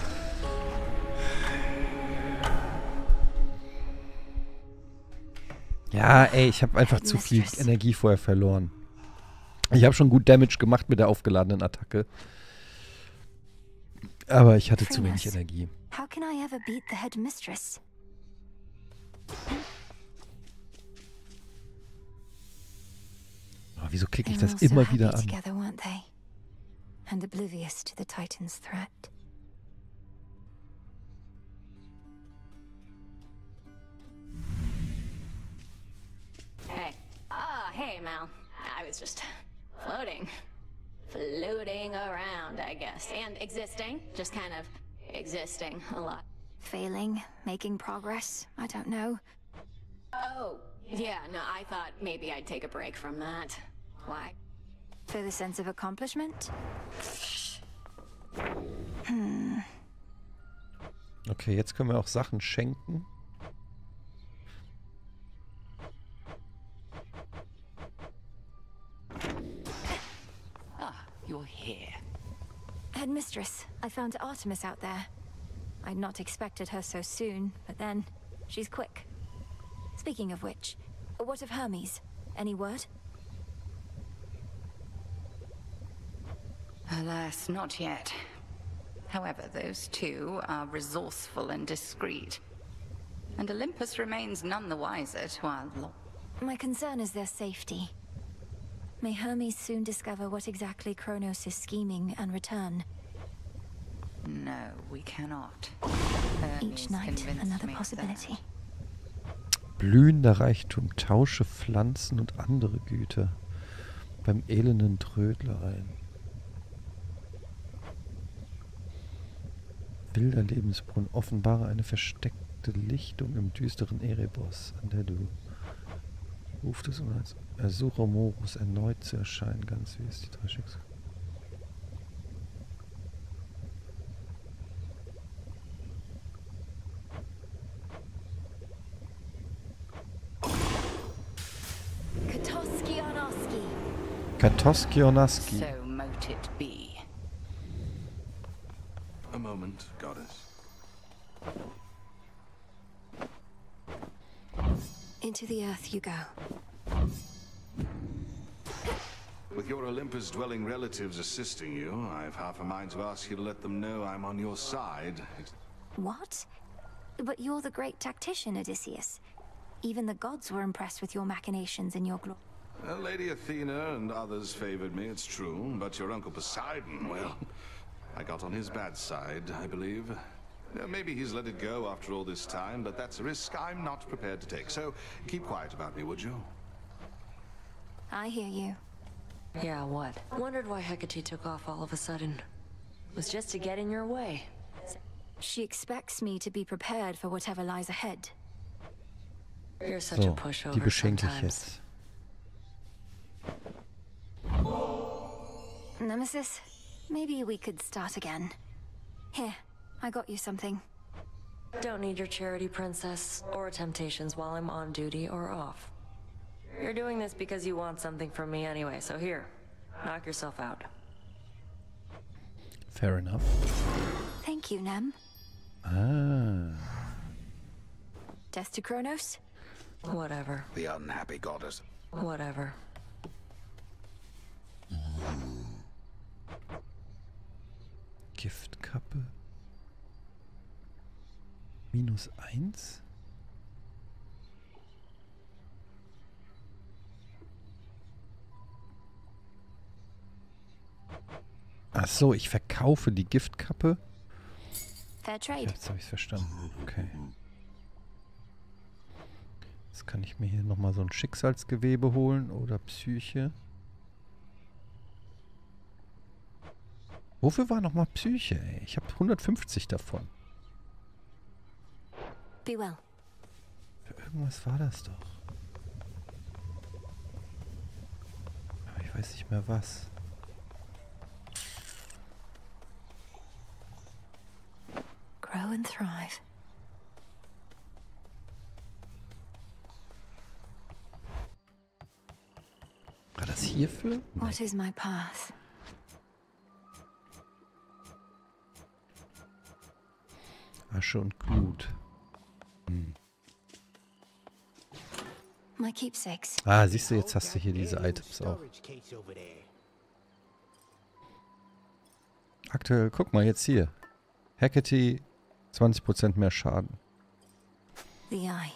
Ja, ey, ich habe einfach zu viel Energie vorher verloren. Ich habe schon gut Damage gemacht mit der aufgeladenen Attacke. Aber ich hatte zu wenig Energie. How can I ever beat the headmistress? Oh, wieso klicke ich das immer wieder an? Together, weren't they? And oblivious to the Titan's threat. Hey. Hey, Mal. I was just floating. Floating around, I guess. And existing. Just kind of existing a lot. Failing, making progress, I don't know. Oh, yeah, no, I thought maybe I'd take a break from that. Why? For the sense of accomplishment? Okay, jetzt können wir auch Sachen schenken. You're here. Headmistress, I found Artemis out there. I'd not expected her so soon, but then, she's quick. Speaking of which, what of Hermes? Any word? Alas, not yet. However, those two are resourceful and discreet. And Olympus remains none the wiser to our law. My concern is their safety. May Hermes soon discover what exactly Kronos is scheming and return. No, we cannot. Each night, another possibility. Blühender Reichtum, tausche Pflanzen und andere Güter beim elenden Trödler ein. Wilder Lebensbrunnen, offenbare eine versteckte Lichtung im düsteren Erebos, an der du ruft es als ersuche Morus erneut zu erscheinen, ganz wie es die drei Schicksale. Katoskionaski. So mote it be. A moment, goddess. Into the earth you go. With your Olympus-dwelling relatives assisting you, I've half a mind to ask you to let them know I'm on your side. What? But you're the great tactician, Odysseus. Even the gods were impressed with your machinations and your glory. Lady Athena and others favored me, it's true, but your uncle Poseidon, well, I got on his bad side, I believe. Maybe he's let it go after all this time, but that's a risk I'm not prepared to take. So keep quiet about me, would you? I hear you. Yeah, what? Wondered why Hecate took off all of a sudden. Was just to get in your way. She expects me to be prepared for whatever lies ahead. You're such a pushover die beschenke ich sometimes. jetzt. Nemesis, maybe we could start again. Here, I got you something. Don't need your charity, princess, or temptations while I'm on duty or off. You're doing this because you want something from me anyway, so here, knock yourself out. Fair enough. Thank you, Nem. Ah. Death to Kronos? Whatever. The unhappy goddess. Whatever. Giftkappe. -1? Ach so, ich verkaufe die Giftkappe. Fair trade. Jetzt habe ich es verstanden. Okay. Jetzt kann ich mir hier nochmal so ein Schicksalsgewebe holen oder Psyche. Wofür war nochmal Psyche, ey? Ich habe 150 davon. Be well. Für irgendwas war das doch. Aber ich weiß nicht mehr was. Grow and thrive. War das hierfür? What is my path? Asche und Glut. My keepsakes. Ah, siehst du, jetzt hast du hier diese Items auch. Aktuell, guck mal jetzt hier. Hecate, 20% mehr Schaden. The eye.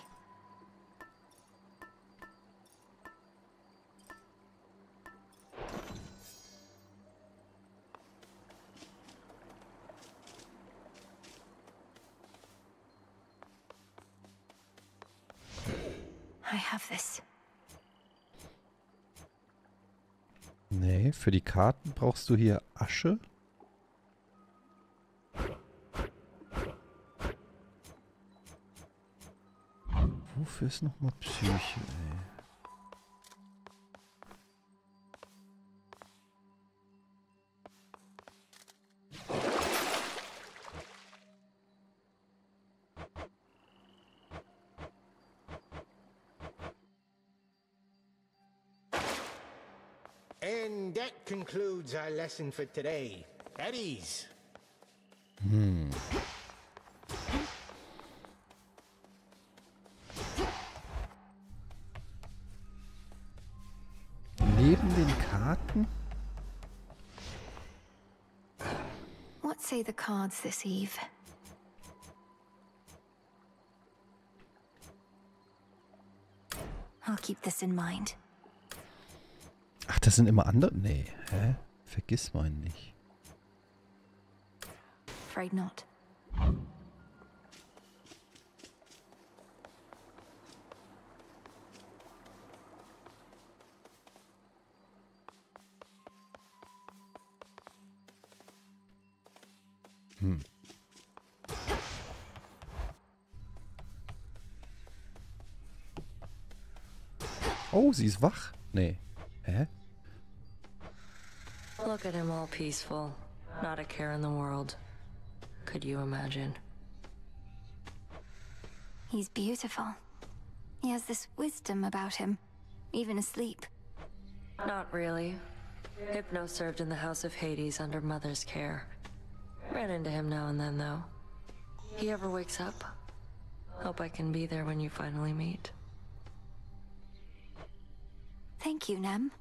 I have this. Nee, für die Karten brauchst du hier Asche. Wofür ist nochmal Psyche, ey? And that concludes our lesson for today. At ease. Neben den Karten? What say the cards this eve? I'll keep this in mind. Ach, das sind immer andere? Nee, hä? Vergiss meinen nicht. Afraid not. Oh, sie ist wach? Nee. Hä? Look at him all peaceful. Not a care in the world. Could you imagine? He's beautiful. He has this wisdom about him, even asleep. Not really. Hypno served in the House of Hades under Mother's care. Ran into him now and then, though. He ever wakes up? Hope I can be there when you finally meet. Thank you, Nem.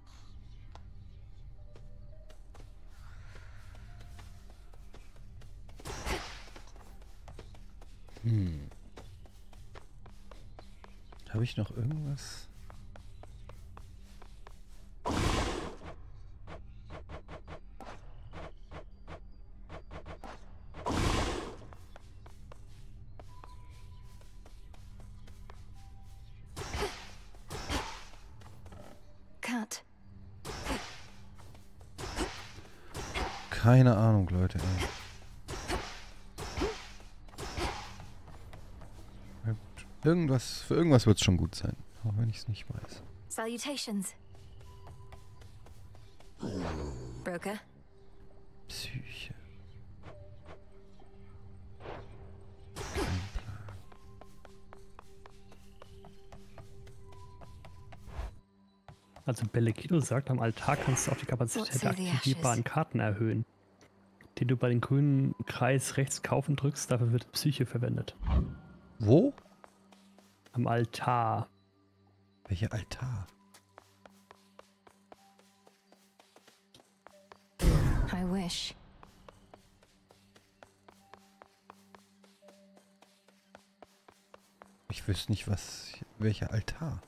Habe ich noch irgendwas? Cut. Keine Ahnung, Leute, ey. Für irgendwas wird es schon gut sein. Auch wenn ich es nicht weiß. Salutations. Broker. Psyche. Also Belekido sagt, am Altar kannst du auch die Kapazität der aktivierbaren Karten erhöhen, die du bei den grünen Kreis rechts kaufen drückst. Dafür wird Psyche verwendet. Wo? Am Altar. Welcher Altar? I wish. Ich wüsste nicht, welcher Altar.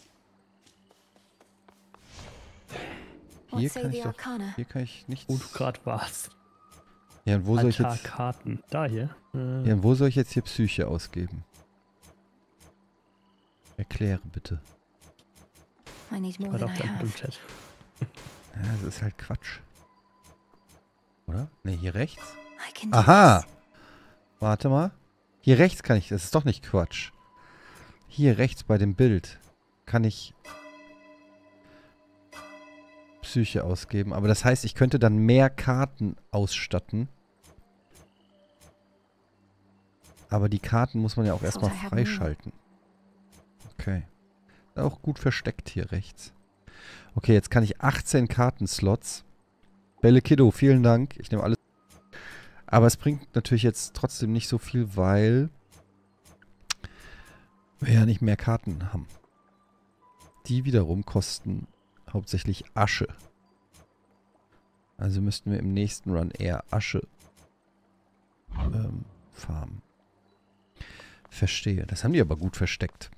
Hier kann ich nichts. Wo du gerade warst. Ja, und wo soll ich jetzt... Altarkarten. Da hier. Ja, und wo soll ich jetzt hier Psyche ausgeben? Erkläre bitte. Warte auf deinen Chat. Ja, das ist halt Quatsch. Oder? Ne, hier rechts? Aha! Warte mal. Hier rechts kann ich... Das ist doch nicht Quatsch. Hier rechts bei dem Bild kann ich Psyche ausgeben. Aber das heißt, ich könnte dann mehr Karten ausstatten. Aber die Karten muss man ja auch erstmal freischalten. Okay. Auch gut versteckt hier rechts. Okay, jetzt kann ich 18 Kartenslots. Belekido, vielen Dank. Ich nehme alles. Aber es bringt natürlich jetzt trotzdem nicht so viel, weil wir ja nicht mehr Karten haben. Die wiederum kosten hauptsächlich Asche. Also müssten wir im nächsten Run eher Asche farmen. Verstehe. Das haben die aber gut versteckt.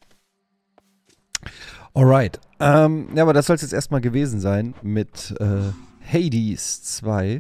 Alright. Ja, aber das soll es jetzt erstmal gewesen sein mit Hades 2.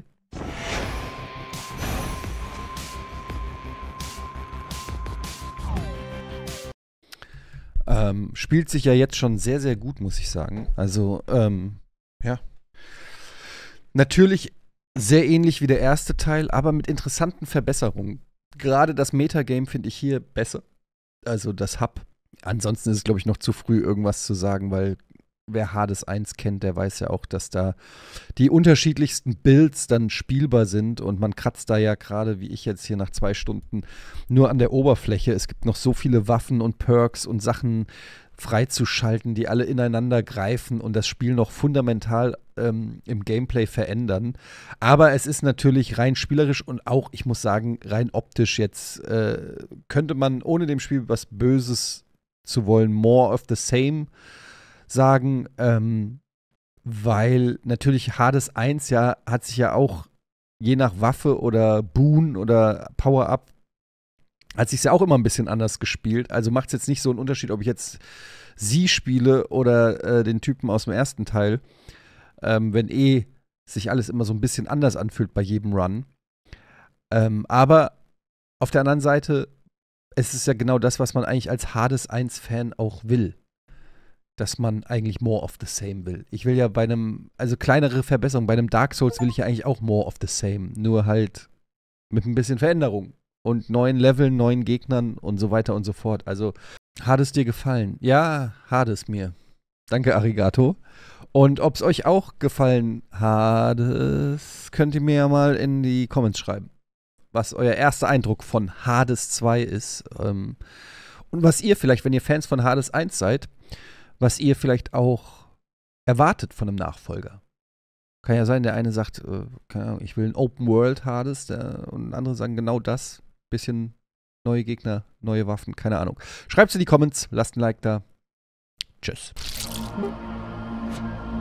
Spielt sich ja jetzt schon sehr, sehr gut, muss ich sagen. Also, ja. Natürlich sehr ähnlich wie der erste Teil, aber mit interessanten Verbesserungen. Gerade das Metagame finde ich hier besser. Also das Hub. Ansonsten ist es, glaube ich, noch zu früh, irgendwas zu sagen, weil wer Hades 1 kennt, der weiß ja auch, dass da die unterschiedlichsten Builds dann spielbar sind und man kratzt da ja gerade, wie ich jetzt hier nach 2 Stunden, nur an der Oberfläche. Es gibt noch so viele Waffen und Perks und Sachen freizuschalten, die alle ineinander greifen und das Spiel noch fundamental im Gameplay verändern. Aber es ist natürlich rein spielerisch und auch, ich muss sagen, rein optisch jetzt könnte man, ohne dem Spiel was Böses zu wollen, more of the same sagen, weil natürlich Hades 1 ja hat sich ja auch je nach Waffe oder Boon oder Power-Up hat sich ja auch immer ein bisschen anders gespielt. Also macht es jetzt nicht so einen Unterschied, ob ich jetzt sie spiele oder den Typen aus dem ersten Teil, wenn sich alles immer so ein bisschen anders anfühlt bei jedem Run. Aber auf der anderen Seite, es ist ja genau das, was man eigentlich als Hades 1-Fan auch will. Dass man eigentlich more of the same will. Ich will ja bei einem, also kleinere Verbesserungen, bei einem Dark Souls will ich ja eigentlich auch more of the same. Nur halt mit ein bisschen Veränderung. Und neuen Leveln, neuen Gegnern und so weiter und so fort. Also, Hades dir gefallen? Ja, Hades mir. Danke, Arigato. Und ob es euch auch gefallen hat, könnt ihr mir ja mal in die Comments schreiben. Was euer erster Eindruck von Hades 2 ist. Und was ihr vielleicht, wenn ihr Fans von Hades 1 seid, was ihr vielleicht auch erwartet von einem Nachfolger. Kann ja sein, der eine sagt, keine Ahnung, ich will ein Open World Hades, und andere sagen genau das. Bisschen neue Gegner, neue Waffen, keine Ahnung. Schreibt's in die Comments, lasst ein Like da. Tschüss.